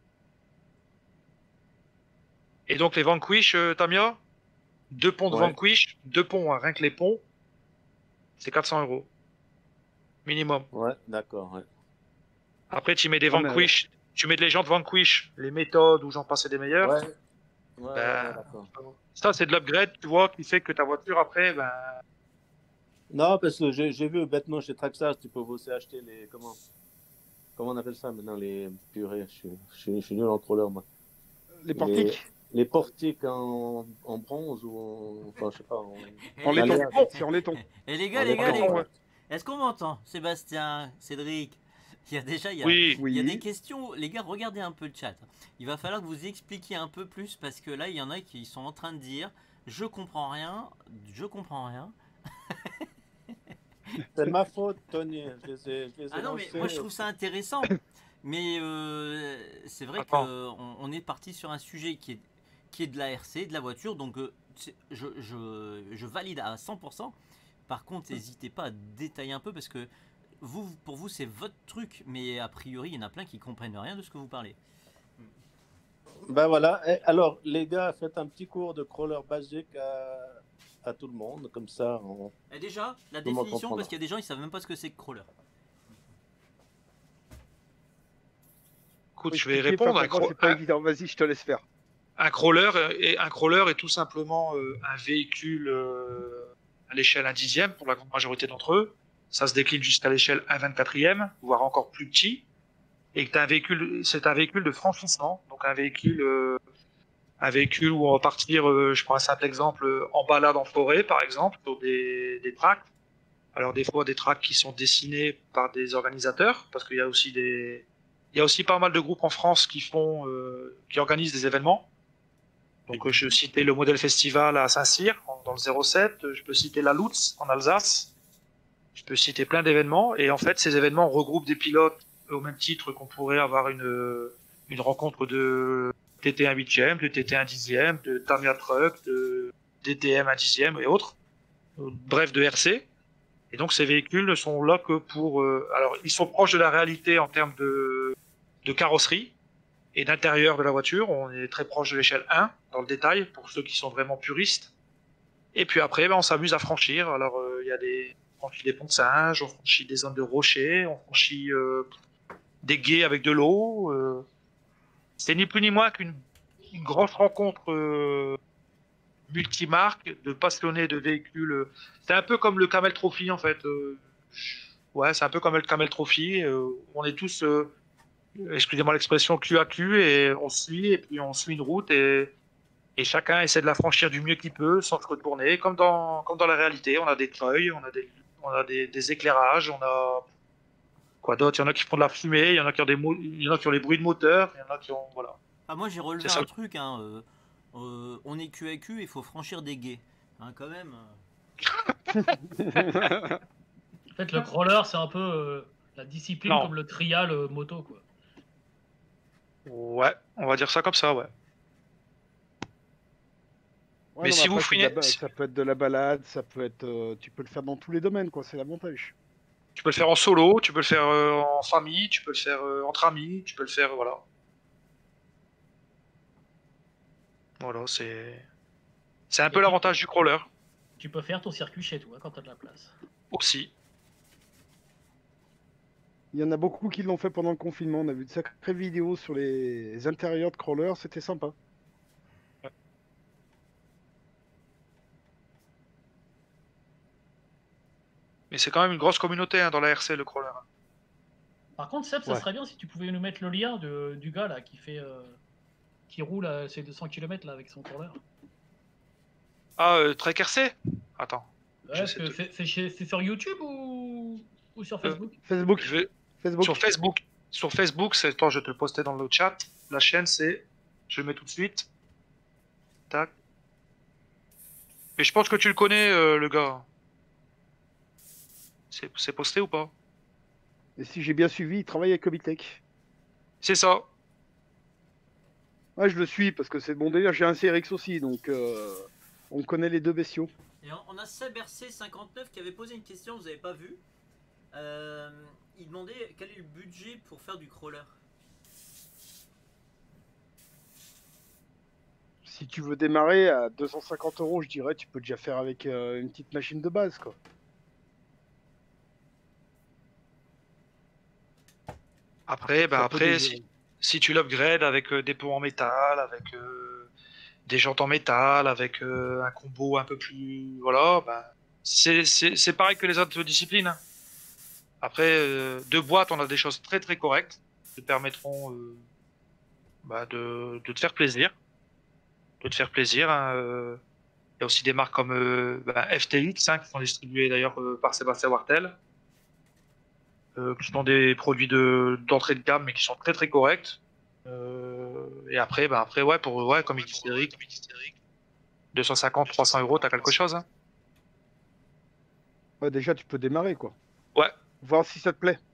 Et donc les Vanquish, euh, Tamia, deux ponts de Ouais. Vanquish, deux ponts, hein, rien que les ponts, c'est quatre cents euros. Minimum. Ouais, d'accord. Ouais. Après, tu mets des Ah, mais Vanquish, tu mets de les gens de Vanquish, les méthodes où j'en passais des meilleurs. Ouais. Ouais, ouais, Ben, ouais, d'accord. ça, c'est de l'upgrade, tu vois, qui fait que ta voiture, après, ben, Non, parce que j'ai j'ai vu bêtement chez Traxxas, tu peux aussi acheter les. Comment Comment on appelle ça maintenant les purées? Je suis, je suis, je suis nul en crawler, moi. Les portiques. Les, les portiques en, en bronze ou en. Enfin, je sais pas. En, En les laiton. gars- C'est en laiton. Et les gars, en les gars, les laiton, gars, ouais. est-ce qu'on m'entend? Sébastien, Cédric, il y a déjà il y a, Oui. il y a Oui. des questions. Les gars, regardez un peu le chat. Il va falloir que vous expliquiez un peu plus parce que là, il y en a qui sont en train de dire je comprends rien, je comprends rien. C'est ma faute, Tony. Je les ai, je les ai Ah non, mais lancés. moi je trouve ça intéressant. Mais euh, c'est vrai Attends. qu'on on est parti sur un sujet qui est, qui est de la R C, de la voiture. Donc euh, c'est- je, je, je valide à cent pour cent. Par contre, n'hésitez pas à détailler un peu parce que vous, pour vous, c'est votre truc. Mais a priori, il y en a plein qui comprennent rien de ce que vous parlez. Ben voilà. Et alors, les gars, faites un petit cours de crawler basique à, à tout le monde. Comme ça, on... Et déjà, la Tout le monde définition, comprendra. parce qu'il y a des gens, ils savent même pas ce que c'est que crawler. écoute, Faut je vais expliquer, répondre. enfin, Un, pour moi, cro- c'est pas un- évident. Vas-y, je te laisse faire. un crawler est, un crawler est tout simplement euh, un véhicule euh, à l'échelle un dixième pour la grande majorité d'entre eux. Ça se décline jusqu'à l'échelle un vingt-quatrième, voire encore plus petit. Et que t'as un véhicule, c'est un véhicule de franchissement, donc un véhicule, euh, un véhicule où on va partir, euh, je prends un simple exemple, euh, en balade en forêt, par exemple, sur des, des tracts. Alors des fois des tracts qui sont dessinés par des organisateurs, parce qu'il y a aussi des, Il y a aussi pas mal de groupes en France qui font, euh, qui organisent des événements. Donc, euh, je peux citer le Modèle Festival à Saint-Cyr, dans le zéro sept. Je peux citer la Lutz en Alsace. Je peux citer plein d'événements. Et en fait, ces événements regroupent des pilotes au même titre qu'on pourrait avoir une, une rencontre de T T un huitième, de T T un dixième, de Tamiya Truck, de D T M un dixième et autres. Bref, de R C. Et donc, ces véhicules ne sont là que pour... Euh, alors, ils sont proches de la réalité en termes de, de carrosserie et d'intérieur de la voiture. On est très proche de l'échelle un, dans le détail, pour ceux qui sont vraiment puristes. Et puis après, ben, on s'amuse à franchir. Alors, il euh, y a des... On franchit des ponts de singe, on franchit des zones de rochers, on franchit euh, des gués avec de l'eau. Euh... C'est ni plus ni moins qu'une une grosse rencontre euh, multimarque de passionnés de véhicules. C'est un peu comme le Camel Trophy en fait. Euh... Ouais, c'est un peu comme le Camel Trophy. Euh, on est tous, euh... excusez-moi l'expression, cul à cul et on suit et puis on suit une route et, et chacun essaie de la franchir du mieux qu'il peut sans se retourner. Comme dans, comme dans la réalité, on a des treuils, on a des On a des, des éclairages, on a quoi d'autre? Il y en a qui font de la fumée, il y en a qui ont des mo... il y en a qui ont les bruits de moteur, il y en a qui ont voilà. Ah, moi j'ai relevé C'est un ça. truc, hein, euh, euh, on est cul à cul, il faut franchir des guets, hein, quand même. En fait, le crawler, c'est un peu euh, la discipline Non. comme le trial euh, moto, quoi. Ouais, on va dire ça comme ça, ouais. Ouais, Mais non, si vous après, c'est de la fouinez- ba- ça peut être de la balade, ça peut être, euh, tu peux le faire dans tous les domaines, quoi. C'est l'avantage. Tu peux le faire en solo, tu peux le faire euh, en famille, tu peux le faire euh, entre amis, tu peux le faire, voilà. Voilà, c'est c'est un peu l'avantage du crawler Tu peux faire ton circuit chez toi quand t'as de la place. aussi. Il y en a beaucoup qui l'ont fait pendant le confinement. On a vu de sacrées vidéos sur les intérieurs de crawlers, c'était sympa. Mais c'est quand même une grosse communauté hein, dans la R C, le crawler. Par contre, Seb, ça Ouais. serait bien si tu pouvais nous mettre le lien de, du gars là qui fait, euh, qui roule à ses deux cents kilomètres là avec son crawler. Ah, euh, Trek R C? Attends. Ouais, parce que c'est- c'est chez- c'est sur YouTube ou, ou sur Facebook? Facebook. Je vais- Facebook. Sur Facebook. Sur Facebook, c'est... Attends, je vais te le poster dans le chat. La chaîne, c'est... Je le mets tout de suite. Tac. Mais je pense que tu le connais, euh, le gars. C'est, c'est posté ou pas? Et si j'ai bien suivi, il travaille avec Comitech. C'est ça. Ouais, je le suis parce que c'est mon délire. J'ai un C R X aussi, donc euh, on connaît les deux bestiaux. Et on on a Seb R C cinquante-neuf qui avait posé une question, vous avez pas vu. Euh, il demandait quel est le budget pour faire du crawler. Si tu veux démarrer à deux cent cinquante euros, je dirais, tu peux déjà faire avec euh, une petite machine de base, quoi. Après, bah Ça peut après, déjà- si, si tu l'upgrades avec euh, des pots en métal, avec euh, des jantes en métal, avec euh, un combo un peu plus, voilà, bah, c'est, c'est, c'est pareil que les autres disciplines. hein. Après, euh, deux boîtes, on a des choses très très correctes qui te permettront euh, bah, de, de te faire plaisir, de te faire plaisir. hein, euh. Il y a aussi des marques comme euh, bah, F T X hein, qui sont distribuées d'ailleurs euh, par Sébastien Wartel. Euh, qui sont des produits de d'entrée de gamme mais qui sont très très corrects. Euh, et après, bah après ouais pour ouais comme il dit Eric, deux cent cinquante, trois cents euros, t'as quelque chose. Hein. Ouais, déjà, tu peux démarrer, quoi. Ouais. Voir si ça te plaît.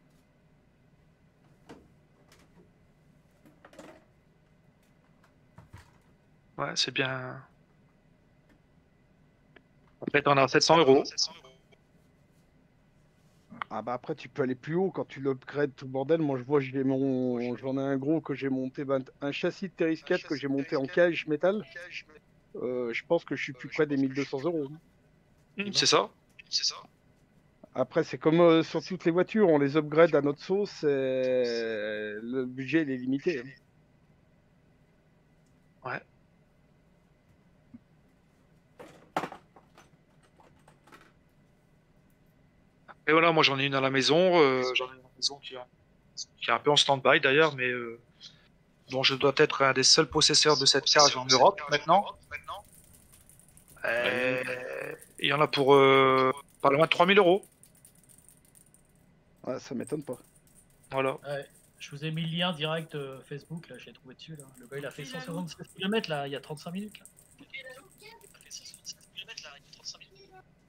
Ouais, c'est bien. Après, t'en as sept cents euros. Ah bah après tu peux aller plus haut quand tu l'upgrades tout le bordel. Moi je vois j'ai mon j'en ai un gros que j'ai monté ben, un châssis de T R X quatre que j'ai monté en cage métal. Euh, je pense que je suis plus près des mille deux cents euros. Mmh, c'est ça. C'est ça. Après c'est comme euh, sur toutes les voitures, on les upgrade à notre sauce et le budget il est limité. hein. Ouais. Et voilà, moi j'en ai une à la maison, euh, j'en ai une à la maison qui, est- qui est un peu en stand-by d'ailleurs, mais euh, dont je dois être un des seuls possesseurs de cette cage en Europe maintenant. Euh, Il y en a pour euh, pas loin de trois mille euros. Ouais, ça m'étonne pas. Voilà. Ouais. Je vous ai mis le lien direct euh, Facebook, là, j'ai trouvé dessus. Là. Le gars, il a fait cent soixante-seize kilomètres là, il y a trente-cinq minutes. Là. Il a fait cent soixante-seize kilomètres là, il y a trente-cinq minutes.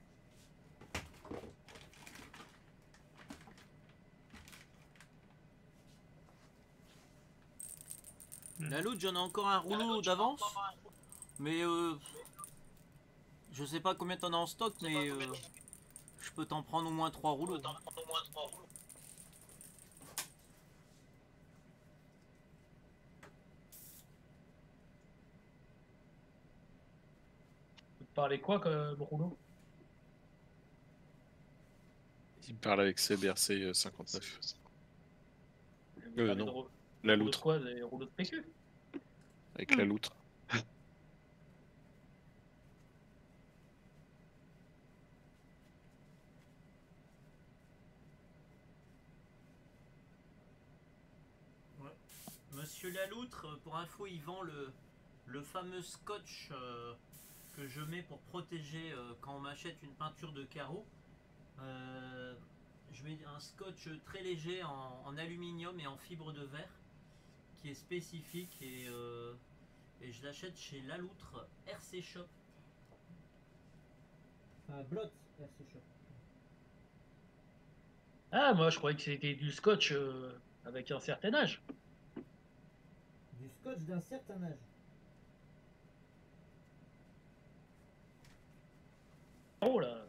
La loot, j'en ai encore un rouleau d'avance. Mais euh, je sais pas combien t'en as en stock, mais euh, je peux t'en prendre au moins trois rouleaux. Vous parlez quoi comme rouleau? Il parle avec C B R C cinquante-neuf. Vous Euh, parlez de non, rou- la rouleaux de loutre. quoi? Des rouleaux de P Q? Avec la loutre. Ouais. Monsieur Laloutre, pour info, il vend le, le fameux scotch euh, que je mets pour protéger euh, quand on m'achète une peinture de carreau. Euh, je mets un scotch très léger en, en aluminium et en fibre de verre qui est spécifique et, euh, et je l'achète chez Laloutre R C Shop. Un blot, R C Shop. Ah, moi, je croyais que c'était du scotch euh, avec un certain âge. Du scotch d'un certain âge. Oh là.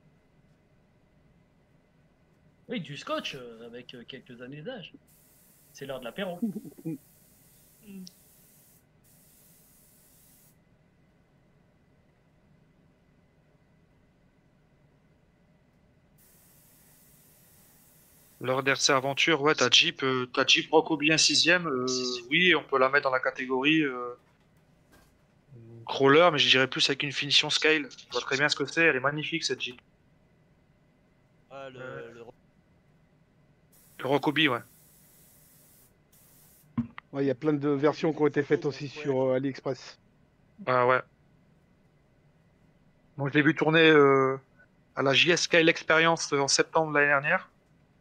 Oui, du scotch euh, avec euh, quelques années d'âge. C'est l'heure de l'apéro. Lors d'R C Aventure, ouais, ta Jeep, euh, ta Jeep Rockabilly un sixième, euh, oui, on peut la mettre dans la catégorie euh, crawler, mais je dirais plus avec une finition scale. Je vois très bien ce que c'est, elle est magnifique cette Jeep. Ah, le, Euh, le- Le Rockabilly, ouais. Ouais, il y a plein de versions qui ont été faites aussi sur euh, AliExpress. Ah ouais. Donc je l'ai vu tourner euh, à la J S Kyle Experience en septembre de l'année dernière.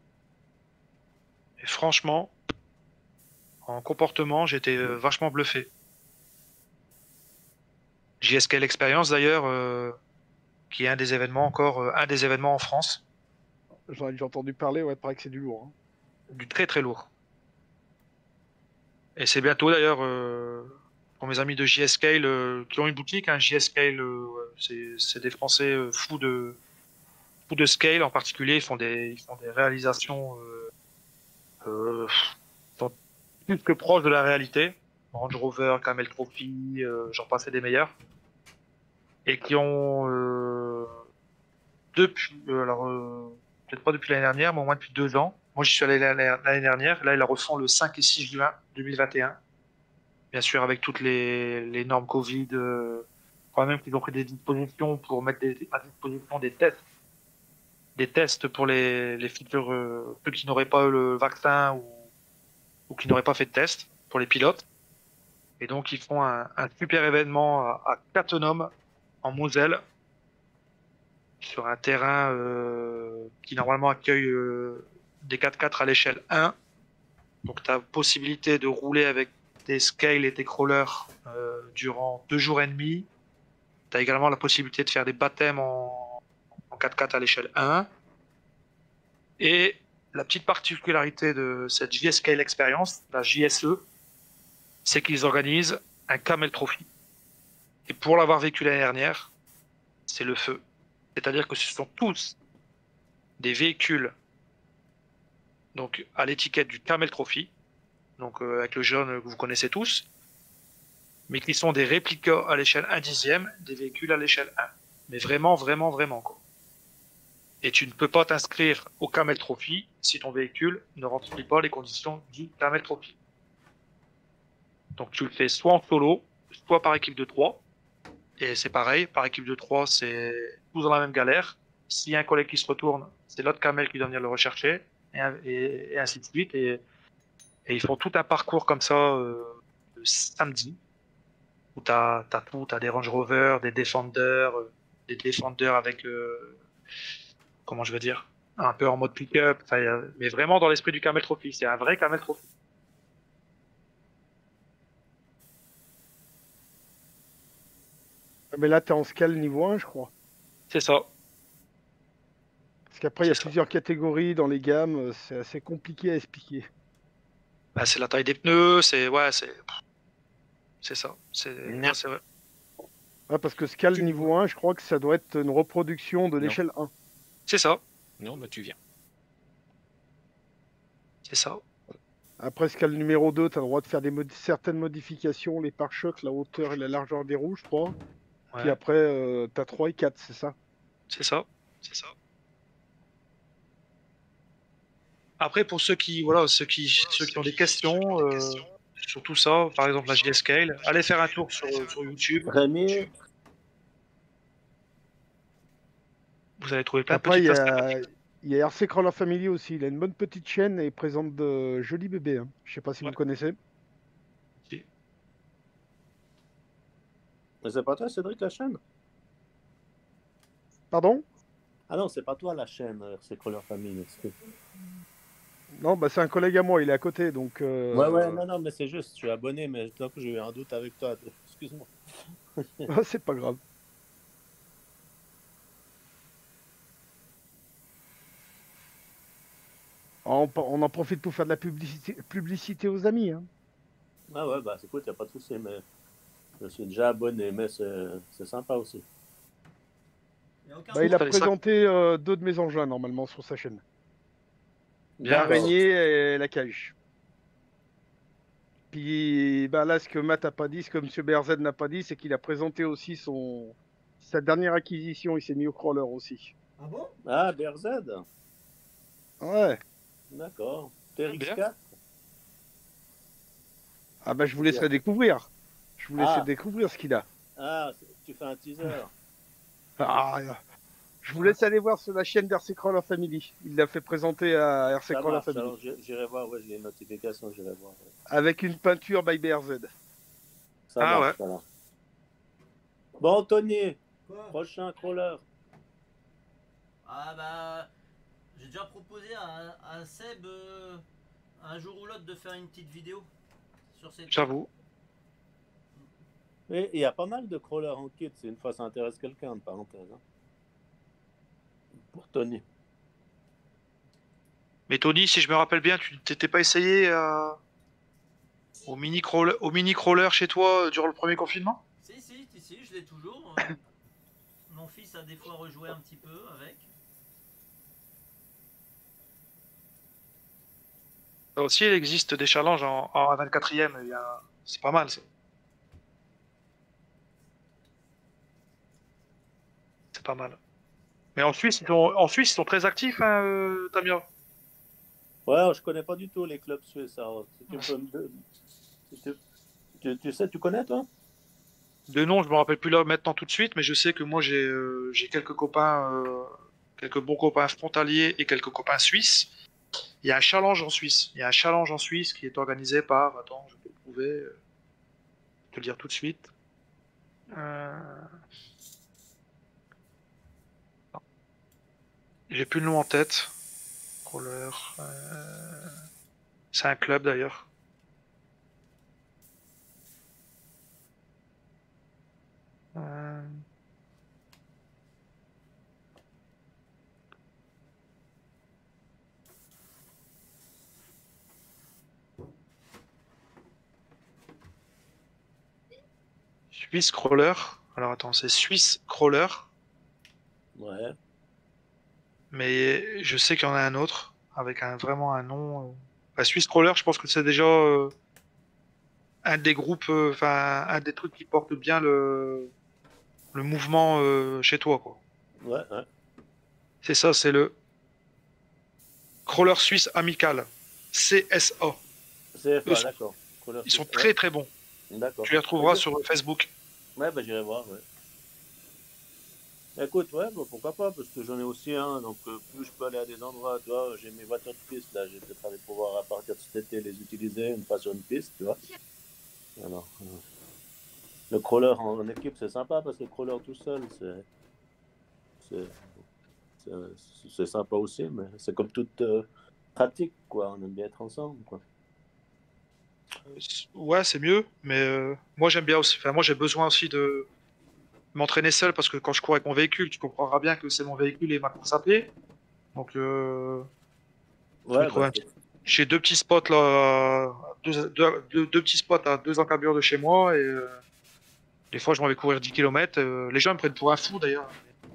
Et franchement, en comportement, j'étais euh, vachement bluffé. J S Kyle Experience d'ailleurs, euh, qui est un des événements encore, euh, un des événements en France, J'en ai déjà entendu parler, ouais, pareil que c'est du lourd. hein. du très très lourd. Et c'est bientôt d'ailleurs euh, pour mes amis de J S Kyle euh, qui ont une boutique, hein, J S Kyle, euh, c'est c'est des Français euh, fous de fous de scale en particulier, ils font des ils font des réalisations euh, euh, qui sont plus que proches de la réalité. Range Rover, Camel Trophy, euh, j'en passais des meilleurs, et qui ont euh, depuis euh, alors euh, peut-être pas depuis l'année dernière, mais au moins depuis deux ans. Moi, j'y suis allé l'année l'année dernière. Là, ils la refont le cinq et six juin deux mille vingt et un. Bien sûr, avec toutes les, les normes Covid. Euh, quand même qu'ils ont pris des dispositions pour mettre des, à disposition des tests. Des tests pour les, les futurs, euh, ceux qui n'auraient pas eu le vaccin ou, ou qui n'auraient pas fait de test pour les pilotes. Et donc, ils font un, un super événement à, à Cattenom, en Moselle, sur un terrain euh, qui normalement accueille euh, des quatre-quatre à l'échelle un. Donc tu as possibilité de rouler avec tes scales et tes crawlers euh, durant deux jours et demi. Tu as également la possibilité de faire des baptêmes en, en quatre-quatre à l'échelle un. Et la petite particularité de cette J S Kyle Experience, la J S E, c'est qu'ils organisent un Camel Trophy. Et pour l'avoir vécu l'année dernière, c'est le feu. C'est-à-dire que ce sont tous des véhicules donc à l'étiquette du Camel Trophy, donc euh, avec le jaune que vous connaissez tous, mais qui sont des réplicas à l'échelle un dixième des véhicules à l'échelle un. Mais vraiment, vraiment, vraiment quoi. Et tu ne peux pas t'inscrire au Camel Trophy si ton véhicule ne remplit pas les conditions du Camel Trophy. Donc tu le fais soit en solo, soit par équipe de trois. Et c'est pareil, par équipe de trois, c'est tous dans la même galère. S'il y a un collègue qui se retourne, c'est l'autre camel qui doit venir le rechercher, et, et, et ainsi de suite. Et, et ils font tout un parcours comme ça euh, le samedi, où tu as, t'as tout, tu as des Range Rover, des Defender, euh, des Defender avec, euh, comment je veux dire, un peu en mode pick-up, enfin, y a- mais vraiment dans l'esprit du Camel Trophy. C'est un vrai Camel Trophy. Ah, mais là, t'es en scale niveau un, je crois. C'est ça. Parce qu'après, il y a C'est ça. plusieurs catégories dans les gammes, euh, c'est assez compliqué à expliquer. Bah, c'est la taille des pneus, c'est ouais, c'est c'est ça. C'est ça, c'est vrai. Ouais, parce que scale niveau un, je crois que ça doit être une reproduction de l'échelle un. C'est ça. Non, bah tu viens. C'est ça. Après scale numéro deux, tu as le droit de faire des modi- certaines modifications, les pare-chocs, la hauteur et la largeur des roues, je crois. Puis Ouais. après, euh, tu as trois et quatre, c'est ça? C'est ça. C'est ça. Après, pour ceux qui, voilà, ceux qui, ceux qui ont des questions euh, sur tout ça, par exemple la J S Scale, allez faire un tour sur, sur YouTube. Rémi, Vous allez trouver plein de Après, il petites y astuces. a, il y a R C Crawler Family aussi. Il a une bonne petite chaîne et présente de jolis bébés. Hein. Je sais pas si vous le connaissez. mais c'est pas toi, Cédric, la chaîne? Pardon? Ah non, c'est pas toi la chaîne, euh, c'est Crawler Family. excuse. Non, bah c'est un collègue à moi, il est à côté, donc... euh, Ouais, ouais, non, non, mais c'est juste, je suis abonné, mais donc j'ai eu un doute avec toi. Excuse-moi. Ah, c'est pas grave. On, on en profite pour faire de la publicité, publicité aux amis. Hein. Ah ouais, bah écoute, y a pas de souci, mais je suis déjà abonné, mais c'est c'est sympa aussi. Bah, il a présenté euh, deux de mes engins normalement sur sa chaîne. Bien, L'araignée et la cage. Puis bah, là, ce que Matt n'a pas dit, ce que M. B R Z n'a pas dit, c'est qu'il a présenté aussi son sa dernière acquisition. Il s'est mis au crawler aussi. Ah bon? Ah, B R Z? Ouais. D'accord. T R X quatre? Ah bah je vous laisserai découvrir. Je vous laisserai Ah. découvrir ce qu'il a. Ah, tu fais un teaser. Ah, je vous laisse aller voir sur la chaîne d'R C Crawler Family. Il l'a fait présenter à R C Ça Crawler marche, Family. alors j'ai- j'irai voir, ouais, j'ai une notification, j'irai voir. ouais. Avec une peinture by B R Z. Ça Ah marche, ouais. alors. Bon, Tony, Quoi? prochain crawler. Ah bah, j'ai déjà proposé à, à Seb euh, un jour ou l'autre de faire une petite vidéo sur cette. J'avoue. Et il y a pas mal de crawlers en kit, c'est une fois ça intéresse quelqu'un, de parenthèse. hein. Pour Tony. Mais Tony, si je me rappelle bien, tu t'étais pas essayé euh, au mini crawler, au mini crawler chez toi euh, durant le premier confinement? Si, si, si, si, je l'ai toujours. euh. Mon fils a des fois rejoué un petit peu avec. Ça aussi, il existe des challenges en, en vingt-quatrième. il y a- C'est pas mal ça. C'est pas mal. Mais en Suisse, ils sont, en Suisse, ils sont très actifs, hein, euh, Tamia. Ouais, je connais pas du tout les clubs suisses. Alors, si tu, peux me... si tu... Tu, tu sais, tu connais toi? De nom, je me rappelle plus là maintenant tout de suite, mais je sais que moi j'ai euh, j'ai quelques copains, euh, quelques bons copains frontaliers et quelques copains suisses. Il y a un challenge en Suisse. Il y a un challenge en Suisse qui est organisé par. Attends, je peux le trouver. euh, Je vais te le dire tout de suite. Euh... non. J'ai plus le nom en tête. Crawler. euh, C'est un club d'ailleurs. Euh, Swiss Crawler. Alors attends, c'est Swiss Crawler. Ouais. Mais je sais qu'il y en a un autre avec un vraiment un nom. euh, Enfin, Swiss Crawler, je pense que c'est déjà euh, un des groupes, euh, enfin un des trucs qui porte bien le le mouvement euh, chez toi, quoi. Ouais, ouais. C'est ça, c'est le Crawler Suisse Amical, C S A. C F A, Eux sont- d'accord. Crawler Ils sont suisse, très ouais. très bons. D'accord. Tu les retrouveras Ok. sur Facebook. Ouais, bah j'irai voir, ouais. Écoute, ouais, bah, pourquoi pas, parce que j'en ai aussi un, donc euh, plus je peux aller à des endroits, tu vois, j'ai mes voitures de piste, là, j'ai peut-être aller pouvoir à partir de cet été les utiliser une fois sur une piste, tu vois. Alors, euh, le crawler en, en équipe, c'est sympa, parce que le crawler tout seul, c'est c'est c'est c'est sympa aussi, mais c'est comme toute euh, pratique, quoi. On aime bien être ensemble, quoi. Ouais, c'est mieux, mais euh, moi j'aime bien aussi. Enfin, moi j'ai besoin aussi de m'entraîner seul parce que quand je cours avec mon véhicule, tu comprendras bien que c'est mon véhicule et ma course à pied. Donc, euh, je me Ouais, trouve bah, un petit- c'est- j'ai deux petits spots là, deux, deux- deux- deux petits spots à deux encablures de chez moi et euh, des fois je m'en vais courir dix kilomètres. Euh, les gens me prennent pour un fou d'ailleurs.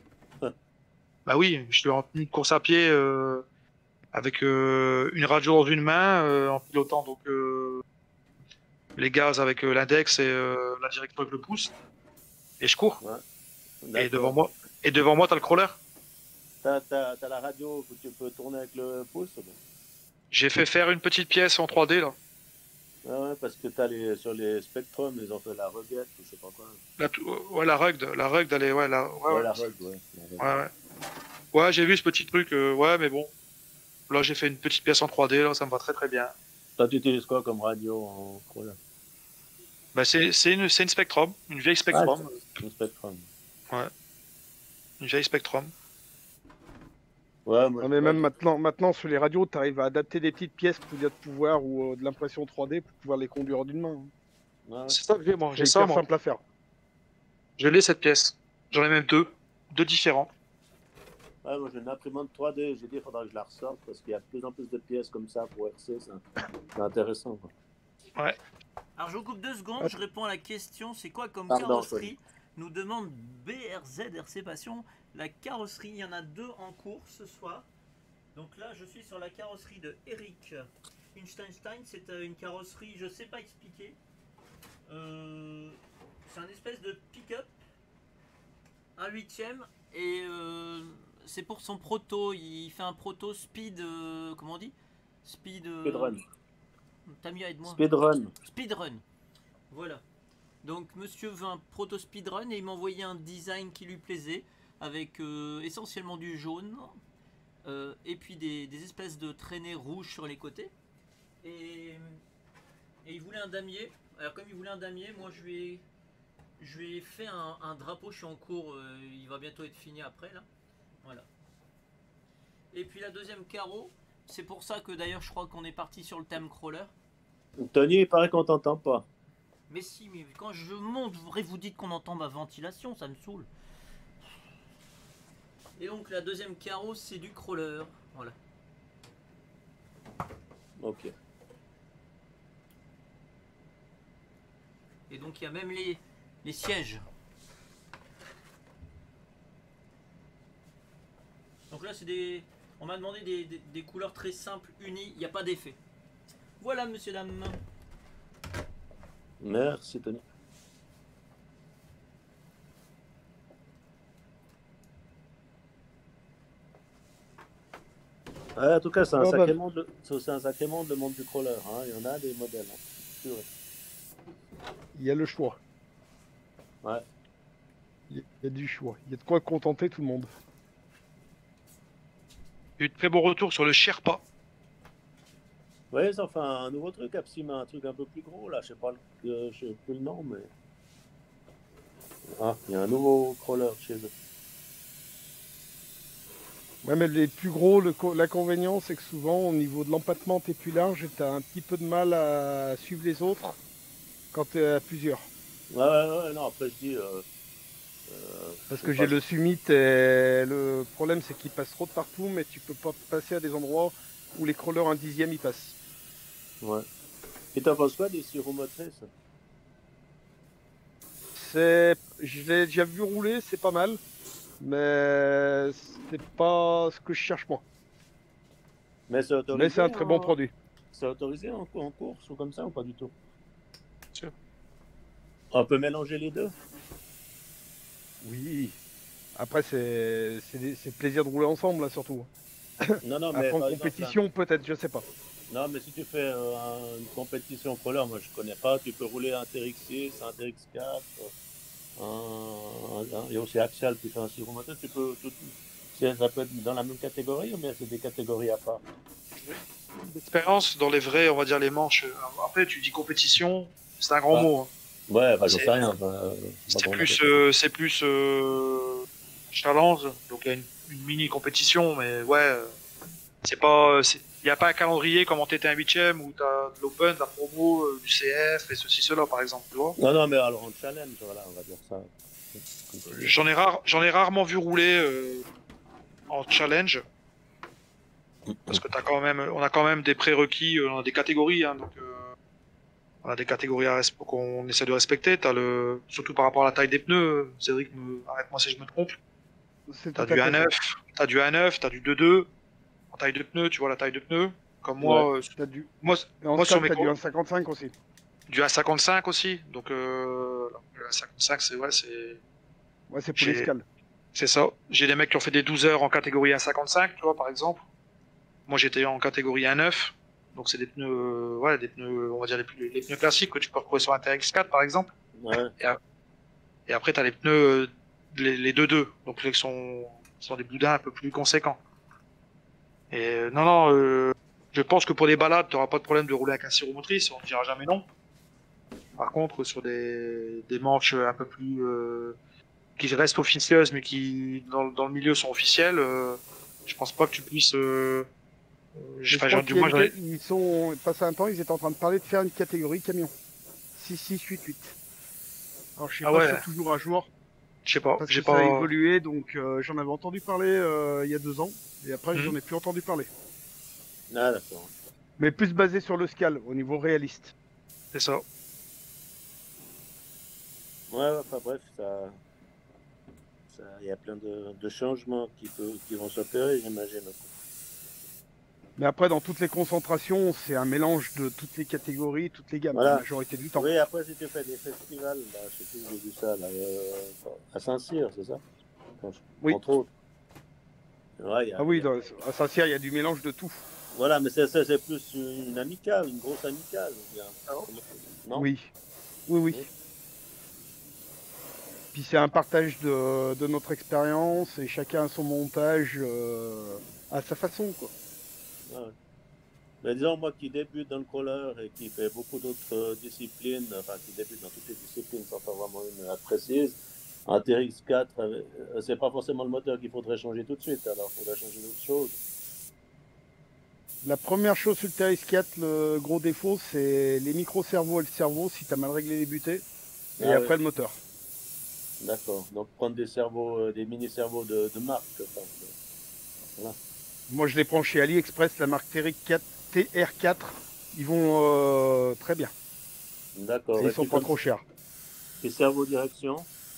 Bah oui, je suis en tenue de course à pied euh, avec euh, une radio dans une main euh, en pilotant donc euh, les gaz avec euh, l'index et euh, la direction avec le pouce et je cours. ouais, Et devant d'accord. moi, et devant moi t'as le crawler. T'as, t'as, t'as la radio que tu peux tourner avec le pouce? Bon. J'ai fait faire une petite pièce en trois D là. Ah ouais, parce que t'as les, sur les Spectrum, ils ont fait la Rugged, ou je sais pas quoi. La, tou- ouais, la rugged, la rugged, elle est, ouais, la, ouais, Ouais, ouais. la Rugged, ouais. La Rugged. Ouais, ouais. Ouais, j'ai vu ce petit truc, euh, ouais, mais bon. Là, j'ai fait une petite pièce en trois D, là, ça me va très très bien. Toi, tu utilises quoi comme radio en crawler? Bah, c'est c'est une, c'est une Spectrum, une vieille Ah, Spectrum. c'est une Spectrum. Ouais. Une vieille Spectrum. Ouais, moi, Non, mais ouais, même maintenant, maintenant sur les radios, tu arrives à adapter des petites pièces pour dire de pouvoir ou euh, de l'impression trois D pour pouvoir les conduire d'une main. ouais. C'est ça que j'ai, moi. C'est J'ai ça, hyper moi. simple à faire. Je l'ai, cette pièce. J'en ai même deux. Deux différents. Ouais, moi j'ai une imprimante trois D, j'ai dit il faudra que je la ressorte parce qu'il y a de plus en plus de pièces comme ça pour R C, c'est c'est intéressant, quoi. Ouais. Alors je vous coupe deux secondes, je réponds à la question, c'est quoi comme Pardon, carrosserie? Nous demande B R Z R C Passion. La carrosserie, il y en a deux en cours ce soir. Donc là, je suis sur la carrosserie de Eric Hinstenstein. C'est euh, une carrosserie, je sais pas expliquer. Euh, c'est un espèce de pick-up, un huitième, et euh, c'est pour son proto. Il fait un proto speed, euh, comment on dit? Speed. Euh, Speedrun. Tamia, aide-moi. Speedrun. Speedrun. Voilà. Donc monsieur veut un proto speedrun et il m'a envoyé un design qui lui plaisait avec euh, essentiellement du jaune euh, et puis des, des espèces de traînées rouges sur les côtés. Et, et il voulait un damier. Alors comme il voulait un damier, moi je lui ai, je lui ai fait un, un drapeau. Je suis en cours, euh, il va bientôt être fini après là. Voilà. Et puis la deuxième carreau, c'est pour ça que d'ailleurs je crois qu'on est parti sur le thème crawler. Tony, il paraît qu'on t'entend pas. Mais si, mais quand je monte, vous vous dites qu'on entend ma ventilation, ça me saoule. Et donc la deuxième carreau, c'est du crawler. Voilà. Ok. Et donc il y a même les, les sièges. Donc là, c'est des... On m'a demandé des, des, des couleurs très simples, unies, il n'y a pas d'effet. Voilà, monsieur, dame. Merci, Tony. Ouais, en tout cas, c'est un, Oh, sacré bah. monde, le- c'est un sacré monde, le monde du crawler. Hein. Il y en a des modèles. Hein. Sûr. Il y a le choix. Ouais. Il y a- il y a du choix. Il y a de quoi contenter tout le monde. Eu de très bons retours sur le Sherpa. Ouais, ça fait un nouveau truc, Apsima, un truc un peu plus gros, là. Je sais pas, le- euh, je sais plus le nom, mais... Ah, il y a un nouveau crawler chez eux. Ouais, mais les plus gros, le co- l'inconvénient, c'est que souvent, au niveau de l'empattement, t'es plus large et t'as un petit peu de mal à suivre les autres quand t'es à plusieurs. Ouais, ouais, ouais, non, après, je dis... Euh, euh, Parce je que sais j'ai pas. le Summit et le problème, c'est qu'il passe trop de partout, mais tu peux pas passer à des endroits où les crawlers un dixième, ils passent. Ouais. Et t'en penses quoi des syromotrices? C'est, je l'ai déjà vu rouler, c'est pas mal, mais c'est pas ce que je cherche moi. Mais c'est autorisé Mais c'est un très bon en- produit. C'est autorisé en, en course ou comme ça ou pas du tout? Sûr. On peut mélanger les deux? Oui. Après, c'est c'est des- c'est le plaisir de rouler ensemble, là, surtout. Non, non, mais Après, en par exemple, compétition, peut-être, je sais pas. Non, mais si tu fais euh, un- une compétition crawler, moi je connais pas, tu peux rouler un T R X six, un T R X quatre, un, un- un- il y a aussi Axial qui fait un syromoteur, tu peux, tout, c'est- ça peut être dans la même catégorie ou bien c'est des catégories à part? L'expérience dans les vrais, on va dire les manches. Après, tu dis compétition, c'est un grand Ah. mot. hein. Ouais, bah j'en C'est- sais rien. Bah, euh, C'est bah, plus, bon, euh, c'est plus euh, challenge, donc il y a une une mini compétition, mais ouais, euh, c'est pas, il n'y a pas un calendrier comme en T T un huitième où t'as de l'open, de la promo, euh, du C F et ceci cela par exemple, tu vois. Non, non, mais alors en challenge, voilà, on va dire ça. J'en ai rare, j'en ai rarement vu rouler euh, en challenge. Parce que t'as quand même, on a quand même des prérequis, euh, on a des catégories, hein, donc euh, on a des catégories à resp- qu'on essaie de respecter. T'as le, surtout par rapport à la taille des pneus. Cédric, me, arrête-moi si je me trompe. T'as du un neuf, t'as du un neuf, t'as du deux deux. En taille de pneu, tu vois la taille de pneu. Comme moi, Ouais, euh, t'as du... moi, Et en moi sur scale, mes t'as du gros- un cinquante-cinq aussi. du un cinquante-cinq aussi. Donc euh, le un cinquante-cinq, c'est ouais, c'est. Ouais, c'est pour J'ai- les scales. C'est ça. J'ai des mecs qui ont fait des douze heures en catégorie un cinquante-cinq, tu vois, par exemple. Moi, j'étais en catégorie un neuf. Donc, c'est des pneus, euh, ouais, des pneus, on va dire les, plus- les pneus classiques que tu peux retrouver sur un T R X quatre, par exemple. Ouais. Et, a- et après, tu as les pneus, euh, les, les deux deux. Donc, les sont, sont des boudins un peu plus conséquents. Et euh, non, non, euh, je pense que pour des balades, tu n'auras pas de problème de rouler avec un sirop motrice. On ne dira jamais non. Par contre, sur des, des manches un peu plus. Euh, qui restent officieuses, mais qui, dans, dans le milieu, sont officielles, euh, je pense pas que tu puisses. Euh, Je enfin, crois du qu'il y a moins, une j'en ai- ca- ils sont passé un temps, ils étaient en train de parler de faire une catégorie camion. six six huit huit. Alors je sais Ah pas ouais. si c'est toujours à jour. Je sais pas, Parce j'ai que ça a pas. évolué, donc euh, j'en avais entendu parler euh, il y a deux ans, et après Mhm. j'en ai plus entendu parler. Ah, d'accord. Mais plus basé sur le scale, au niveau réaliste. C'est ça. Ouais, ouais, enfin bref, ça. ça- Il y a plein de, de changements qui, peut, qui vont s'opérer, j'imagine. Mais après, dans toutes les concentrations, c'est un mélange de toutes les catégories, toutes les gammes, Voilà. la majorité du temps. Oui, après, si tu fais des festivals, là, je sais plus où j'ai vu ça, là, euh, à Saint-Cyr, c'est ça? Oui. Entre autres. Ouais, il y a- Ah oui, il y a- dans, à Saint-Cyr, il y a du mélange de tout. Voilà, mais c'est c'est- c'est plus une amicale, une grosse amicale. ou bien- Non? Oui, oui, oui. Puis c'est un partage de, de notre expérience et chacun a son montage euh, à sa façon, quoi. Ouais. Mais disons, moi qui débute dans le crawler et qui fait beaucoup d'autres euh, disciplines, enfin qui débute dans toutes les disciplines sans faire vraiment une euh, précise, un T R X quatre, euh, c'est pas forcément le moteur qu'il faudrait changer tout de suite, alors il faudrait changer d'autres choses. La première chose sur le T R X quatre, le gros défaut, c'est les micro-cerveaux et le cerveau si tu as mal réglé les butées. Et Ah après oui. le moteur. D'accord, donc prendre des cerveaux, euh, des mini-cerveaux de, de marque. Enfin, de- voilà. Moi je les prends chez AliExpress, la marque T R X quatre, T R quatre. Ils vont euh, très bien. D'accord. Et Et ils sont puis pas comme- trop chers. Et cerveau direction?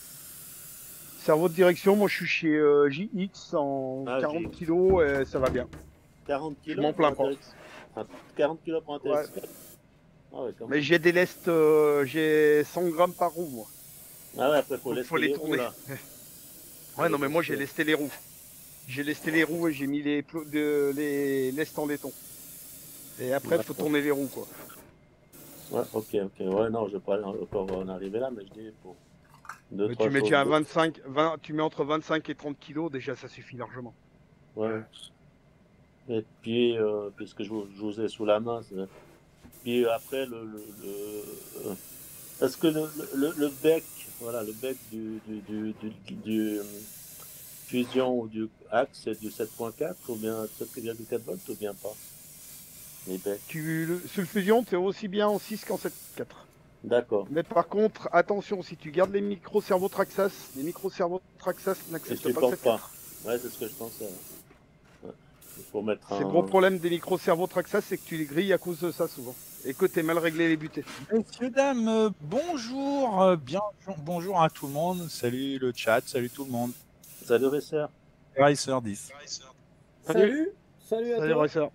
Cerveau de direction, moi je suis chez euh, J X en Ah, quarante J X. kilos et ça va bien. quarante Je kilos m'en plains pour un pas. T R X enfin, quarante kilos pour un T R X Ouais. quatre. Ah ouais, quand Mais même. j'ai des lestes, euh, j'ai cent grammes par roue, moi. Ah ouais, après, faut Donc, laisser faut les les roues, tourner. là. Ouais, non, mais moi j'ai lesté les roues. J'ai lesté les roues et j'ai mis les, plo- de, les lestes en laiton. Et après, il faut D'accord. tourner les roues, quoi. Ouais, ok, ok. Ouais, non, je vais pas encore en arriver là, mais je dis pour deux, Mais trois tu mets choses. déjà un vingt-cinq, vingt, tu mets entre vingt-cinq et trente kilos, déjà ça suffit largement. Ouais. Et puis, euh, puisque je, vous- je vous ai sous la main, c'est- puis après, le, le, le- euh, est-ce que le, le, le bec, voilà, le bec du, du, du, du, du, euh, fusion ou du axe, c'est du sept point quatre ou bien sept virgule quatre volts ou bien pas? Les becs. Tu, le, sur le fusion, c'est aussi bien en six qu'en sept point quatre. D'accord. Mais par contre, attention, si tu gardes les micro-cerveaux Traxxas, les micro-cerveaux Traxxas Et n'acceptent tu pas le portes sept pas. point quatre. Ouais, c'est ce que je pensais. Ouais. Il faut mettre C'est un. le gros problème des micro-cerveaux Traxxas, c'est que tu les grilles à cause de ça souvent. Et que t'es mal réglé les butées. Messieurs, dames, euh, bonjour, euh, bien, bonjour à tout le monde, salut le chat, salut tout le monde. Salut Racer. Racer dix. Salut, salut à Salut toi. Racer.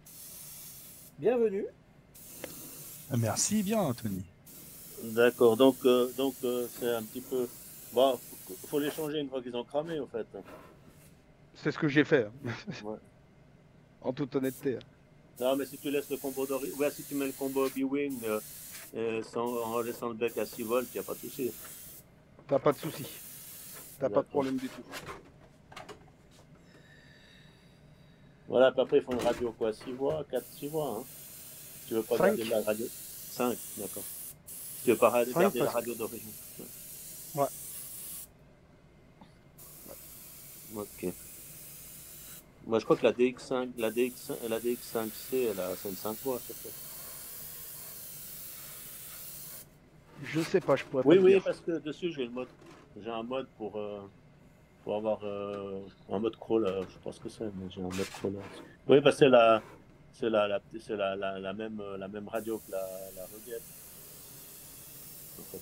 Bienvenue. Merci bien, Anthony. D'accord, donc euh, donc euh, c'est un petit peu. Bon, faut, faut les changer une fois qu'ils ont cramé, en fait. C'est ce que j'ai fait. hein. Ouais. En toute honnêteté. hein. Non, mais si tu laisses le combo d'origine, ouais, si tu mets le combo B-Wing euh, euh, sans, en laissant le bec à six volts, il n'y a pas de souci. T'as pas de souci. T'as pas de D'accord. problème du tout. Voilà, puis après, ils font une radio quoi, six voix, quatre, six voix, hein. Tu veux pas Cinq. garder la radio cinq, d'accord. Tu veux pas ra- Cinq, garder la parce- radio d'origine. Ouais. Ok. Moi, je crois que la D X cinq, la D X, la D X cinq C, elle a c'est une cinq voies. c'est ça. Je sais pas, je pourrais Oui, pas te oui, dire. parce que dessus, j'ai le mode, j'ai un mode pour, euh, pour avoir euh, un mode crawler. Je pense que c'est, mais j'ai un mode crawler. Oui, parce que c'est la, c'est la, la, c'est la, la, la même, euh, la même radio que la, la Rugged. En fait.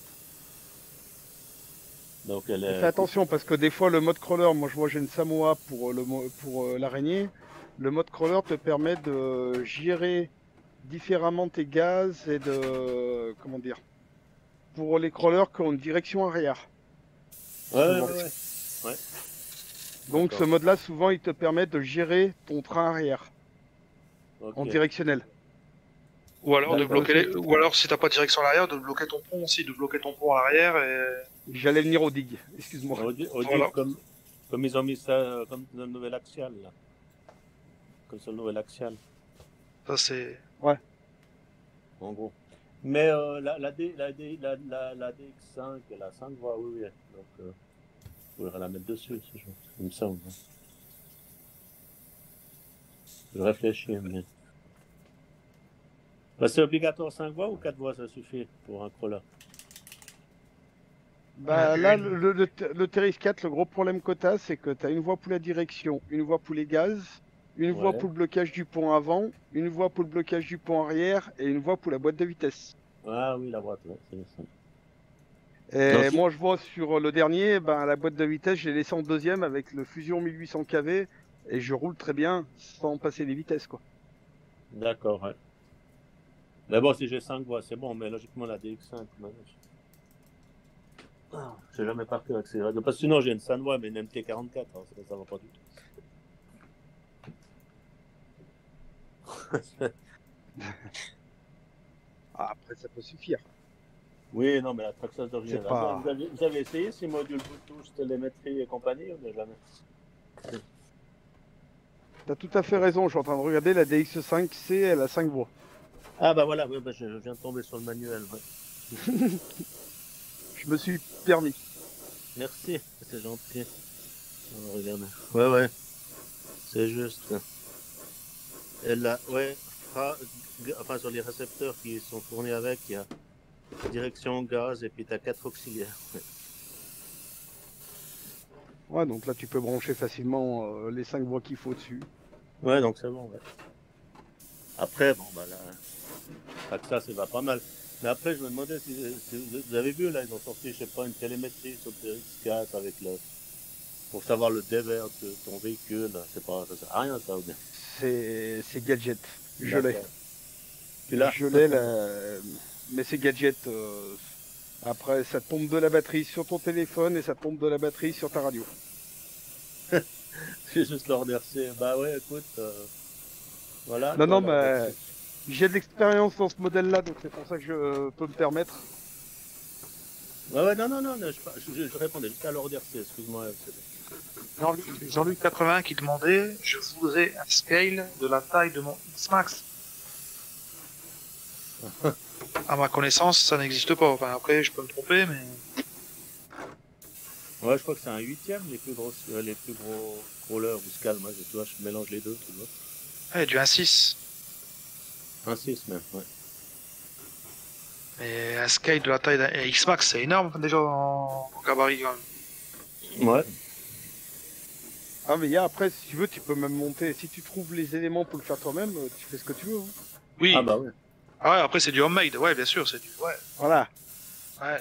Donc elle Et est. fais attention parce que des fois le mode crawler, moi je vois j'ai une Samoa pour euh, le mo- pour euh, l'araignée. Le mode crawler te permet de gérer différemment tes gaz et de comment dire pour les crawlers qui ont une direction arrière. Ouais, ouais, souvent. ouais, ouais. Ouais. Donc ce D'accord. mode-là souvent il te permet de gérer ton train arrière en Ok. directionnel. Ou alors de D'accord. bloquer les... ou alors si t'as pas de direction à l'arrière, de bloquer ton pont aussi, de bloquer ton pont à l'arrière et. J'allais venir au dig, excuse-moi. Au di- au dig, Voilà. comme, comme ils ont mis ça euh, comme dans le nouvel axial là. Comme sur le nouvel axial. Ça c'est. Ouais. En gros. Mais euh, la, la, D, la, D, la, la, la D X cinq, la cinq voies, oui, oui. Donc, euh, on pourrait la mettre dessus, c'est juste comme ça. Ouais. Je réfléchis, mais. Bah, c'est obligatoire cinq voies ou quatre voies, ça suffit pour un crawler? Bah là le, le, le, le T R I S quatre, le gros problème que t'as, c'est que t'as une voie pour la direction, une voie pour les gaz, une voie Ouais. pour le blocage du pont avant, une voie pour le blocage du pont arrière et une voie pour la boîte de vitesse. Ah oui, la boîte, ouais, c'est ça. Et Donc, si- moi je vois sur le dernier, ben, la boîte de vitesse, j'ai laissé en deuxième avec le Fusion mille huit cents K V et je roule très bien sans passer les vitesses quoi. D'accord, ouais. Mais bon, si j'ai cinq voies, c'est bon, mais logiquement la D X cinq, man, je... Ah, je sais jamais par cœur avec ces radios. Parce que sinon j'ai une Sanwa, mais une M T quarante-quatre, hein, ça, ça va pas du tout. Ah, après ça peut suffire. Oui, non, mais la Traxxas d'origine. C'est pas- Vous, avez, vous avez essayé ces modules Bluetooth, télémétrie et compagnie ou bien jamais? T'as tout à fait raison, je suis en train de regarder la D X cinq C, elle a cinq voies. Ah bah voilà, oui, bah, je, je viens de tomber sur le manuel. Ouais. Je me suis permis. Merci, c'est gentil. Oh, regarde. Ouais, ouais, c'est juste. Elle a, ouais, fra- enfin sur les récepteurs qui sont fournis avec, il y a direction gaz et puis t'as quatre auxiliaires. Ouais. Ouais, donc là tu peux brancher facilement euh, les cinq voies qu'il faut dessus. Ouais, donc c'est bon, ouais. Après, bon, bah là, Traxxas, ça va pas mal. Mais après, je me demandais si, si vous- vous avez vu, là, ils ont sorti, je sais pas, une télémétrie sur le T R X quatre avec le. Pour savoir le D V R de ton véhicule, c'est pas, ça sert à rien, ça, ou bien. C'est c'est gadget. Je l'ai. D'accord. Tu l'as? Je l'ai, là. Mais c'est gadget. euh, Après, ça tombe de la batterie sur ton téléphone et ça tombe de la batterie sur ta radio. J'ai juste leur remercier. Bah ouais, écoute, euh, voilà. Non, non, voilà, mais j'ai de l'expérience dans ce modèle-là, donc c'est pour ça que je euh, peux me permettre. Ouais, ouais, non, non, non, non, je, je, je répondais juste à leur remercier, excuse-moi. c'est- Jean-Luc Jean-Luc quatre-vingts qui demandait je voudrais un scale de la taille de mon X-Max. À ma connaissance, ça n'existe pas. Enfin, après, je peux me tromper, mais. Ouais, je crois que c'est un huitième, les plus gros, euh, les plus gros crawlers ou scale. Moi, je, tu vois, je mélange les deux, tu vois. Ouais, du un six. Un six même, ouais. Mais un scale de la taille d'un X-Max, c'est énorme déjà en, en gabarit quand même. Ouais. Ah, mais il y a après, si tu veux, tu peux même monter. Si tu trouves les éléments pour le faire toi-même, euh, tu fais ce que tu veux. hein. Oui. Ah bah ouais. Ah ouais, après c'est du homemade, ouais, bien sûr, c'est du. Ouais. Voilà. Ouais.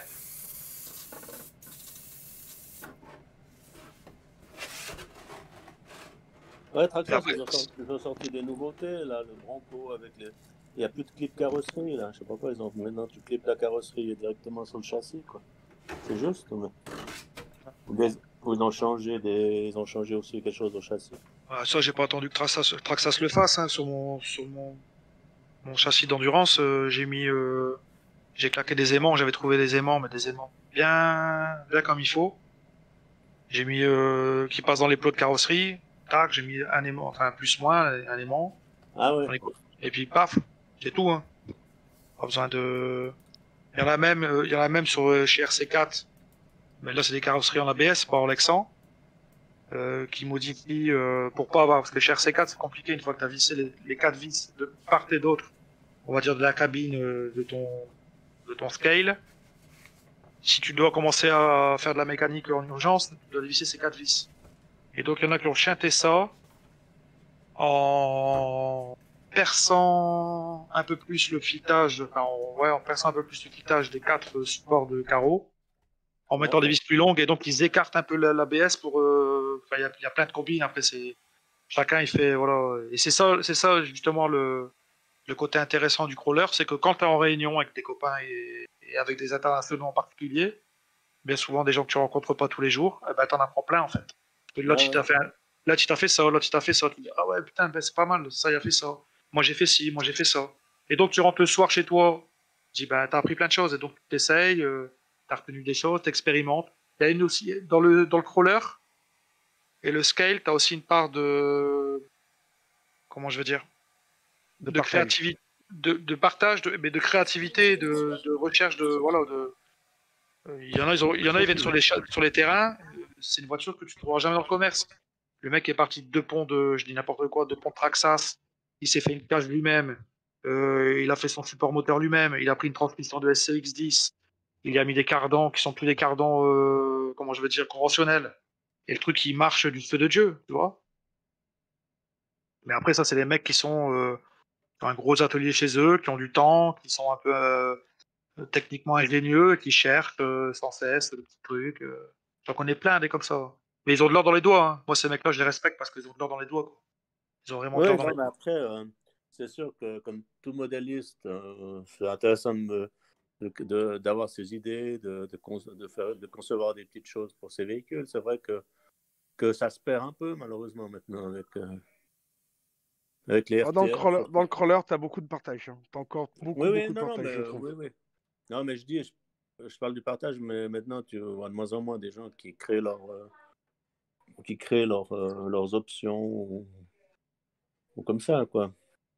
Ouais, Traxxas, après, ils, ont sorti, ils ont sorti des nouveautés, là, le Bronco avec les... Il n'y a plus de clip carrosserie, là, je sais pas quoi, ils ont... Maintenant, tu clips la carrosserie directement sur le châssis, quoi. C'est juste, mais... Ou des- ou ils ont changé des... Ils ont changé aussi quelque chose au châssis. Ah, ça, j'ai pas attendu que Traxxas, Traxxas le fasse, hein, sur mon, sur mon, mon châssis d'endurance, euh, j'ai mis, euh, j'ai claqué des aimants, j'avais trouvé des aimants, mais des aimants bien, bien comme il faut. J'ai mis, euh, qui passe dans les plots de carrosserie, tac, j'ai mis un aimant, enfin, plus moins, un aimant. Ah ouais. Et puis, paf, c'est tout, hein. Pas besoin de, il y en a même, euh, il y en a même sur, euh, chez R C quatre. Mais là, c'est des carrosseries en A B S, pas en Lexan. euh, qui modifie euh, pour pas avoir, parce que chez R C quatre c'est compliqué une fois que tu as vissé les, les quatre vis de part et d'autre, on va dire de la cabine euh, de ton de ton scale. Si tu dois commencer à faire de la mécanique en urgence, tu dois visser ces quatre vis. Et donc il y en a qui ont chanté ça en perçant un peu plus le filetage, enfin en, ouais, en perçant un peu plus le filetage des quatre euh, supports de carreaux, en mettant des vis plus longues, et donc ils écartent un peu l'A B S pour. euh, Enfin, il y a, y a plein de combines. Après, c'est chacun il fait voilà. Et c'est ça, c'est ça justement le le côté intéressant du crawler, c'est que quand tu es en réunion avec tes copains et, et avec des internationaux en particulier, bien souvent des gens que tu rencontres pas tous les jours, eh ben t'en apprends plein en fait. Parce que là, Ouais, tu t'as ouais. fait, un- là, tu t'as fait ça, là, tu t'as fait ça. Tu dis, ah ouais, putain, ben, c'est pas mal, ça, il a fait ça. Moi, j'ai fait ci, moi, j'ai fait ça. Et donc, tu rentres le soir chez toi, tu dis, ben, t'as appris plein de choses, et donc, tu t'essayes, euh, t'as retenu des choses, t'expérimentes. Il y a une aussi, dans le, dans le crawler et le scale, t'as aussi une part de, comment je veux dire, De de partage. créativité, de, de partage, de, mais de créativité, de, de recherche, de, voilà, de, euh, il y en a, ils, ont- il y en a, ils viennent sur les, cha- sur les terrains. euh, C'est une voiture que tu ne trouveras jamais dans le commerce. Le mec est parti de deux ponts de, je dis n'importe quoi, deux ponts de Traxas. Il s'est fait une cage lui-même. Euh, il a fait son support moteur lui-même. Il a pris une transmission de S C X dix. Il y a mis des cardans qui sont plus des cardans, euh, comment je veux dire, conventionnels. Et le truc, il marche du feu de Dieu, tu vois. Mais après, ça, c'est des mecs qui sont euh, qui ont un gros atelier chez eux, qui ont du temps, qui sont un peu euh, techniquement ingénieux, qui cherchent euh, sans cesse le petit truc. Euh. J'en connais plein des comme ça. Mais ils ont de l'or dans les doigts. Hein. Moi, ces mecs-là, je les respecte parce qu'ils ont de l'or dans les doigts. Quoi. Ils ont vraiment de l'or Oui, dans non, les mais doigts. après, euh, c'est sûr que comme tout modéliste, euh, c'est intéressant de me- de- de- d'avoir ses idées, de, de, con- de faire, de concevoir des petites choses pour ces véhicules. C'est vrai que, que ça se perd un peu, malheureusement, maintenant, avec, euh, avec les Ah, Dans le R T R, crawler, dans surtout. le crawler, t'as beaucoup de partage. Hein. T'as encore Oui, beaucoup, oui, beaucoup de non, non, partage, mais je euh, trouve. oui, oui. Non, mais je dis, je, je parle du partage, mais maintenant, tu vois de moins en moins des gens qui créent, leur, euh, qui créent leur, euh, leurs options ou, ou comme ça, quoi.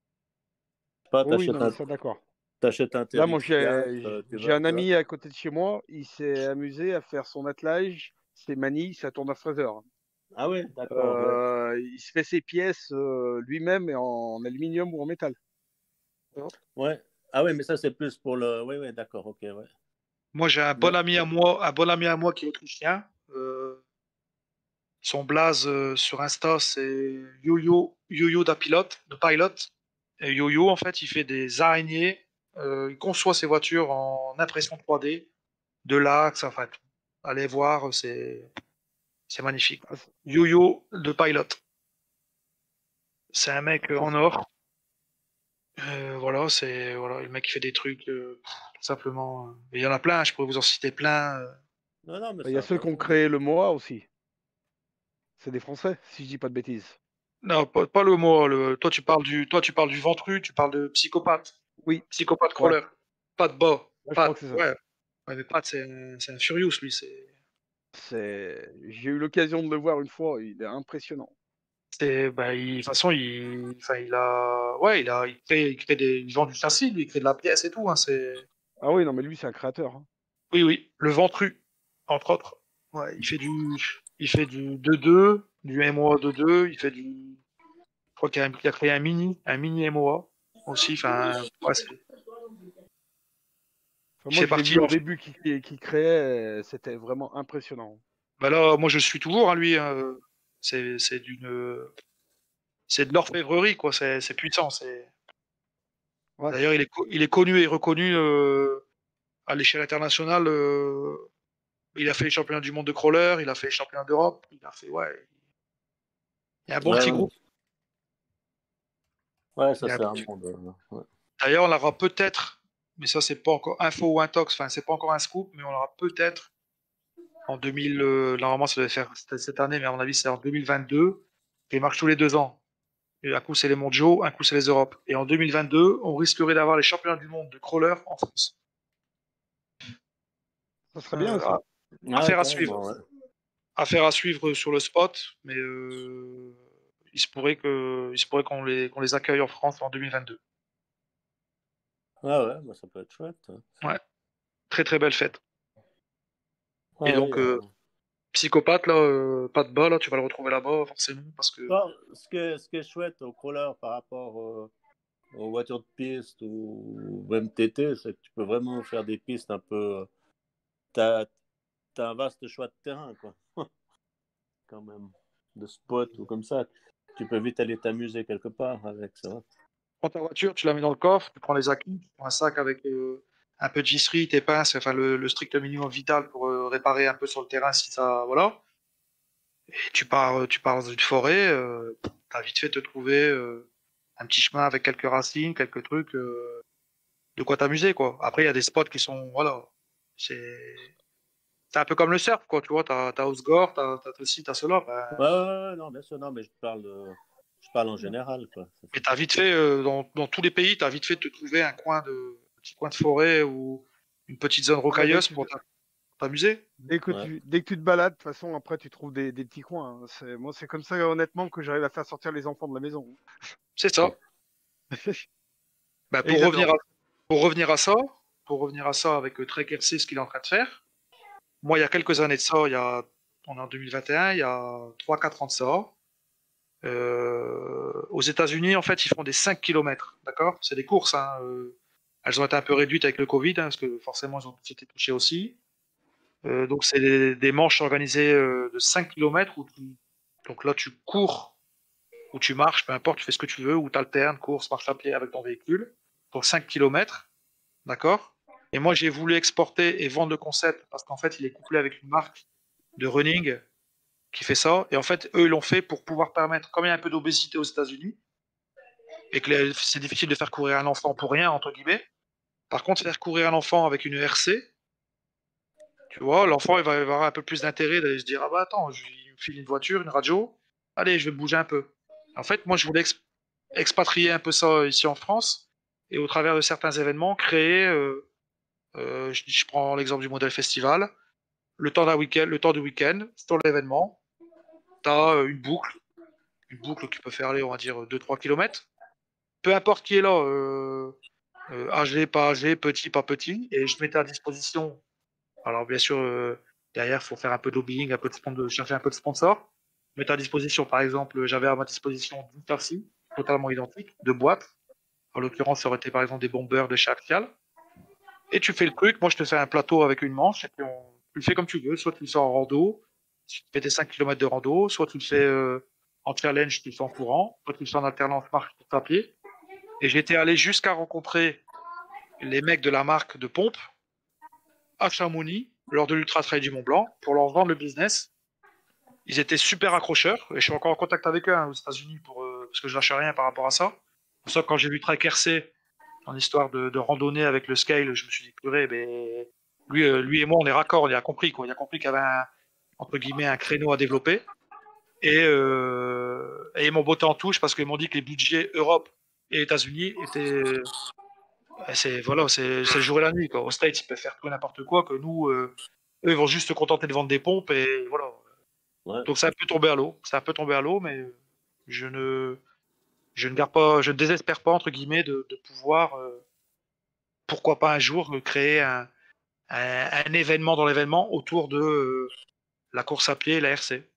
Je sais pas, Oui, oui, t'achètes non, mais un, ça, d'accord. t'achètes un Là, moi, T R X quatre, j'ai euh, tu j'ai vas, un tu vas. ami à côté de chez moi. Il s'est amusé à faire son attelage, ses manilles, ça tourne à Fraser. Ah ouais, d'accord, ouais. Euh, il se fait ses pièces euh, lui-même et en aluminium ou en métal. Ouais. Ah ouais, mais ça, c'est plus pour le. Oui, oui, d'accord, ok, ouais. Moi, j'ai un bon Mais- ami à moi, un bon ami à moi qui est autrichien. Euh, son blaze euh, sur Insta, c'est Yo-Yo, Yo-Yo da Pilot, de Pilot. Et Yo-Yo, en fait, il fait des araignées. Euh, il conçoit ses voitures en impression trois D, de l'axe, enfin tout. Allez voir, c'est c'est magnifique. Ah, c'est- Yo-Yo de Pilot. C'est un mec euh, ça, en c'est- or. Euh, voilà, c'est voilà, le mec qui fait des trucs euh, tout simplement. euh. Et il y en a plein, je pourrais vous en citer plein. euh. Non, non, mais Il c'est y a ceux qui ont intéressant. créé le M O A aussi. C'est des Français, si je dis pas de bêtises. Non, pas, pas le mot. Le, toi, tu parles du, toi, tu parles du ventru, tu parles de psychopathe. Oui, Psychopathe ouais. crawler. Pas de bas. Ouais, je crois Pat. que c'est ça. Ouais. Ouais, mais Pat, c'est un, c'est un Furious, lui. C'est, C'est... J'ai eu l'occasion de le voir une fois, il est impressionnant. c'est, bah, il- de toute façon, il, enfin, il a, ouais, il a, il crée, il crée des, il vend du châssis, lui, il crée de la pièce et tout. Hein, c'est, Ah oui, non, mais lui, c'est un créateur. Hein. oui, oui. Le ventru, entre autres. Ouais, il fait du, il fait du deux deux, du M O A deux deux, il fait du, je crois qu'il a, il a créé un mini, un mini M O A aussi. Enfin, ouais, c'est- Enfin, il moi, fait je l'ai partie. vu au début qu'il qu'il créait, euh, c'était vraiment impressionnant. Bah là, moi je suis toujours à lui. Hein. C'est c'est d'une, c'est de l'orfèvrerie quoi. C'est c'est puissant. C'est Ouais. d'ailleurs il est co- il est connu et reconnu euh, à l'échelle internationale. euh, Il a fait les championnats du monde de crawler. Il a fait les championnats d'Europe. Il a fait ouais. Il y a un bon Ouais, petit ouais. groupe. Ouais, Il ça, y a un c'est un petit- monde. euh, ouais. D'ailleurs on l'aura peut-être, mais ça c'est pas encore info ou intox. Enfin c'est pas encore un scoop, mais on l'aura peut-être en deux mille. euh, normalement ça devait faire cette cette année, mais à mon avis c'est en deux mille vingt-deux. Il marche tous les deux ans. Et un coup, c'est les mondiaux, un coup, c'est les Europes. Et en deux mille vingt-deux, on risquerait d'avoir les championnats du monde de crawler en France. Ça serait bien, Euh, ça. Ah, affaire à carrément, suivre. ouais. Affaire à suivre sur le spot, mais euh, il se pourrait que, il se pourrait qu'on les, qu'on les accueille en France en deux mille vingt-deux. Ah ouais, bah, ça peut être chouette. hein. Ouais, très très belle fête. Ah Et ouais, donc, il y a- euh, psychopathe, là, euh, pas de bas, là, tu vas le retrouver là-bas, forcément, parce que... Bon, ce, que, ce qui est chouette au crawler par rapport euh, aux voitures de piste ou même T T, c'est que tu peux vraiment faire des pistes un peu. Tu as, un vaste choix de terrain, quoi. Quand même. De spots ou comme ça. Tu peux vite aller t'amuser quelque part avec ça. Tu prends ta voiture, tu la mets dans le coffre, tu prends les acquis, tu prends un sac avec euh, un peu de G-Street, tes pinces, enfin le, le strict minimum vital pour euh, réparer un peu sur le terrain si ça. Voilà. Et tu pars, tu pars dans une forêt, euh, t'as vite fait te trouver euh, un petit chemin avec quelques racines, quelques trucs, euh, de quoi t'amuser, quoi. Après, il y a des spots qui sont. Voilà. C'est. C'est un peu comme le surf, quoi, tu vois, t'as, t'as Osgore, t'as, t'as ceci, t'as cela. Ben... Ouais, ouais, ouais, non, bien sûr, non, mais je parle, de... je parle en général, quoi. Et t'as vite fait, euh, dans, dans tous les pays, t'as vite fait de te trouver un coin de, un petit coin de forêt ou une petite zone rocailleuse pour t'amuser. Dès que, Ouais. tu, dès que tu te balades, de toute façon, après, tu trouves des, des petits coins. Hein. C'est, moi, c'est comme ça, honnêtement, que j'arrive à faire sortir les enfants de la maison. C'est ça. Bah, pour, revenir à, pour revenir à ça, pour revenir à ça avec Trek R C, ce qu'il est en train de faire, moi, il y a quelques années de ça, il y a, on est en deux mille vingt et un, il y a trois quatre ans de ça, euh, aux États-Unis, en fait, ils font des cinq kilomètres, d'accord? C'est des courses, hein, euh, elles ont été un peu réduites avec le Covid, hein, parce que forcément, ils ont été touchés aussi. Euh, donc, c'est des, des manches organisées euh, de cinq kilomètres, où tu, donc là, tu cours, ou tu marches, peu importe, tu fais ce que tu veux, ou tu alternes, course, marche à pied avec ton véhicule, pour cinq kilomètres, d'accord? Et moi, j'ai voulu exporter et vendre le concept parce qu'en fait, il est couplé avec une marque de running qui fait ça. Et en fait, eux, ils l'ont fait pour pouvoir permettre, comme il y a un peu d'obésité aux États-Unis, et que les- c'est difficile de faire courir un enfant pour rien, entre guillemets. Par contre, faire courir un enfant avec une R C, tu vois, l'enfant, il va avoir un peu plus d'intérêt d'aller se dire, ah bah attends, je il me file une voiture, une radio, allez, je vais bouger un peu. En fait, moi, je voulais ex- expatrier un peu ça ici en France, et au travers de certains événements, créer... euh, Euh, je, je prends l'exemple du modèle festival. Le temps d'un week-end, le temps du week-end, sur l'événement, tu as une boucle, une boucle qui peut faire aller, on va dire, deux trois kilomètres. Peu importe qui est là, euh, euh, âgé, pas âgé, petit, pas petit, et je mettais à disposition. Alors, bien sûr, euh, derrière, il faut faire un peu de lobbying, un peu de, spon- de chercher un peu de sponsors. Je mettais à disposition, par exemple, j'avais à ma disposition dix taxis, totalement identiques, de boîtes. En l'occurrence, ça aurait été par exemple des bombeurs de chez Axial. Et tu fais le truc, moi je te fais un plateau avec une manche, et puis on... tu le fais comme tu veux, soit tu le fais en rando, tu fais tes cinq kilomètres de rando, soit tu le fais euh, en challenge, tu le fais en courant, soit tu le fais en alternance marche à pied. Et j'étais allé jusqu'à rencontrer les mecs de la marque de pompe à Chamonix, lors de l'Ultra Trail du Mont Blanc, pour leur vendre le business. Ils étaient super accrocheurs, et je suis encore en contact avec eux hein, aux États-Unis, pour, euh, parce que je lâche rien par rapport à ça. Pour ça, quand j'ai vu Trek R C en histoire de, de randonnée avec le scale, je me suis dit, purée, mais lui, euh, lui et moi, on est raccord, il a compris, quoi. Il a compris qu'il y avait un, entre guillemets, un créneau à développer. Et, euh, et ils m'ont botté en touche parce qu'ils m'ont dit que les budgets Europe et États-Unis étaient. C'est, voilà, c'est, c'est le jour et la nuit, quoi. Aux States, ils peuvent faire tout n'importe quoi, que nous, euh, eux, ils vont juste se contenter de vendre des pompes et voilà. Ouais. Donc c'est un peu tombé à l'eau. C'est un peu tombé à l'eau, mais je ne. Je ne garde pas, je ne désespère pas entre guillemets de, de pouvoir, euh, pourquoi pas un jour euh, créer un, un, un événement dans l'événement autour de euh, la course à pied et la R C.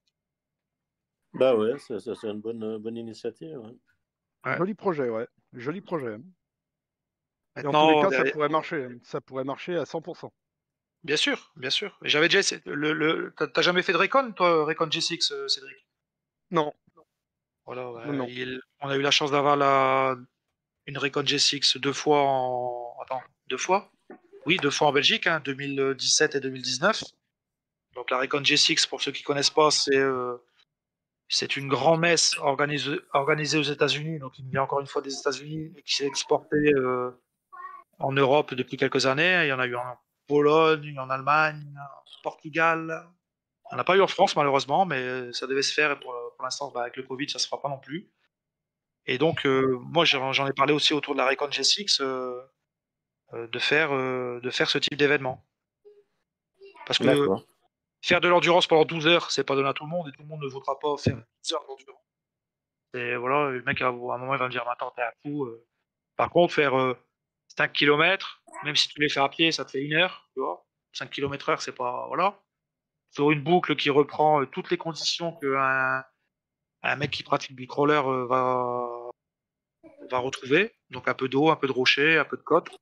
Bah ouais, c'est, c'est une bonne, bonne initiative. Ouais. Ouais. Joli projet, ouais. Joli projet. hein. Et en Maintenant, tous les cas, ça derrière- pourrait marcher. hein. Ça pourrait marcher à cent pour cent. Bien sûr, bien sûr. J'avais déjà essayé- le, le, t'as, t'as jamais fait de Recon, toi, Recon G six, euh, Cédric? Non. Voilà, ouais, Non, non. il- on a eu la chance d'avoir la, une Recon G six deux fois en, attends, deux fois? Oui, deux fois en Belgique, hein, deux mille dix-sept et deux mille dix-neuf. Donc la Recon G six, pour ceux qui connaissent pas, c'est euh, c'est une grand-messe organisée, organisée aux États-Unis, donc il vient encore une fois des États-Unis et qui s'est exportée euh, en Europe depuis quelques années. Il y en a eu en Pologne, en Allemagne, en Portugal. On n'a pas eu en France malheureusement, mais ça devait se faire. Et pour, pour l'instant, bah, avec le Covid, ça se fera pas non plus. Et donc, euh, moi, j'en, j'en ai parlé aussi autour de la Recon G six euh, euh, de faire euh, de faire ce type d'événement. Parce que D'accord. faire de l'endurance pendant douze heures, c'est pas donné à tout le monde et tout le monde ne voudra pas faire douze heures d'endurance. Et voilà, le mec, à un moment, il va me dire, attends, t'es un fou. euh. Par contre, faire euh, cinq kilomètres, même si tu les fais à pied, ça te fait une heure, tu vois. cinq kilomètres heure, c'est pas. Voilà. sur une boucle qui reprend euh, toutes les conditions qu'un un mec qui pratique du crawler euh, va, va retrouver. Donc un peu d'eau, un peu de rocher, un peu de côte.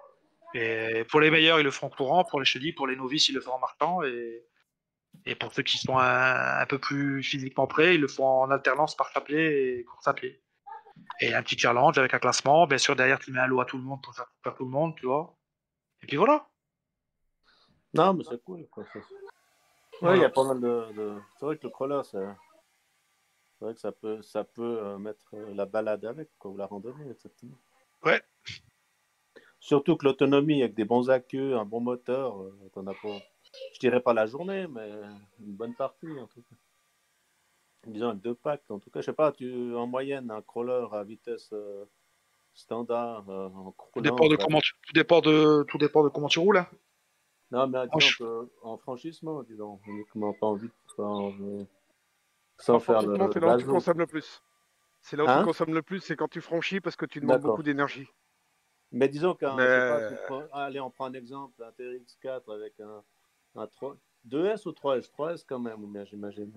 Et pour les meilleurs, ils le feront courant. Pour les chenilles, pour les novices, ils le feront en marchant. Et, et pour ceux qui sont un, un peu plus physiquement prêts, ils le font en alternance par chapelet et course à pied. Et un petit challenge avec un classement. Bien sûr, derrière, tu mets un lot à tout le monde pour faire, faire tout le monde, tu vois. Et puis voilà. Non, mais c'est cool. Quoi. C'est- Ouais, il y a pas mal de. de- C'est vrai que le crawler, c'est c'est vrai que ça peut, ça peut euh, mettre euh, la balade avec, quoi, ou la randonnée, exactement. Ouais. Surtout que l'autonomie avec des bons accus, un bon moteur, euh, t'en as pas. Je dirais pas la journée, mais une bonne partie en tout cas. Disons avec deux packs, en tout cas, je sais pas, tu en moyenne un crawler à vitesse euh, standard euh, en Tout dépend de crawlant, ça- comment tu, tout dépend de, tout dépend de comment tu roules. Hein. Non, mais disons Franch- que, en franchissement, disons, uniquement pas en vite, pas en, euh, sans En faire le, franchissement, le c'est là où tu bateau. consommes le plus. C'est là où tu Hein consommes le plus, c'est quand tu franchis parce que tu demandes D'accord. beaucoup d'énergie. Mais disons qu'un, Mais- je sais pas, tu prends- allez, on prend un exemple, un T R X quatre avec un, un trois, deux S ou trois S? trois S quand même, ou bien j'imagine.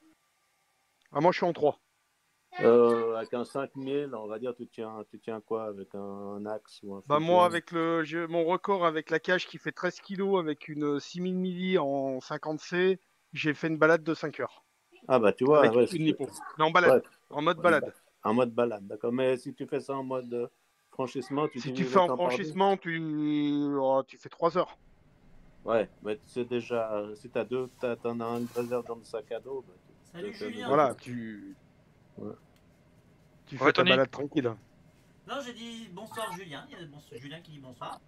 Ah, moi, je suis en trois. Euh, avec un cinq mille, on va dire, tu tiens, tu tiens quoi avec un, un axe ou un Bah, fusion? moi, avec le, j'ai mon record avec la cage qui fait treize kilos avec une six mille milli en cinquante C, j'ai fait une balade de cinq heures. Ah bah tu vois, Avec ouais, une c'est- lipo. Mais en balade. ouais. En mode En balade. ba- En mode balade, d'accord. Mais si tu fais ça en mode euh, franchissement, tu Si tu diminues fais le en temps par deux. franchissement, tu, oh, tu fais trois heures. Ouais, mais c'est déjà, si t'as deux, t'as- t'en as une réserve dans le sac à dos. Bah, tu- Salut, tu fais Julien. le- Voilà, tu, Ouais. tu Ouais, fais ta Tony. balade tranquille. Non, j'ai dit bonsoir Julien. Il y a bon- Julien qui dit bonsoir.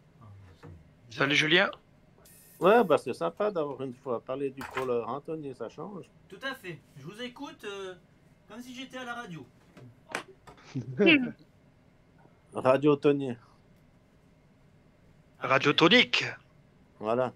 Salut Julien. Ouais, bah c'est sympa d'avoir une fois parlé du crawler, hein, Tony, ça change. Tout à fait. Je vous écoute euh, comme si j'étais à la radio. Radio Tony, Radio tonique. voilà.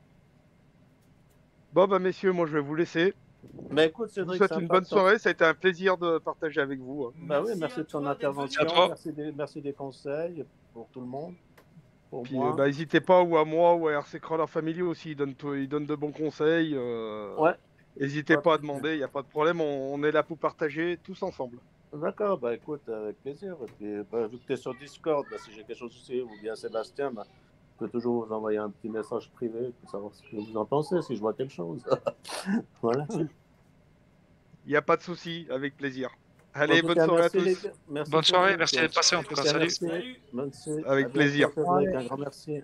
Bon, bah, messieurs, moi, je vais vous laisser. Mais écoute, Je vous Cédric, souhaite sympa une bonne de ton- soirée. Ça a été un plaisir de partager avec vous. hein. Bah oui, merci de ton intervention, Merci à toi. merci des, merci des conseils pour tout le monde, pour Puis, moi. euh, bah, n'hésitez pas, ou à moi, ou à R C Crawler Family aussi, ils donnent, tout- ils donnent de bons conseils. euh, Ouais. N'hésitez Pas pas à de demander, il n'y a pas de problème, on, on est là pour partager tous ensemble. D'accord, bah écoute, avec plaisir. Et puis, bah, vu que tu es sur Discord, bah, si j'ai quelque chose aussi, ou bien Sébastien, bah, je peux toujours vous envoyer un petit message privé pour savoir ce que vous en pensez, si je vois quelque chose. Voilà. Il n'y a pas de souci, avec plaisir. En Allez, tout bonne cas, soirée merci à les tous. gars. Merci Bonne soirée, Cédric. merci d'être passé en tout cas. Salut. Merci. Bonne soirée. Avec À bientôt, plaisir. Cédric, un grand merci.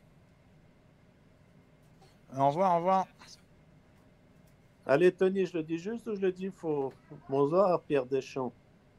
Au revoir, au revoir. Allez, Tony, je le dis juste ou je le dis faux? Bonsoir, Pierre Deschamps.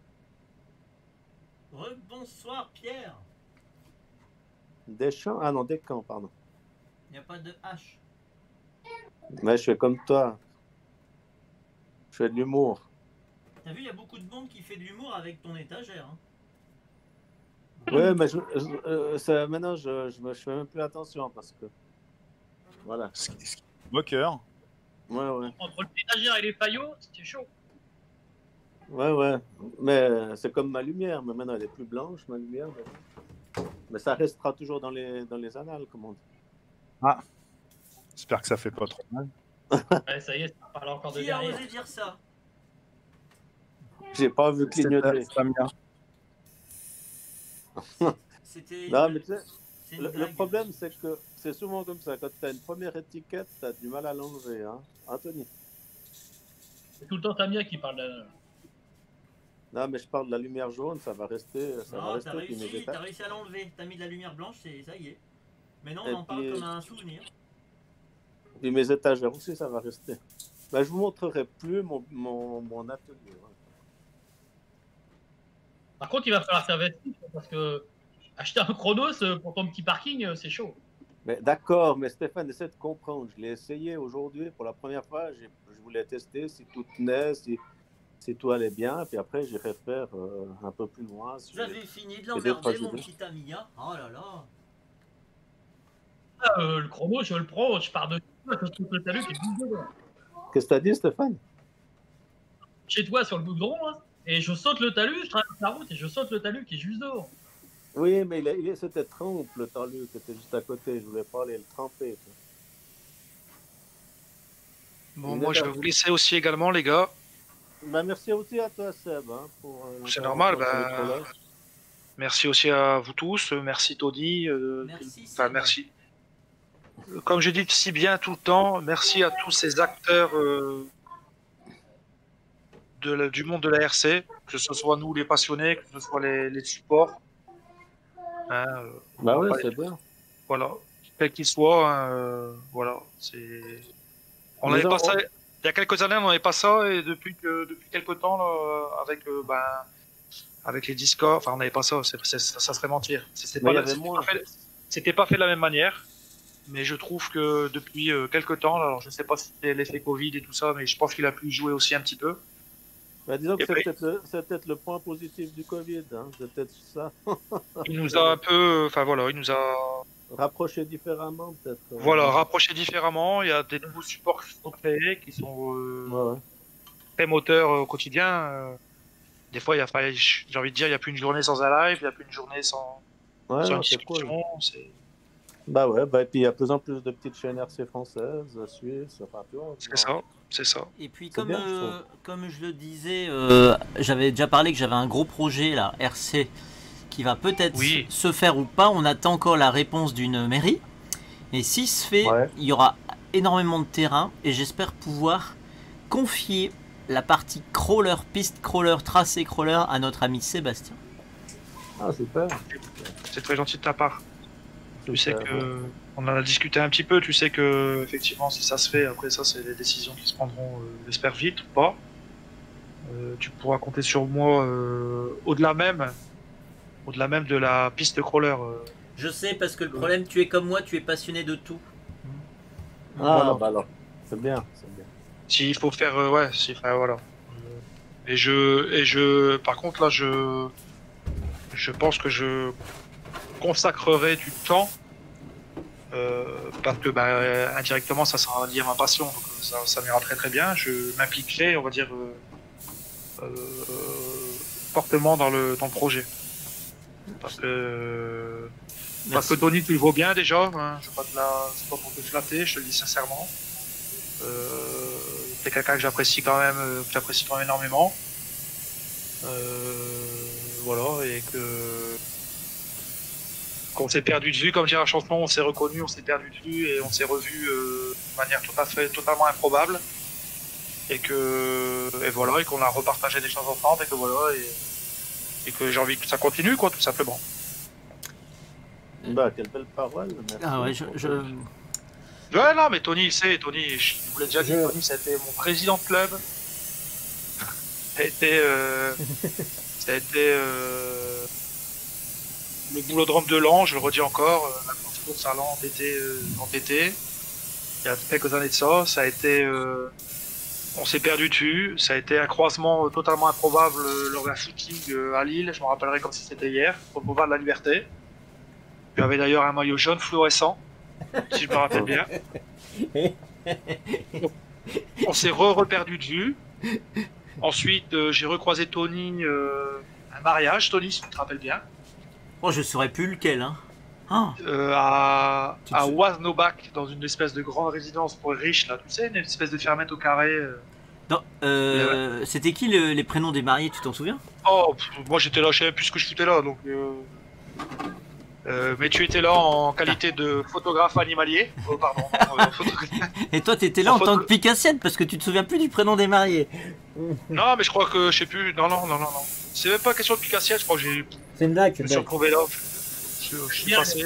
Rebonsoir Pierre. Deschamps? Ah non, Descamps, pardon. Il n'y a pas de H. Mais je fais comme toi. Je fais de l'humour. T'as vu, il y a beaucoup de monde qui fait de l'humour avec ton étagère. Hein. Ouais, mais je, je- euh, ça, maintenant, je, je, me- je fais même plus attention parce que. Voilà. Moqueur. Ouais, ouais. Entre l'étagère et les faillots, c'était chaud. Ouais, ouais. Mais c'est comme ma lumière. Mais maintenant, elle est plus blanche, ma lumière. Mais, mais ça restera toujours dans les, dans les annales, comme on dit. Ah. J'espère que ça fait pas trop mal. Ouais, ça y est, ça parle encore de Qui a derrière. osé dire ça? J'ai pas vu clignoter. C'est Samia. C'était. Non, mais tu sais, c'est une le, le blague. problème, c'est que c'est souvent comme ça. Quand tu as une première étiquette, tu as du mal à l'enlever. Hein. Anthony? C'est tout le temps Tamia qui parle de... Non, mais je parle de la lumière jaune, ça va rester. Ça va Non, rester t'as puis mes réussi, états. t'as réussi à l'enlever. T'as mis de la lumière blanche, c'est ça y est. Maintenant, on Et en parle puis- comme un souvenir. Puis mes étagères aussi, ça va rester. Ben, je vous montrerai plus mon, mon, mon atelier. hein. Par contre, il va falloir s'investir parce que acheter un Chronos euh, pour ton petit parking, euh, c'est chaud. Mais d'accord, mais Stéphane, essaie de comprendre. Je l'ai essayé aujourd'hui pour la première fois. J'ai- Je voulais tester si tout tenait, si, si tout allait bien. Puis après, j'irai faire euh, un peu plus loin. Si Vous avez fini de j'ai deux, trois l'emmerder, mon idées. petit ami. Hein. Oh là là. Ah, euh, le chrono, je le prends, je pars de je saute le talus qui est juste dedans. Qu'est-ce que tu as dit, Stéphane? Chez toi sur le goudron, là, et je saute le talus, je traverse la route et je saute le talus qui est juste dehors. Oui, mais il, a- il, c'était trempe, le talus qui était juste à côté. Je voulais pas aller le tremper. tu Bon, moi je vais vous laisser aussi également, les gars. Bah, merci aussi à toi, Seb. Hein, pour, euh, C'est normal. l'intervention Bah, dans les trollers. merci aussi à vous tous. euh, Merci Tony. euh, Merci, Enfin, Seb. merci. Euh, Comme je dis si bien tout le temps, merci à tous ces acteurs euh, de la- du monde de la R C, que ce soit nous les passionnés, que ce soit les, les supports. Hein, euh, on Bah va ouais, pas c'est les- bien. Voilà, quel qu'il soit, hein, euh, voilà, c'est. On Mais n'avait on- pas ça. Il y a quelques années, on n'avait pas ça, et depuis que depuis quelques temps, là, avec euh, ben, avec les Discord, enfin, on n'avait pas ça. c'est- c'est- ça, ça serait mentir. C'était Mais pas, il y la- avait c'était moins. pas fait, c'était pas fait de la même manière. Mais je trouve que depuis euh, quelques temps, là, alors je ne sais pas si c'est l'effet Covid et tout ça, mais je pense qu'il a pu y jouer aussi un petit peu. Bah, disons que Et c'est puis- peut-être le, c'est peut-être le point positif du Covid. Hein. C'est peut-être ça. Il nous a un peu, enfin voilà, il nous a Rapproché différemment, peut-être. voilà rapproché différemment. Il y a des nouveaux supports qui sont créés, qui sont euh, Ouais, ouais. très moteurs euh, au quotidien. euh. Des fois, il y a, enfin, j'ai envie de dire, il n'y a plus une journée sans un live, il n'y a plus une journée sans, Ouais, sans non, une c'est discussion. c'est- Bah ouais, bah, et puis il y a de plus en plus de petites chaînes R C françaises, suisses, enfin, tu vois. C'est ça, c'est ça. Et puis C'est comme, bien, je euh, trouve. comme je le disais, euh, j'avais déjà parlé que j'avais un gros projet là, R C, qui va peut-être Oui. se faire ou pas. On attend encore la réponse d'une mairie. Et si se fait, Ouais. il y aura énormément de terrain et j'espère pouvoir confier la partie crawler, piste crawler, tracé crawler à notre ami Sébastien. Ah, super. C'est très gentil de ta part. Tu sais Super, que ouais. on en a discuté un petit peu. Tu sais que effectivement, si ça se fait, après ça, c'est des décisions qui se prendront, euh, j'espère vite ou pas. Euh, tu pourras compter sur moi euh, au-delà même, au-delà même de la piste crawler. euh. Je sais parce que le problème, tu es comme moi, tu es passionné de tout. Ah, Voilà. bah alors, c'est bien, c'est bien. S'il faut faire, euh, ouais, si, enfin, voilà. Euh, Et je, et je, par contre là, je, je pense que je consacrerai du temps euh, parce que, bah, indirectement, ça sera lié à ma passion, donc euh, ça, ça m'ira très très bien. Je m'impliquerai, on va dire, euh, euh, fortement dans le, dans le projet. Parce que, parce que Tony, tu le vaux bien déjà. Hein, je ne pas te la, c'est pas pour te flatter, je te le dis sincèrement. Euh, c'est quelqu'un que j'apprécie quand même, euh, que j'apprécie quand même énormément. Euh, voilà, et que qu'on s'est perdu de vue, comme dirait la chanson, on s'est reconnu, on s'est perdu de vue et on s'est revu euh, de manière tout à fait, totalement improbable. Et que, et voilà, et qu'on a repartagé des choses ensemble, et que voilà, et, et que j'ai envie que ça continue, quoi, tout simplement. Bah, quelle belle parole. Merci. Ah ouais, je, je... Ouais, non, mais Tony, il sait, Tony, je vous l'ai déjà dit, Je- Tony, ça a été mon président de club. Ça a été, euh, ça a été euh, le boulodrome de Lens, je le redis encore, euh, la grosse course à Lens d'été, euh, en été. Il y a quelques années de ça, ça a été, euh, on s'est perdu dessus, ça a été un croisement euh, totalement improbable euh, lors d'un footing euh, à Lille, je me rappellerai comme si c'était hier, au boulevard de la Liberté. Tu avais d'ailleurs un maillot jaune fluorescent, si je me rappelle bien. On s'est re-reperdu de vue. Ensuite, euh, j'ai recroisé Tony, euh, un mariage, Tony, si tu te rappelles bien, Oh, je saurais plus lequel, hein. Ah, euh, à, Tu te à sou- Wasnobach, dans une espèce de grande résidence pour les riches, là, tu sais, une espèce de fermette au carré. euh. non, euh, c'était qui le- les prénoms des mariés, tu t'en souviens? Oh, pff, moi j'étais là, je savais plus ce que je foutais là, donc. euh, euh, mais tu étais là en qualité de photographe animalier. Oh, pardon. euh, photographe- Et toi, t'étais là En en tant photo- que picassienne parce que tu te souviens plus du prénom des mariés. Non, mais je crois que, je sais plus, non, non, non, non, non. C'est même pas question de picassienne, je crois que j'ai. C'est une blague, Je c'est me une suis blague. retrouvé là, je, je suis passé.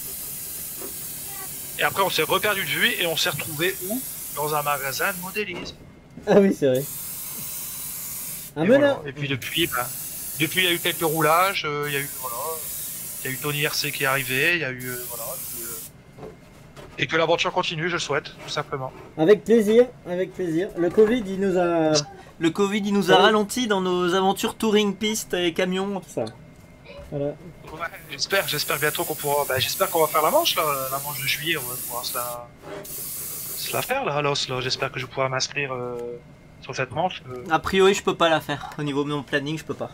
Et après, on s'est reperdu de vue et on s'est retrouvé où? Dans un magasin de modélisme. Ah oui, c'est vrai. Un Et, meneur. voilà. Et puis depuis, ben, depuis il y a eu quelques roulages, euh, il y a eu voilà, il y a eu Tony R C qui est arrivé, il y a eu euh, voilà, et, puis, euh, et que l'aventure continue, je le souhaite, tout simplement. Avec plaisir, avec plaisir. Le Covid, il nous a. Le Covid, il nous a Ouais. ralenti dans nos aventures touring piste et camions, tout ça. Voilà. Ouais, j'espère, j'espère bientôt qu'on pourra, ben, j'espère qu'on va faire la manche là, la manche de juillet, on va pouvoir se la, se la faire là, à l'os là. J'espère que je pourrai m'inscrire euh, sur cette manche. euh. A priori, je peux pas la faire. Au niveau de mon planning, je peux pas.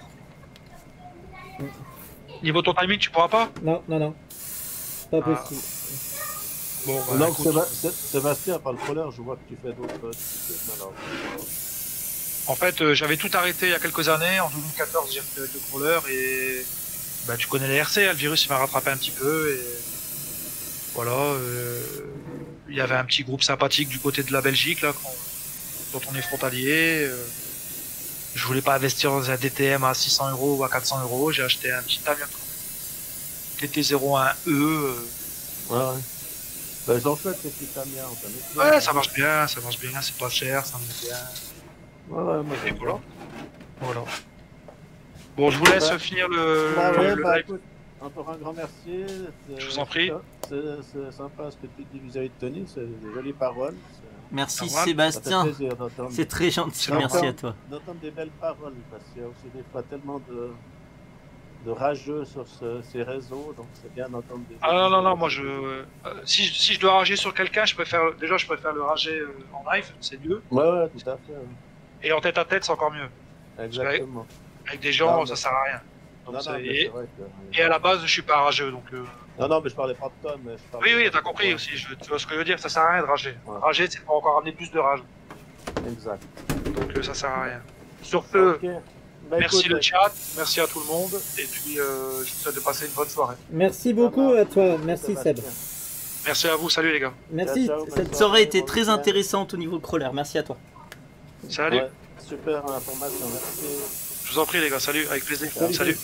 Niveau ton timing, tu pourras pas? Non, non, non. Pas Ah. possible. Bon, bah, Donc, écoute. Séba- Sé- Sébastien, par le crawler, je vois que tu fais d'autres disciplines alors. En fait, euh, j'avais tout arrêté il y a quelques années. En deux mille quatorze, j'ai fait le crawler et bah, tu connais les R C, hein, le virus il m'a rattrapé un petit peu et voilà. euh, Il y avait un petit groupe sympathique du côté de la Belgique là, quand, quand on est frontalier. euh, Je voulais pas investir dans un D T M à six cents euros ou à quatre cents euros. J'ai acheté un petit avion T T zéro un E. euh, Ouais, ouais. Bah, ils ont fait ces petits camions, ça m'est bien. Ouais, ça marche bien, ça marche bien, c'est pas cher, ça marche bien. Ouais, ouais, moi Et j'aime voilà. bien. Voilà. Bon, je vous laisse Bah, finir le, Bah ouais, le bah live. écoute, encore un grand merci. C'est- Je vous en prie. C'est c'est sympa ce que tu dis vis-à-vis de Tony, c'est des jolies paroles. c'est- Merci Ça me va. Sébastien. Ça fait plaisir d'entendre- C'est très gentil, d'entendre- merci à toi. D'entendre des belles paroles, parce qu'il y a aussi des fois tellement de, de rageux sur ce- ces réseaux, donc c'est bien d'entendre des... Ah non, non, non, moi je. euh, si, je- si je dois rager sur quelqu'un, je préfère. Déjà, je préfère le rager euh, en live, c'est mieux. Ouais, ouais, tout à fait. ouais. Et en tête à tête, c'est encore mieux. Parce qu'avec- Exactement. Avec des gens, Non, mais- ça sert à rien. Donc, Non, non, c'est- mais et, c'est vrai que- et à la base, je suis pas rageux, donc. euh, Non, non, mais je parlais pas de toi, mais je parlais... Oui, oui, t'as compris aussi. Je, tu vois ce que je veux dire, ça sert à rien de rager. Rager, c'est pour encore amener plus de rage. Exact. Donc euh, ça sert à rien. Sur ce, Ok. Bah, merci écoute, le chat, merci à tout le monde, et puis euh, je vous souhaite de passer une bonne soirée. Merci beaucoup à toi. Merci Seb. Merci à vous, salut les gars. Merci. Cette soirée était très intéressante au niveau crawler. Merci à toi. Salut. Ouais, super information, merci. Je vous en prie les gars, salut, avec plaisir. Salut. Salut.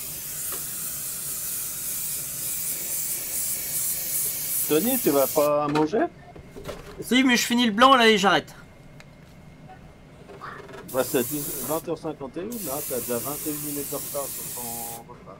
Tony, tu vas pas manger? Si, mais je finis le blanc là et j'arrête. Bah, c'est vingt heures cinquante et un, là, t'as déjà vingt et une minutes de retard sur ton repas.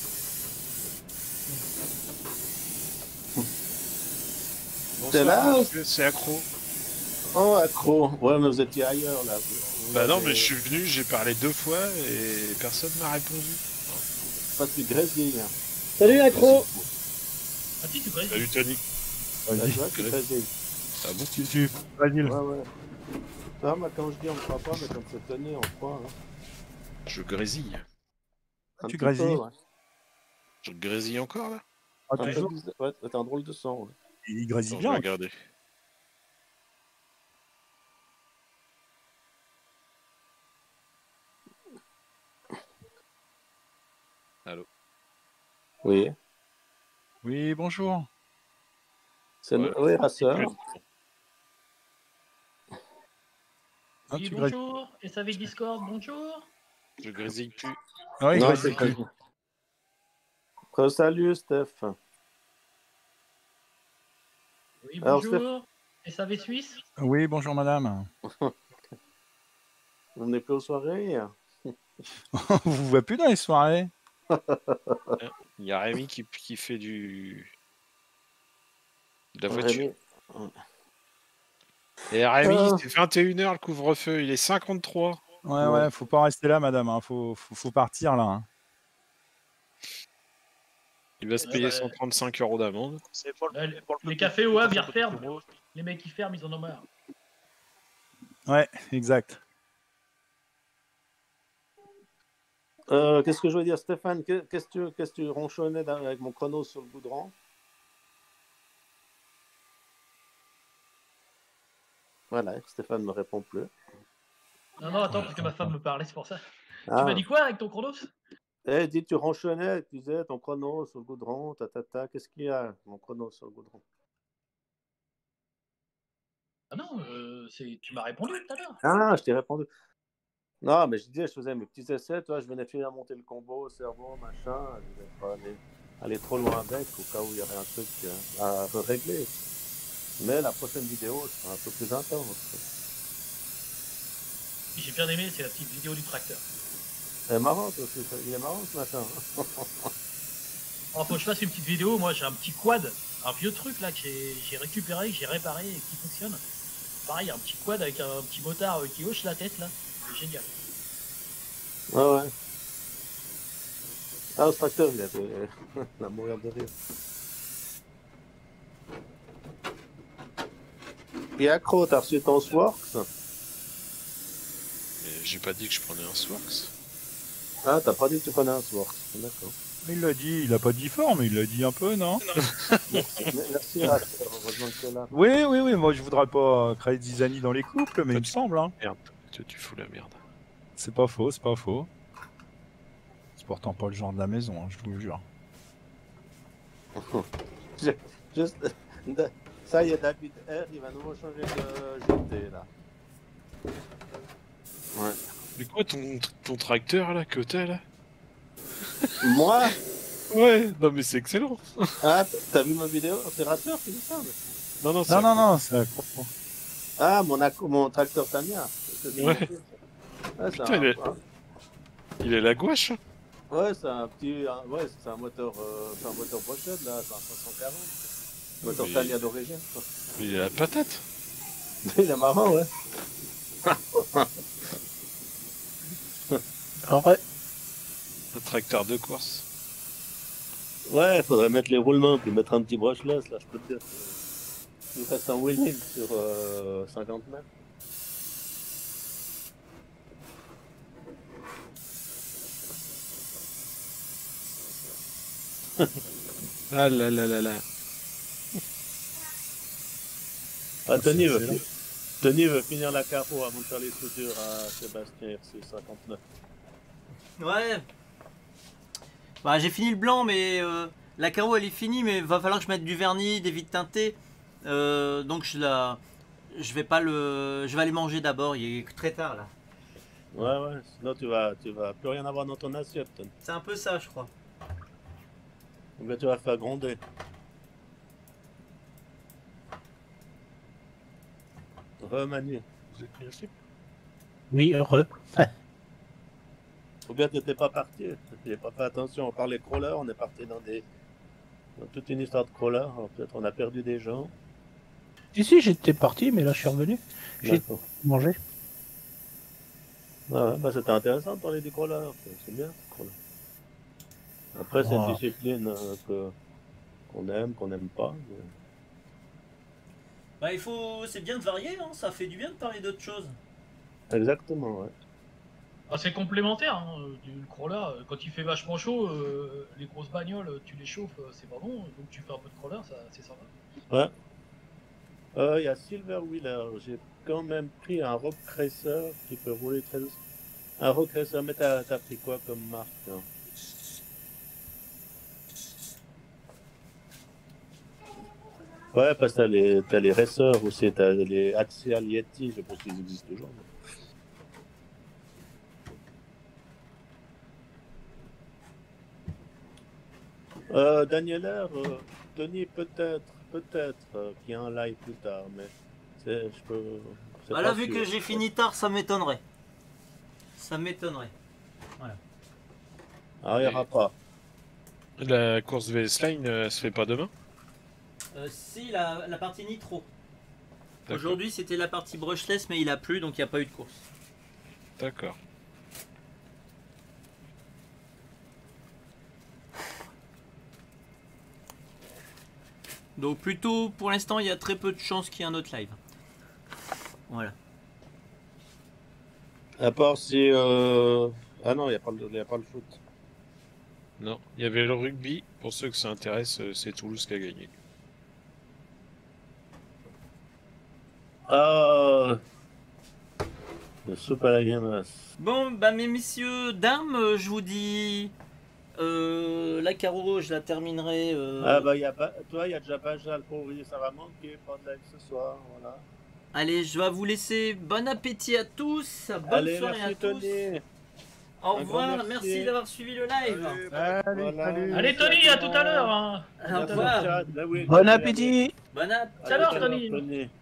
T'es là? C'est accro. Oh, accro. Ouais, mais vous étiez ailleurs, là. Vous- vous Bah non, avez- mais je suis venu, j'ai parlé deux fois et personne m'a répondu. Parce que tu grésilles. Salut accro. Ah si, tu brésilles. Salut Tony. Bah, tu vois, tu grésilles. Ah bon? Tu, tu, pas nul. Ouais, ouais. Ça, moi, quand je dis on ne croit pas, mais quand c'est Tony, on croit. Hein. Je grésille. Un Tu petit grésilles. peu, ouais. Je grésille encore là? Ah, Un peu toujours. bizarre. Ouais, t'as un drôle de sang. Ouais. Il grésille Attends, je vais bien. regarder. Allô? Oui. Oui, bonjour. C'est Ouais. oui, rasseur. Ah, Oui, tu grésilles. bonjour. S A V Discord, bonjour. Je grésille plus. Ouais, il Non, grésille c'est plus. pas- Re- Salut, Steph. Oui, Alors, bonjour. S A V Suisse. Oui, bonjour madame. On n'est plus aux soirées. On vous voit plus dans les soirées. Il y a Rémi qui, qui fait du. de la voiture. Rémi. Et Rémi, Ah. c'est vingt et une heures le couvre-feu, il est cinquante-trois. Ouais, ouais, faut pas rester là, madame. Hein. Faut, faut, faut partir là. Hein. Il va se Ouais, payer bah, cent trente-cinq euros d'amende. C'est pour le, Là, les- pour le les peuple- cafés au Havre, ils pour le peuple referment. gros. Les mecs qui ferment, ils en ont marre. Ouais, exact. Euh, Qu'est-ce que je veux dire, Stéphane? que- Qu'est-ce que tu, qu'est-ce que tu ronchonnais dans- avec mon chrono sur le goudron? Voilà, Stéphane ne me répond plus. Non, non, attends, parce que ma femme me parlait, c'est pour ça. Ah. Tu m'as dit quoi avec ton chronos? Eh, dis, tu ronchonnais, tu disais ton chrono sur le goudron, ta ta ta. Qu'est-ce qu'il y a, mon chrono sur le goudron? Ah non, euh, c'est- tu m'as répondu tout à l'heure. Ah, je t'ai répondu. Non, mais je disais, je faisais mes petits essais, toi, je venais finir à monter le combo, cerveau, machin. Je voulais pas aller, aller trop loin avec, au cas où il y aurait un truc euh, à régler. Mais la prochaine vidéo sera un peu plus intense. J'ai bien aimé, c'est la petite vidéo du tracteur. C'est marrant, toi, c'est- il est marrant ce machin. Alors, faut que je fasse une petite vidéo. Moi, j'ai un petit quad, un vieux truc là que j'ai j'ai récupéré, que j'ai réparé et qui fonctionne. Pareil, un petit quad avec un petit motard euh, qui hoche la tête là. C'est génial. Ouais, ouais. Ah, ce tracteur, il avait la mourir de rire. Puis accro, t'as reçu ton Sworks? Mais j'ai pas dit que je prenais un Swarks. Ah, t'as pas dit que tu prenais un Sworks. D'accord. Il l'a dit, il a pas dit fort, mais il l'a dit un peu, non? Merci, Raph. Heureusement que t'es là. Oui, oui, oui, moi je voudrais pas créer des zizanie dans les couples, mais il me semble. Hein. Merde, toi, tu fous la merde. C'est pas faux, c'est pas faux. C'est pourtant pas le genre de la maison, hein, je vous le jure. Je- juste, ça y est, David R, il va nouveau changer de G T là. Ouais. Mais quoi, ton, ton tracteur là, que t'as là? Moi? Ouais, non mais c'est excellent. Ah, t'as vu ma vidéo? C'est Rasseur qui dit ça? mais- Non, non, Non, non, non, c'est... Ah, mon, ac- mon tracteur Tamiya. Ouais. Ouais, c'est Putain, un- il est... il est la gouache. Ouais, c'est un petit, un- ouais, c'est un moteur, euh, c'est un moteur Brochette là, c'est un cinq cent quarante. Moteur Mais- Tamiya d'origine. quoi. Mais il a la patate. Il est marrant, ouais. Ouais. Un tracteur de course. Ouais, faudrait mettre les roulements puis mettre un petit brushless là, je peux te dire. Il reste un wheeling sur euh, cinquante mètres. Ah là là là là. Ah, Tony, C'est veut, excellent. Tony veut finir la carreau avant de faire les soudures à Sébastien R C cinquante-neuf. Ouais. Bah j'ai fini le blanc, mais euh, la carreau elle est finie, mais va falloir que je mette du vernis, des vitres teintées. Euh, donc je la, je vais pas le, je vais aller manger d'abord. Il est très tard là. Ouais, ouais, sinon tu vas, tu vas plus rien avoir dans ton assiette, Tony. C'est un peu ça, je crois. Ou bien tu vas le faire gronder. Remanier. Vous êtes mis aussi? Oui, heureux. Ou bien tu n'étais pas parti. Tu n'as pas fait attention. On parlait crawler, on est parti dans des. Dans toute une histoire de crawler. Alors, peut-être on a perdu des gens. Si, si, j'étais parti, mais là je suis revenu. J'ai D'accord. mangé. Ouais, ouais, bah c'était intéressant de parler du crawler. C'est- C'est bien, ce crawler. Après, c'est Ah. une discipline euh, que qu'on aime, qu'on n'aime pas. mais- Bah il faut, c'est bien de varier, hein. Ça fait du bien de parler d'autres choses. Exactement, ouais. Ah, c'est complémentaire, hein, euh, du crawler. euh, Quand il fait vachement chaud, euh, les grosses bagnoles, euh, tu les chauffes, euh, c'est pas bon. Donc tu fais un peu de crawler, ça, c'est sympa. Ouais. Euh, Il y a Silver Wheeler. J'ai quand même pris un Rock Racer qui peut rouler très doucement. Un Rock Racer, mais t'as t'as pris quoi comme marque hein? Ouais, parce que t'as les, t'as les racers aussi, t'as les Axial Yeti, je sais pas s'ils existent toujours. mais- Euh, Daniel R, euh, Tony, peut-être, peut-être euh, qu'il y a un live plus tard, mais c'est, je peux. c'est Bah là pas vu sûr. que j'ai fini tard, ça m'étonnerait. Ça m'étonnerait. Voilà. Ah, il n'y aura pas. La course V S Line, euh, elle se fait pas demain? Euh, si la, la partie nitro. D'accord. Aujourd'hui c'était la partie brushless, mais il a plu, donc il n'y a pas eu de course. D'accord. Donc plutôt, pour l'instant, il y a très peu de chances qu'il y ait un autre live. Voilà. À part si. Euh... Ah non, il n'y a, pas le- y a pas le foot. Non, il y avait le rugby. Pour ceux que ça intéresse, euh, c'est Toulouse qui a gagné. Ah. Le soupe à la ganasse. Bon, bah mes messieurs, dames, euh, je vous dis... Euh, la carreau, je la terminerai... euh, Ah bah, y a pas... toi, il y a déjà pas Jal pour ouvrir, ça va manquer, pas de live ce soir, voilà. Allez, je vais vous laisser. Bon appétit à tous. Bonne Allez, soirée merci à tous. Tony. Au Un revoir, grand merci, merci. d'avoir suivi le live. Allez, Voilà. salut. Allez, Tony, à tout à l'heure. Hein. Au revoir. Là, oui, Bon Tony, appétit. Bon app. Tout à l'heure, allez, Tony. Tony.